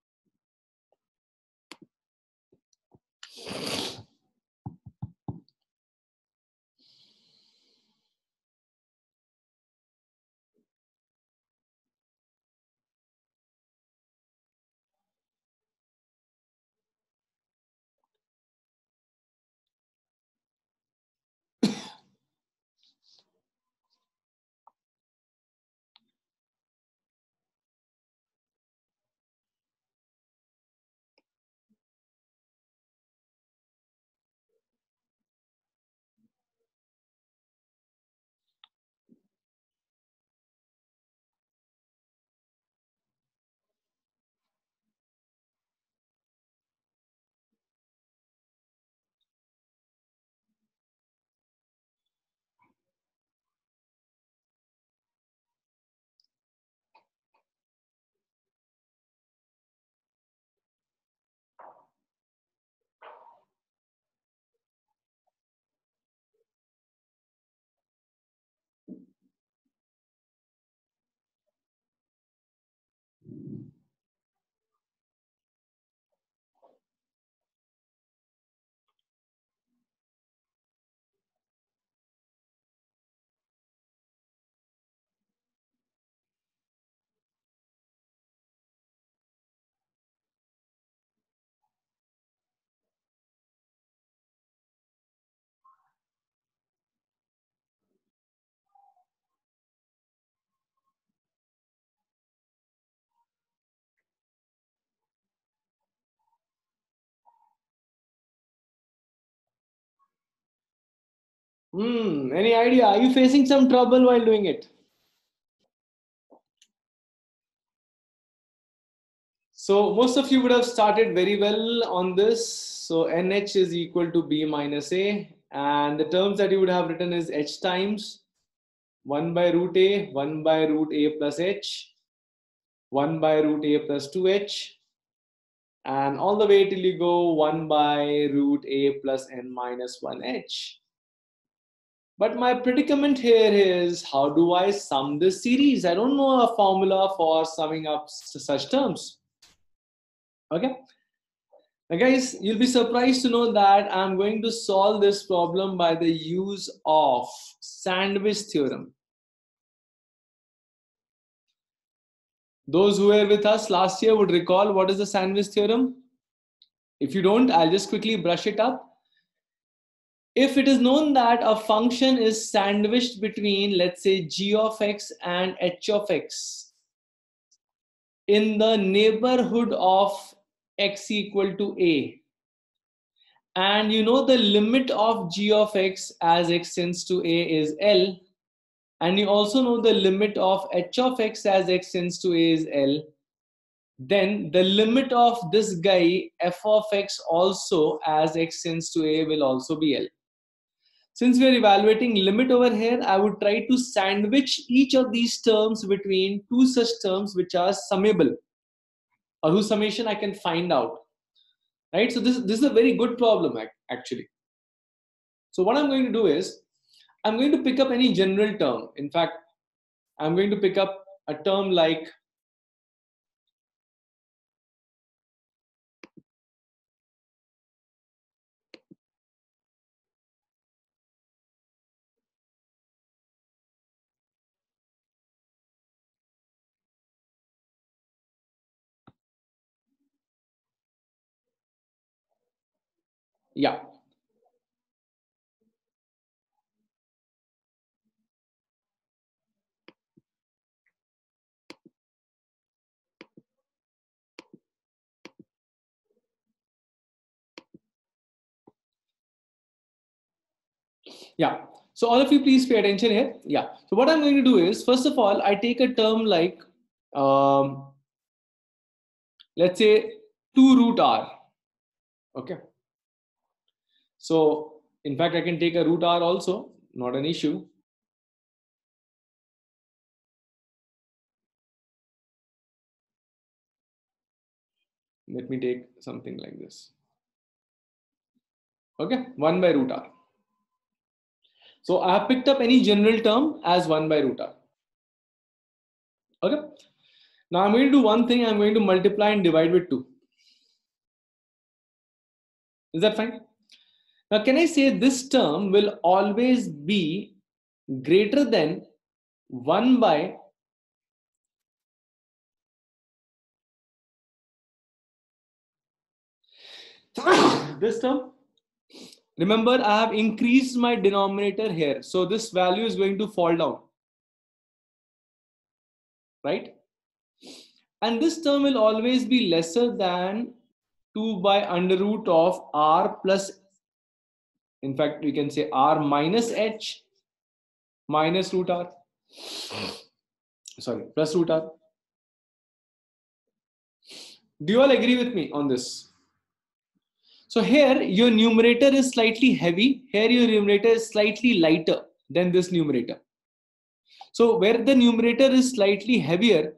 Any idea? Are you facing some trouble while doing it? So most of you would have started very well on this. So NH is equal to B minus A. And the terms that you would have written is H times 1 by root A, 1 by root A plus H, 1 by root A plus 2H, and all the way till you go 1 by root A plus N minus 1H. But my predicament here is, how do I sum this series? I don't know a formula for summing up such terms. Okay. Now guys, you'll be surprised to know that I'm going to solve this problem by the use of sandwich theorem. Those who were with us last year would recall what is the sandwich theorem. If you don't, I'll just quickly brush it up. If it is known that a function is sandwiched between, let's say, g of x and h of x in the neighborhood of x equal to a, and you know the limit of g of x as x tends to a is L, and you also know the limit of h of x as x tends to a is L, then the limit of this guy f of x also as x tends to a will also be L. Since we are evaluating limit over here, I would try to sandwich each of these terms between two such terms which are summable, or whose summation I can find out. Right? So this is a very good problem actually. So what I'm going to do is, I'm going to pick up any general term. In fact, I'm going to pick up a term like yeah. Yeah. So all of you please pay attention here. Yeah. So what I'm going to do is, first of all, I take a term like, let's say 2 root r. Okay. So in fact, I can take a root r also, not an issue. Let me take something like this. Okay, 1 by root r. So I have picked up any general term as 1 by root r. Okay. Now I'm going to do one thing. I'm going to multiply and divide with 2. Is that fine? Now, can I say this term will always be greater than 1 by this term? Remember, I have increased my denominator here. So this value is going to fall down. Right? And this term will always be lesser than 2 by under root of r plus, in fact, we can say r minus h minus root r. Sorry, plus root r. Do you all agree with me on this? So here your numerator is slightly heavy. Here your numerator is slightly lighter than this numerator. So where the numerator is slightly heavier,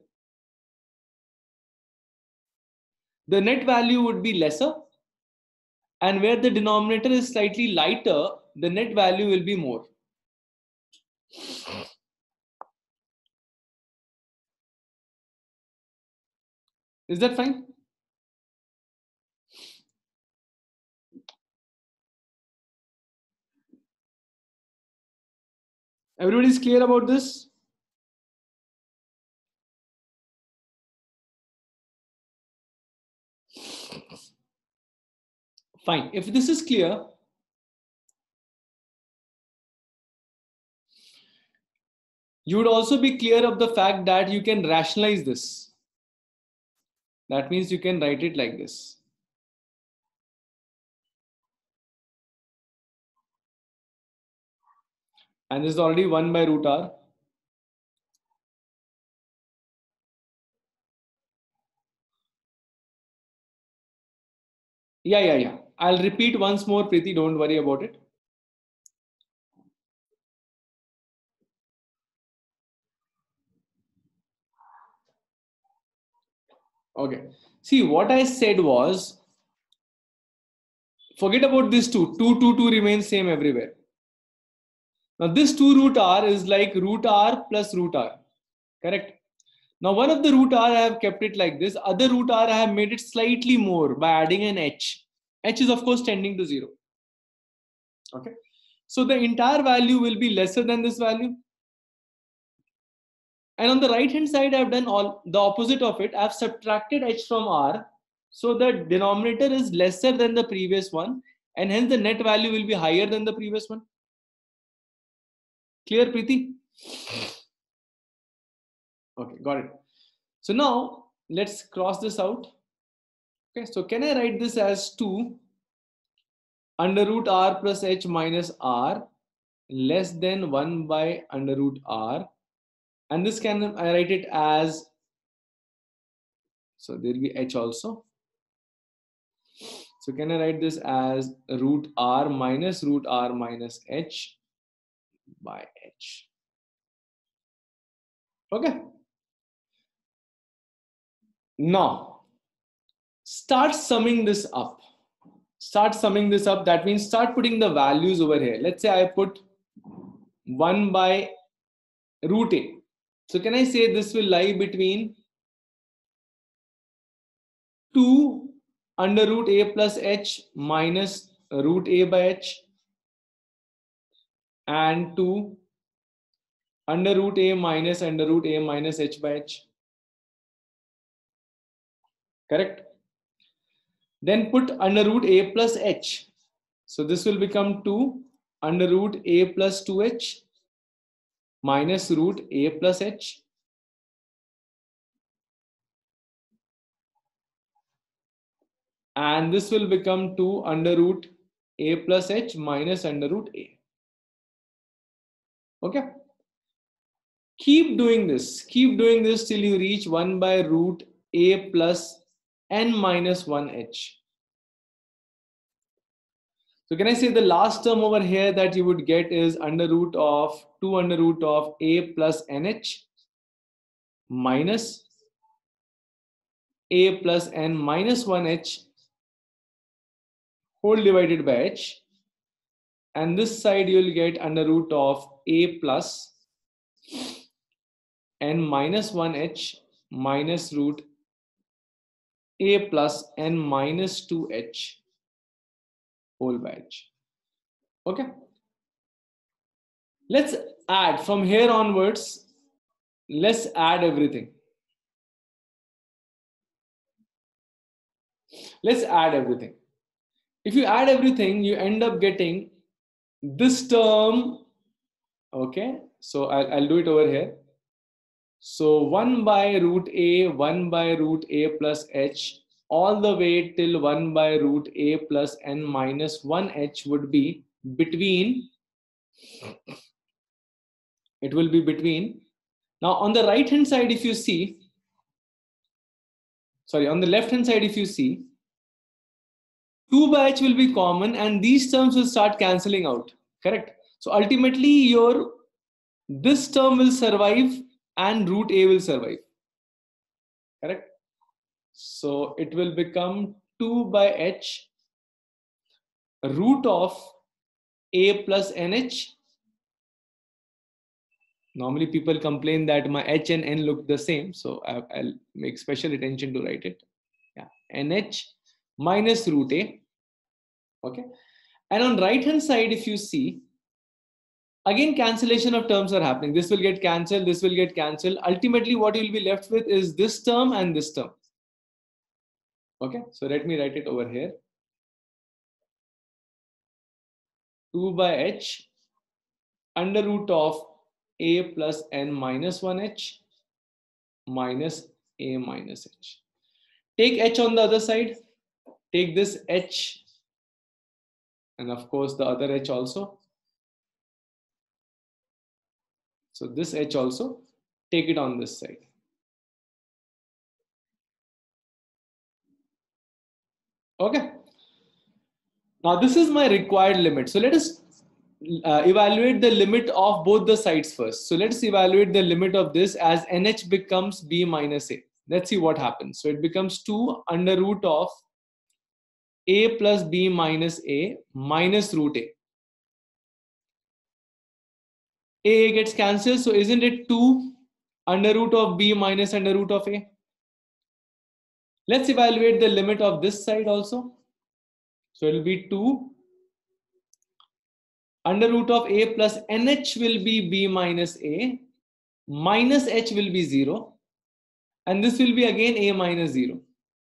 the net value would be lesser. And where the denominator is slightly lighter, the net value will be more. Is that fine? Everybody's clear about this? Fine. If this is clear, you would also be clear of the fact that you can rationalize this. That means you can write it like this. And this is already 1 by root r. Yeah. I'll repeat once more, Preeti. Don't worry about it. Okay. See, what I said was, forget about this 2. 2 remains same everywhere. Now this 2 root r is like root r plus root r. Correct? Now one of the root r I have kept it like this. Other root r I have made it slightly more by adding an h. H is of course tending to 0. Okay. So the entire value will be lesser than this value. And on the right hand side, I've done all the opposite of it. I've subtracted h from r. So the denominator is lesser than the previous one. And hence the net value will be higher than the previous one. Clear, Preeti? Okay, got it. So now let's cross this out. Okay, so can I write this as 2 under root r plus h minus r less than 1 by under root r? And this can I write it as, so there will be h also. So can I write this as root r minus h by h? Okay. Now start summing this up. Start summing this up. That means start putting the values over here. Let's say I put 1 by root a. So can I say this will lie between 2 under root a plus h minus root a by h and 2 under root a minus h by h. Correct? Then put under root a plus h. So this will become 2 under root a plus 2h minus root a plus h. And this will become 2 under root a plus h minus under root a. Okay. Keep doing this till you reach 1 by root a plus n minus 1h. So can I say the last term over here that you would get is under root of 2 under root of a plus nh minus a plus n minus 1h whole divided by h, and this side you will get under root of a plus n minus 1h minus root a plus n minus 2h whole by h. Okay. Let's add from here onwards. Let's add everything. Let's add everything. If you add everything, you end up getting this term. Okay. So I'll do it over here. So 1 by root a plus h all the way till 1 by root a plus n minus 1h would be between, it will be between. Now on the right hand side, if you see, sorry, on the left hand side, if you see, 2 by h will be common and these terms will start cancelling out. Correct? So ultimately your this term will survive and root a will survive. Correct? So it will become 2 by h root of a plus nh. Normally people complain that my h and n look the same, so I'll make special attention to write it. Yeah, nh minus root a. Okay, and on right hand side, if you see, again cancellation of terms are happening. This will get cancelled, this will get cancelled. Ultimately what you will be left with is this term and this term. Okay, so let me write it over here. 2 by h under root of a plus n minus 1h minus a minus h. Take h on the other side. Take this h and of course the other h also. So this h also, take it on this side. Okay. Now this is my required limit. So let us evaluate the limit of both the sides first. So let's evaluate the limit of this as nh becomes b minus a. Let's see what happens. So it becomes 2 under root of a plus b minus a minus root a. A gets cancelled. So isn't it 2 under root of b minus under root of a? Let's evaluate the limit of this side also. So it will be 2 under root of a plus nh will be b minus a minus h will be 0, and this will be again a minus 0,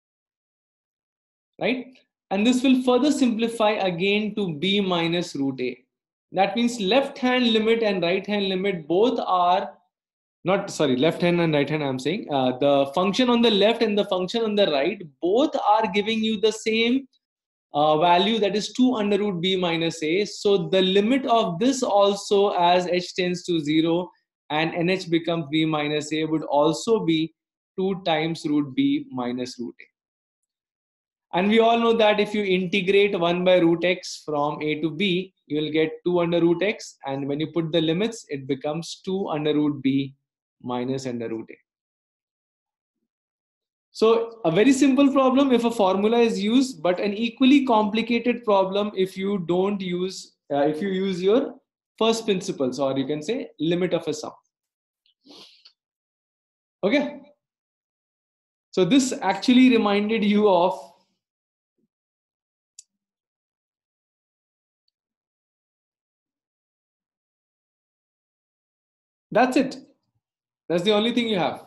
right? And this will further simplify again to b minus root a. That means left hand limit and right hand limit both are not, sorry, left hand and right hand, I'm saying the function on the left and the function on the right both are giving you the same value, that is 2 under root b minus a. So the limit of this also, as h tends to 0 and nh becomes b minus a, would also be 2 times root b minus root a. And we all know that if you integrate 1 by root x from a to b, you will get 2 under root x, and when you put the limits, it becomes 2 under root b minus under root a. So a very simple problem if a formula is used, but an equally complicated problem if you don't use, if you use your first principles, or you can say limit of a sum. Okay. So this actually reminded you of that's it. That's the only thing you have.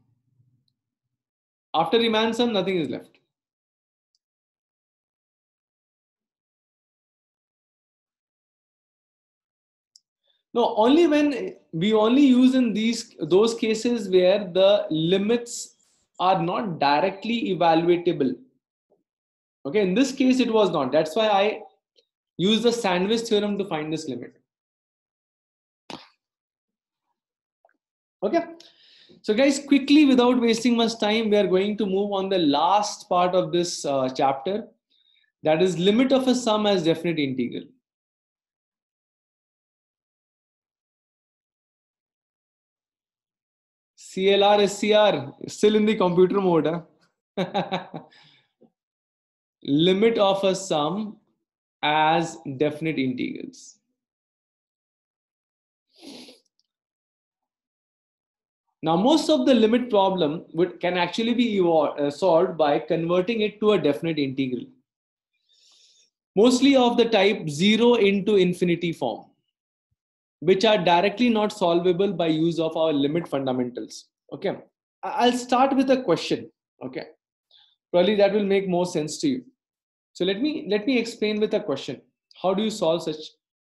After Riemann sum, nothing is left. No, only when we only use in those cases where the limits are not directly evaluatable. Okay, in this case it was not. That's why I used the sandwich theorem to find this limit. Okay, so guys, quickly without wasting much time, we are going to move on the last part of this chapter, that is limit of a sum as definite integral. CLR SCR still in the computer mode, huh? Limit of a sum as definite integrals. Now, most of the limit problem can actually be solved by converting it to a definite integral, mostly of the type 0 into infinity form, which are directly not solvable by use of our limit fundamentals. Okay, I'll start with a question. Okay, probably that will make more sense to you. So let me explain with a question. How do you solve such,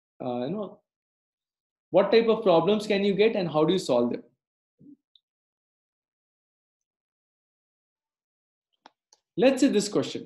what type of problems can you get and how do you solve them? Let's say this question.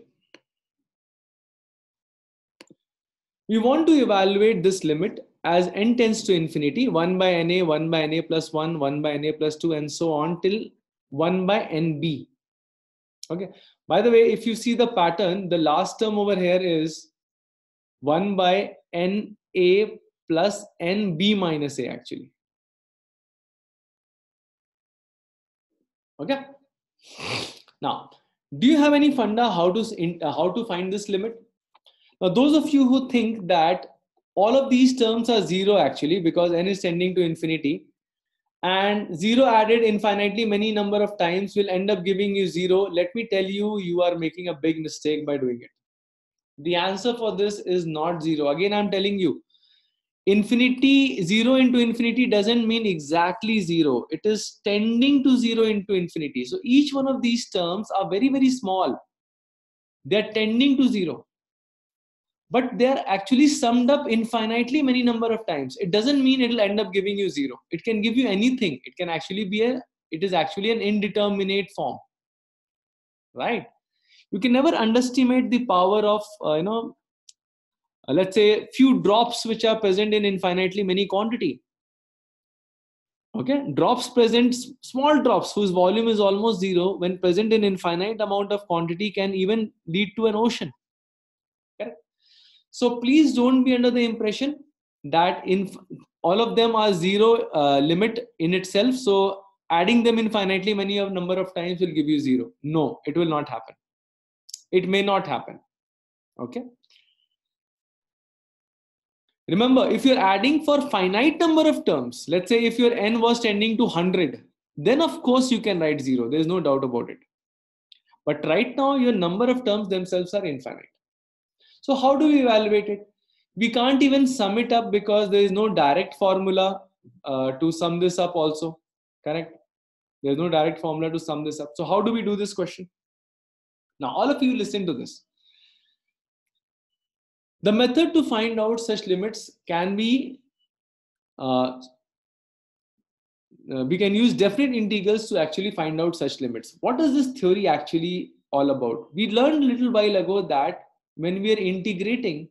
We want to evaluate this limit as n tends to infinity, 1 by na, 1 by na plus 1, 1 by na plus 2, and so on till 1 by nb. Okay. By the way, if you see the pattern, the last term over here is 1 by na plus nb minus a actually. Okay. Now, do you have any funda how to find this limit? Now, those of you who think that all of these terms are 0 actually because n is tending to infinity, and 0 added infinitely many number of times will end up giving you 0, let me tell you, you are making a big mistake by doing it. The answer for this is not 0. Again, I'm telling you, infinity, 0 into infinity doesn't mean exactly 0. It is tending to 0 into infinity. So each one of these terms are very, very small. They're tending to 0. But they're actually summed up infinitely many number of times. It doesn't mean it'll end up giving you 0. It can give you anything. It can actually be it is actually an indeterminate form, right? You can never underestimate the power of, let's say few drops which are present in infinitely many quantity. Okay, drops present, small drops whose volume is almost 0, when present in infinite amount of quantity can even lead to an ocean. Correct? So please don't be under the impression that all of them are 0 limit in itself. So adding them infinitely many of number of times will give you 0. No, it will not happen. It may not happen. Okay. Remember, if you're adding for finite number of terms, let's say if your n was tending to 100, then of course you can write 0. There's no doubt about it. But right now, your number of terms themselves are infinite. So how do we evaluate it? We can't even sum it up because there is no direct formula to sum this up also. Correct? There's no direct formula to sum this up. So how do we do this question? Now, all of you listen to this. The method to find out such limits can be, we can use definite integrals to actually find out such limits. What is this theory actually all about? We learned a little while ago that when we are integrating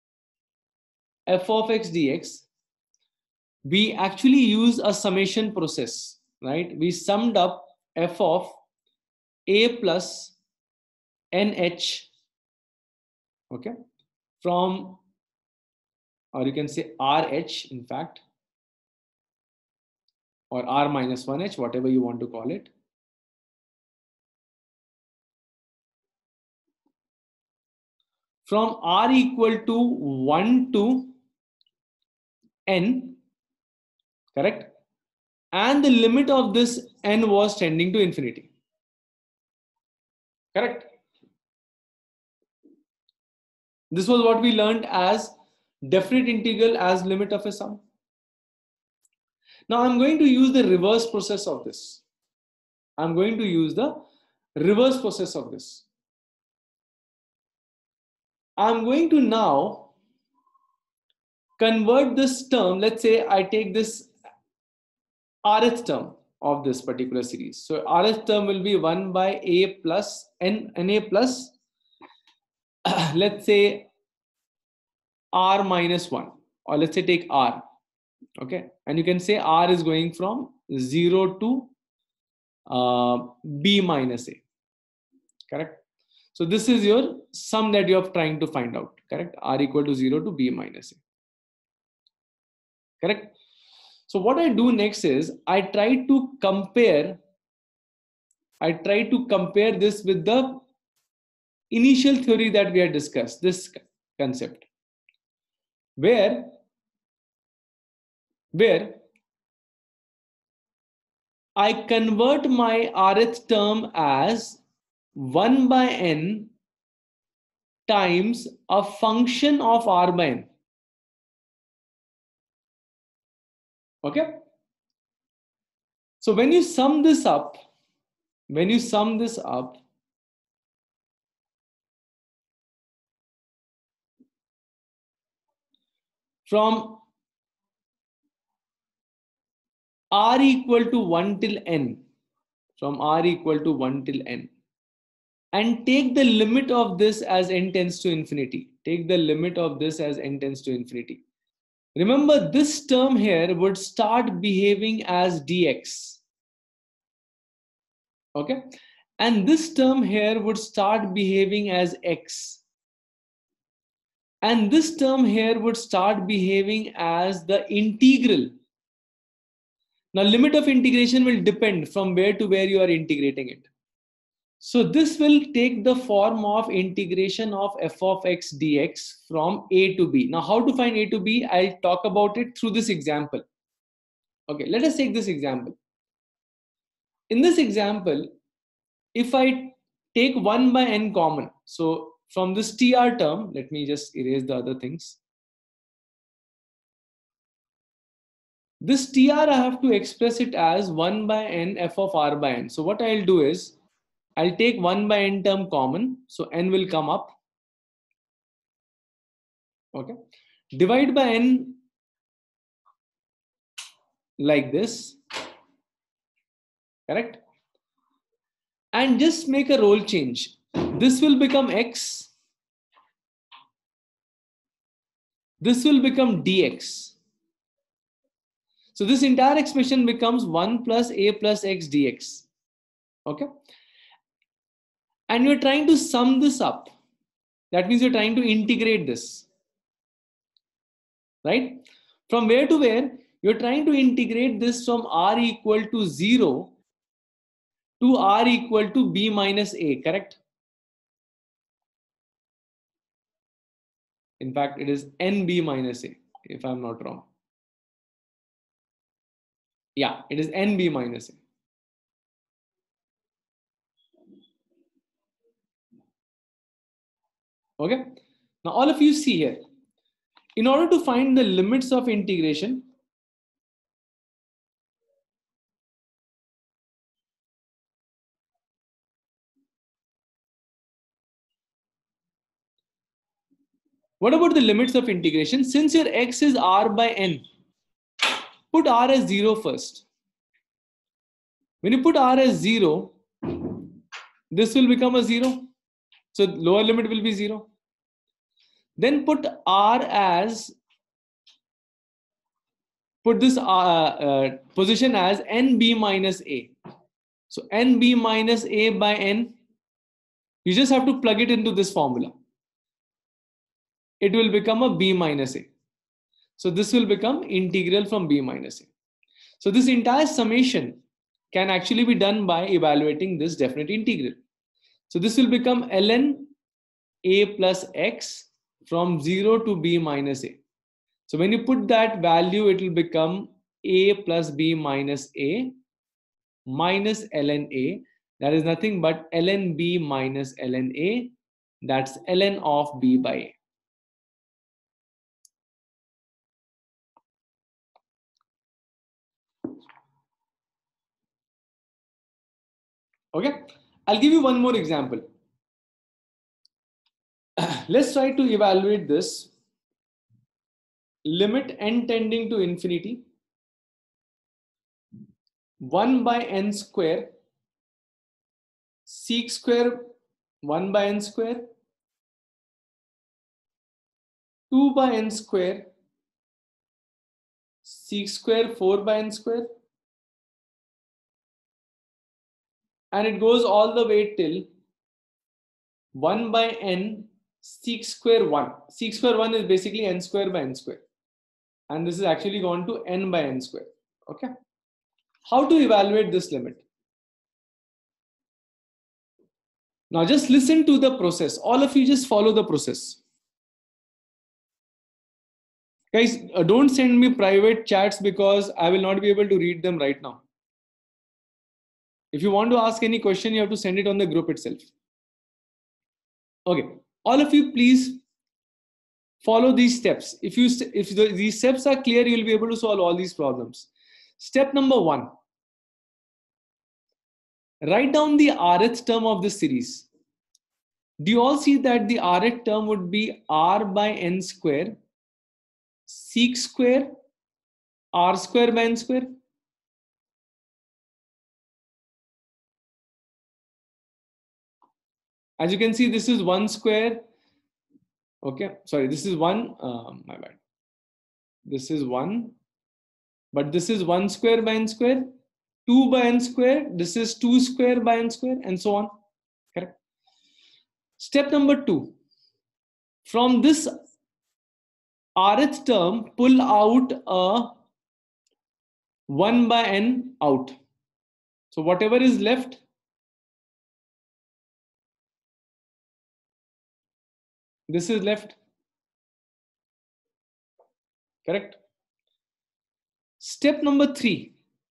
f of x dx, we actually use a summation process, right? We summed up f of a plus nh, okay, from, or you can say rh, in fact, or r minus 1h, whatever you want to call it, from r equal to 1 to n, correct? And the limit of this n was tending to infinity, correct? This was what we learned as definite integral as limit of a sum. Now I'm going to use the reverse process of this. I'm going to use the reverse process of this. I'm going to now convert this term. Let's say I take this rth term of this particular series. So rth term will be 1 by a plus na plus, let's say r minus 1, or let's say take r, okay? And you can say r is going from 0 to b minus a, correct? So this is your sum that you are trying to find out, correct? R equal to 0 to b minus a, correct? So what I do next is I try to compare this with the initial theory that we had discussed, this concept, where I convert my rth term as 1 by n times a function of r by n. Okay? So when you sum this up, from r equal to 1 till n, and take the limit of this as n tends to infinity. Remember, this term here would start behaving as dx. Okay? And this term here would start behaving as x. And this term here would start behaving as the integral. Now, limit of integration will depend from where to where you are integrating it. So this will take the form of integration of f of x dx from a to b. Now, how to find a to b? I'll talk about it through this example. Okay, let us take this example. In this example, if I take 1 by n common, so from this tr term, let me just erase the other things. This tr, I have to express it as 1 by n f of r by n. So what I'll do is, I'll take 1 by n term common, so n will come up. Okay, divide by n like this, correct? And just make a role change. This will become x, this will become dx. So this entire expression becomes 1 plus a plus x dx. Okay, and you're trying to sum this up. That means you're trying to integrate this, right? From where to where? You're trying to integrate this from r equal to 0 to r equal to b minus a, correct? In fact, it is nb minus a, if I'm not wrong. Yeah, it is nb minus a. Okay, now all of you see here, in order to find the limits of integration, What about the limits of integration? Since your x is r by n, put r as 0 first. When you put r as 0, this will become a 0. So lower limit will be 0. Then put this position as nb minus a. So nb minus a by n, you just have to plug it into this formula. It will become a b minus a. So this will become integral from b minus a. So this entire summation can actually be done by evaluating this definite integral. So this will become ln a plus x from 0 to b minus a. So when you put that value, it will become a plus b minus a minus ln a. That is nothing but ln b minus ln a. That's ln of b by a. Okay, I'll give you one more example. Let's try to evaluate this. Limit n tending to infinity, 1 by n square, sec square 1 by n square, 2 by n square, sec square 4 by n square, and it goes all the way till 1 by n sec square 1. Sec square 1 is basically n square by n square. And this is actually gone to n by n square. Okay. How to evaluate this limit? Now just listen to the process. All of you just follow the process. Guys, don't send me private chats because I will not be able to read them right now. If you want to ask any question, you have to send it on the group itself. Okay. All of you, please follow these steps. If these steps are clear, you'll be able to solve all these problems. Step number 1. Write down the rth term of this series. Do you all see that the rth term would be r by n square, sec square, r square by n square? As you can see, this is 1 square. Okay, sorry, this is 1. My bad. This is 1. But this is 1 square by n square, 2 by n square. This is 2 square by n square, and so on. Correct. Step number 2. From this rth term, pull out a 1 by n out. So whatever is left, this is left. Correct. Step number 3.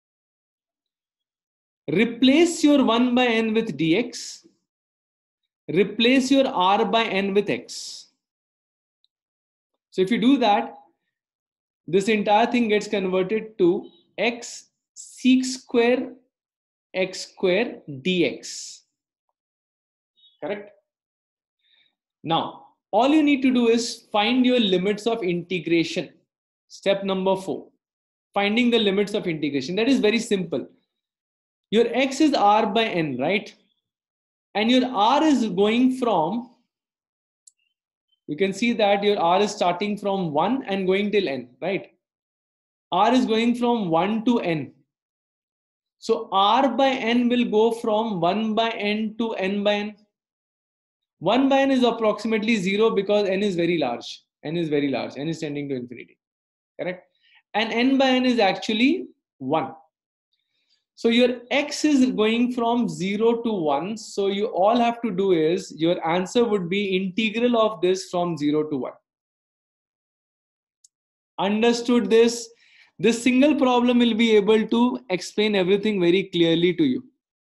Replace your 1 by n with dx. Replace your r by n with x. So if you do that, this entire thing gets converted to x sec square x square dx. Correct? Now, all you need to do is find your limits of integration. Step number 4. Finding the limits of integration. That is very simple. Your x is r by n, right? And your r is going from, you can see that your r is starting from 1 and going till n, right? R is going from 1 to n. So r by n will go from 1 by n to n by n. 1 by n is approximately 0 because n is very large. N is very large. N is tending to infinity. Correct? And n by n is actually 1. So your x is going from 0 to 1. So you all have to do is, your answer would be integral of this from 0 to 1. Understood this? This single problem will be able to explain everything very clearly to you.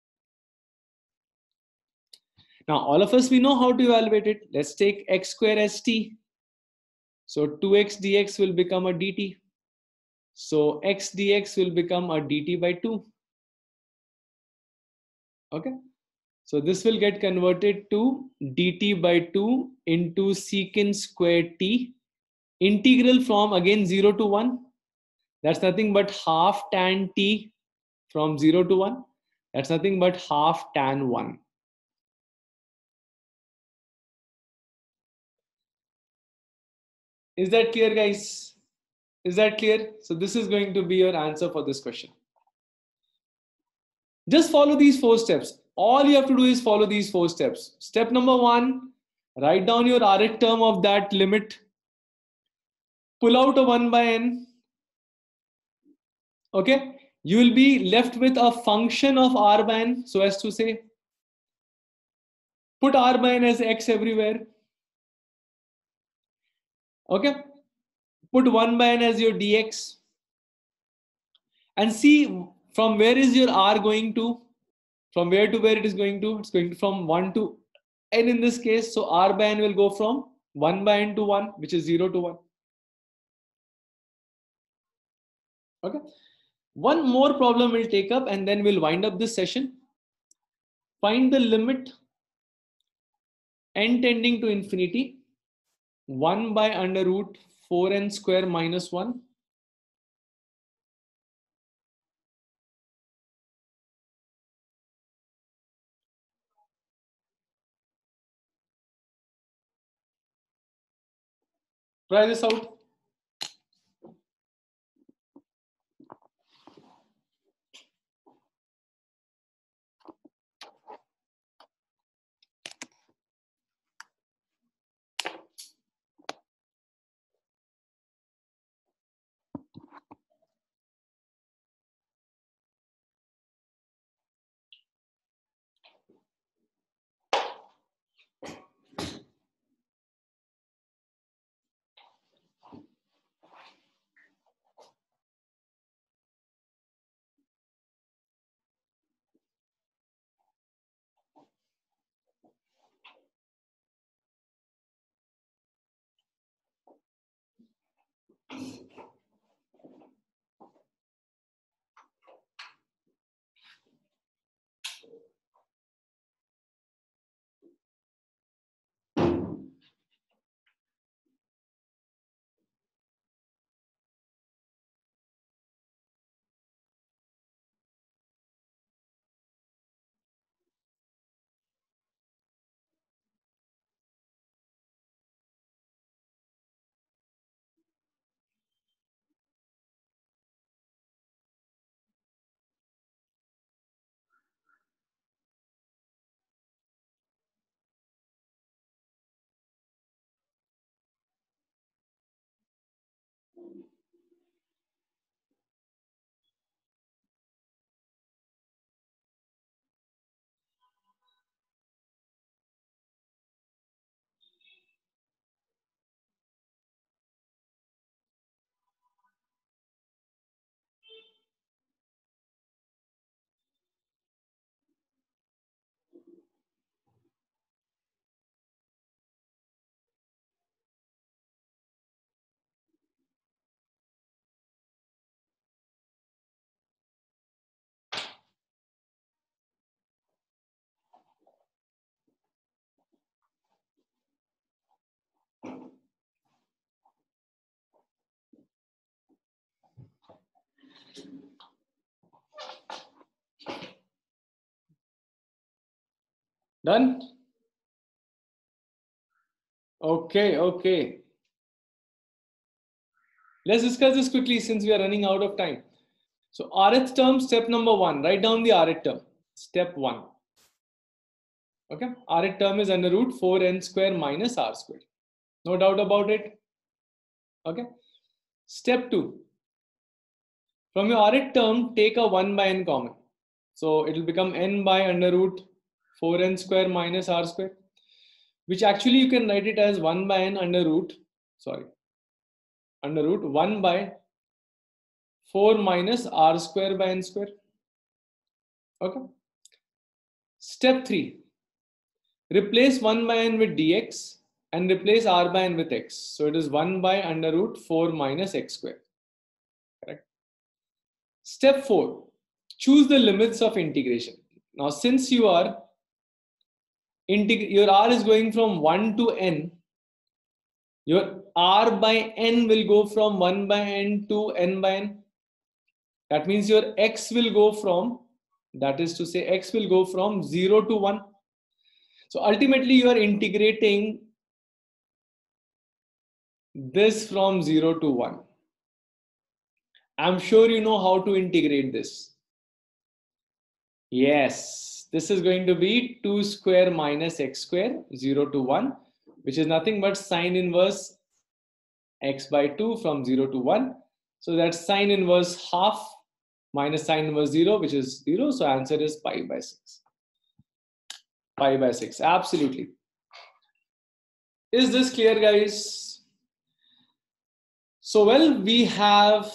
Now, all of us, we know how to evaluate it. Let's take x square as t. So 2x dx will become a dt. So x dx will become a dt by 2. Okay. So this will get converted to dt by 2 into secant square t. Integral from again 0 to 1. That's nothing but half tan t from 0 to 1. That's nothing but half tan 1. Is that clear, guys? Is that clear? So this is going to be your answer for this question. Just follow these 4 steps. All you have to do is follow these 4 steps. Step number 1, write down your Rh term of that limit. Pull out a 1 by n. Okay. You will be left with a function of r by n. So as to say, put r by n as x everywhere. Okay. Put 1 by n as your dx. And see from where is your r going to? From where to where it is going to? It's going from 1 to n in this case. So r by n will go from 1 by n to 1, which is 0 to 1. Okay. One more problem we'll take up and then we'll wind up this session. Find the limit n tending to infinity 1 by under root 4n square minus 1. Try this out. Done? Okay, okay. Let's discuss this quickly since we are running out of time. So Rth term, step number 1. Write down the Rth term. Step 1. Okay. Rth term is under root 4n square minus r square. No doubt about it. Okay. Step 2. From your Rth term, take a 1 by n common. So it will become n by under root 4n square minus r square, which actually you can write it as 1 by n under root 1 by 4 minus r square by n square. Okay. Step 3. Replace 1 by n with dx and replace r by n with x. So it is 1 by under root 4 minus x square. Correct. Step 4. Choose the limits of integration. Now, since you are your r is going from 1 to n, your r by n will go from 1 by n to n by n. That means your x will go from, that is to say, x will go from 0 to 1. So ultimately, you are integrating this from 0 to 1. I'm sure you know how to integrate this. Yes, this is going to be 2 square minus x square, 0 to 1, which is nothing but sine inverse x by 2 from 0 to 1. So that's sine inverse half minus sine inverse 0, which is 0. So answer is pi by 6. Pi by 6, absolutely. Is this clear, guys? So, well, we have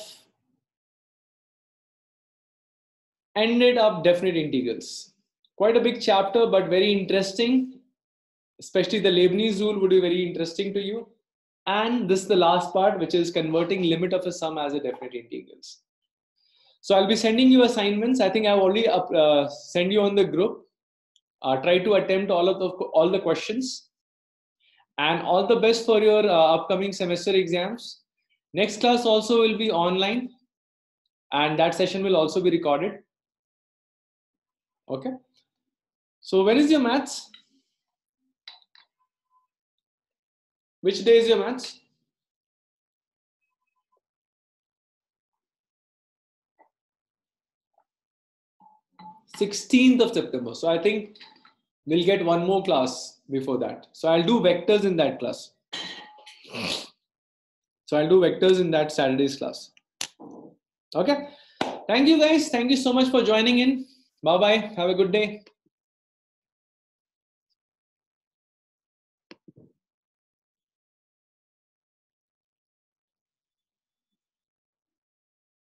ended up definite integrals. Quite a big chapter, but very interesting. Especially the Leibniz rule would be very interesting to you. And this is the last part, which is converting limit of a sum as a definite integrals. So I'll be sending you assignments. I think I've already sent you on the group. Try to attempt all the questions. And all the best for your upcoming semester exams. Next class also will be online. And that session will also be recorded. Okay. So when is your maths? Which day is your maths? 16th of September. So I think we'll get one more class before that. So I'll do vectors in that class. So I'll do vectors in that Saturday's class. Okay. Thank you guys. Thank you so much for joining in. Bye-bye. Have a good day.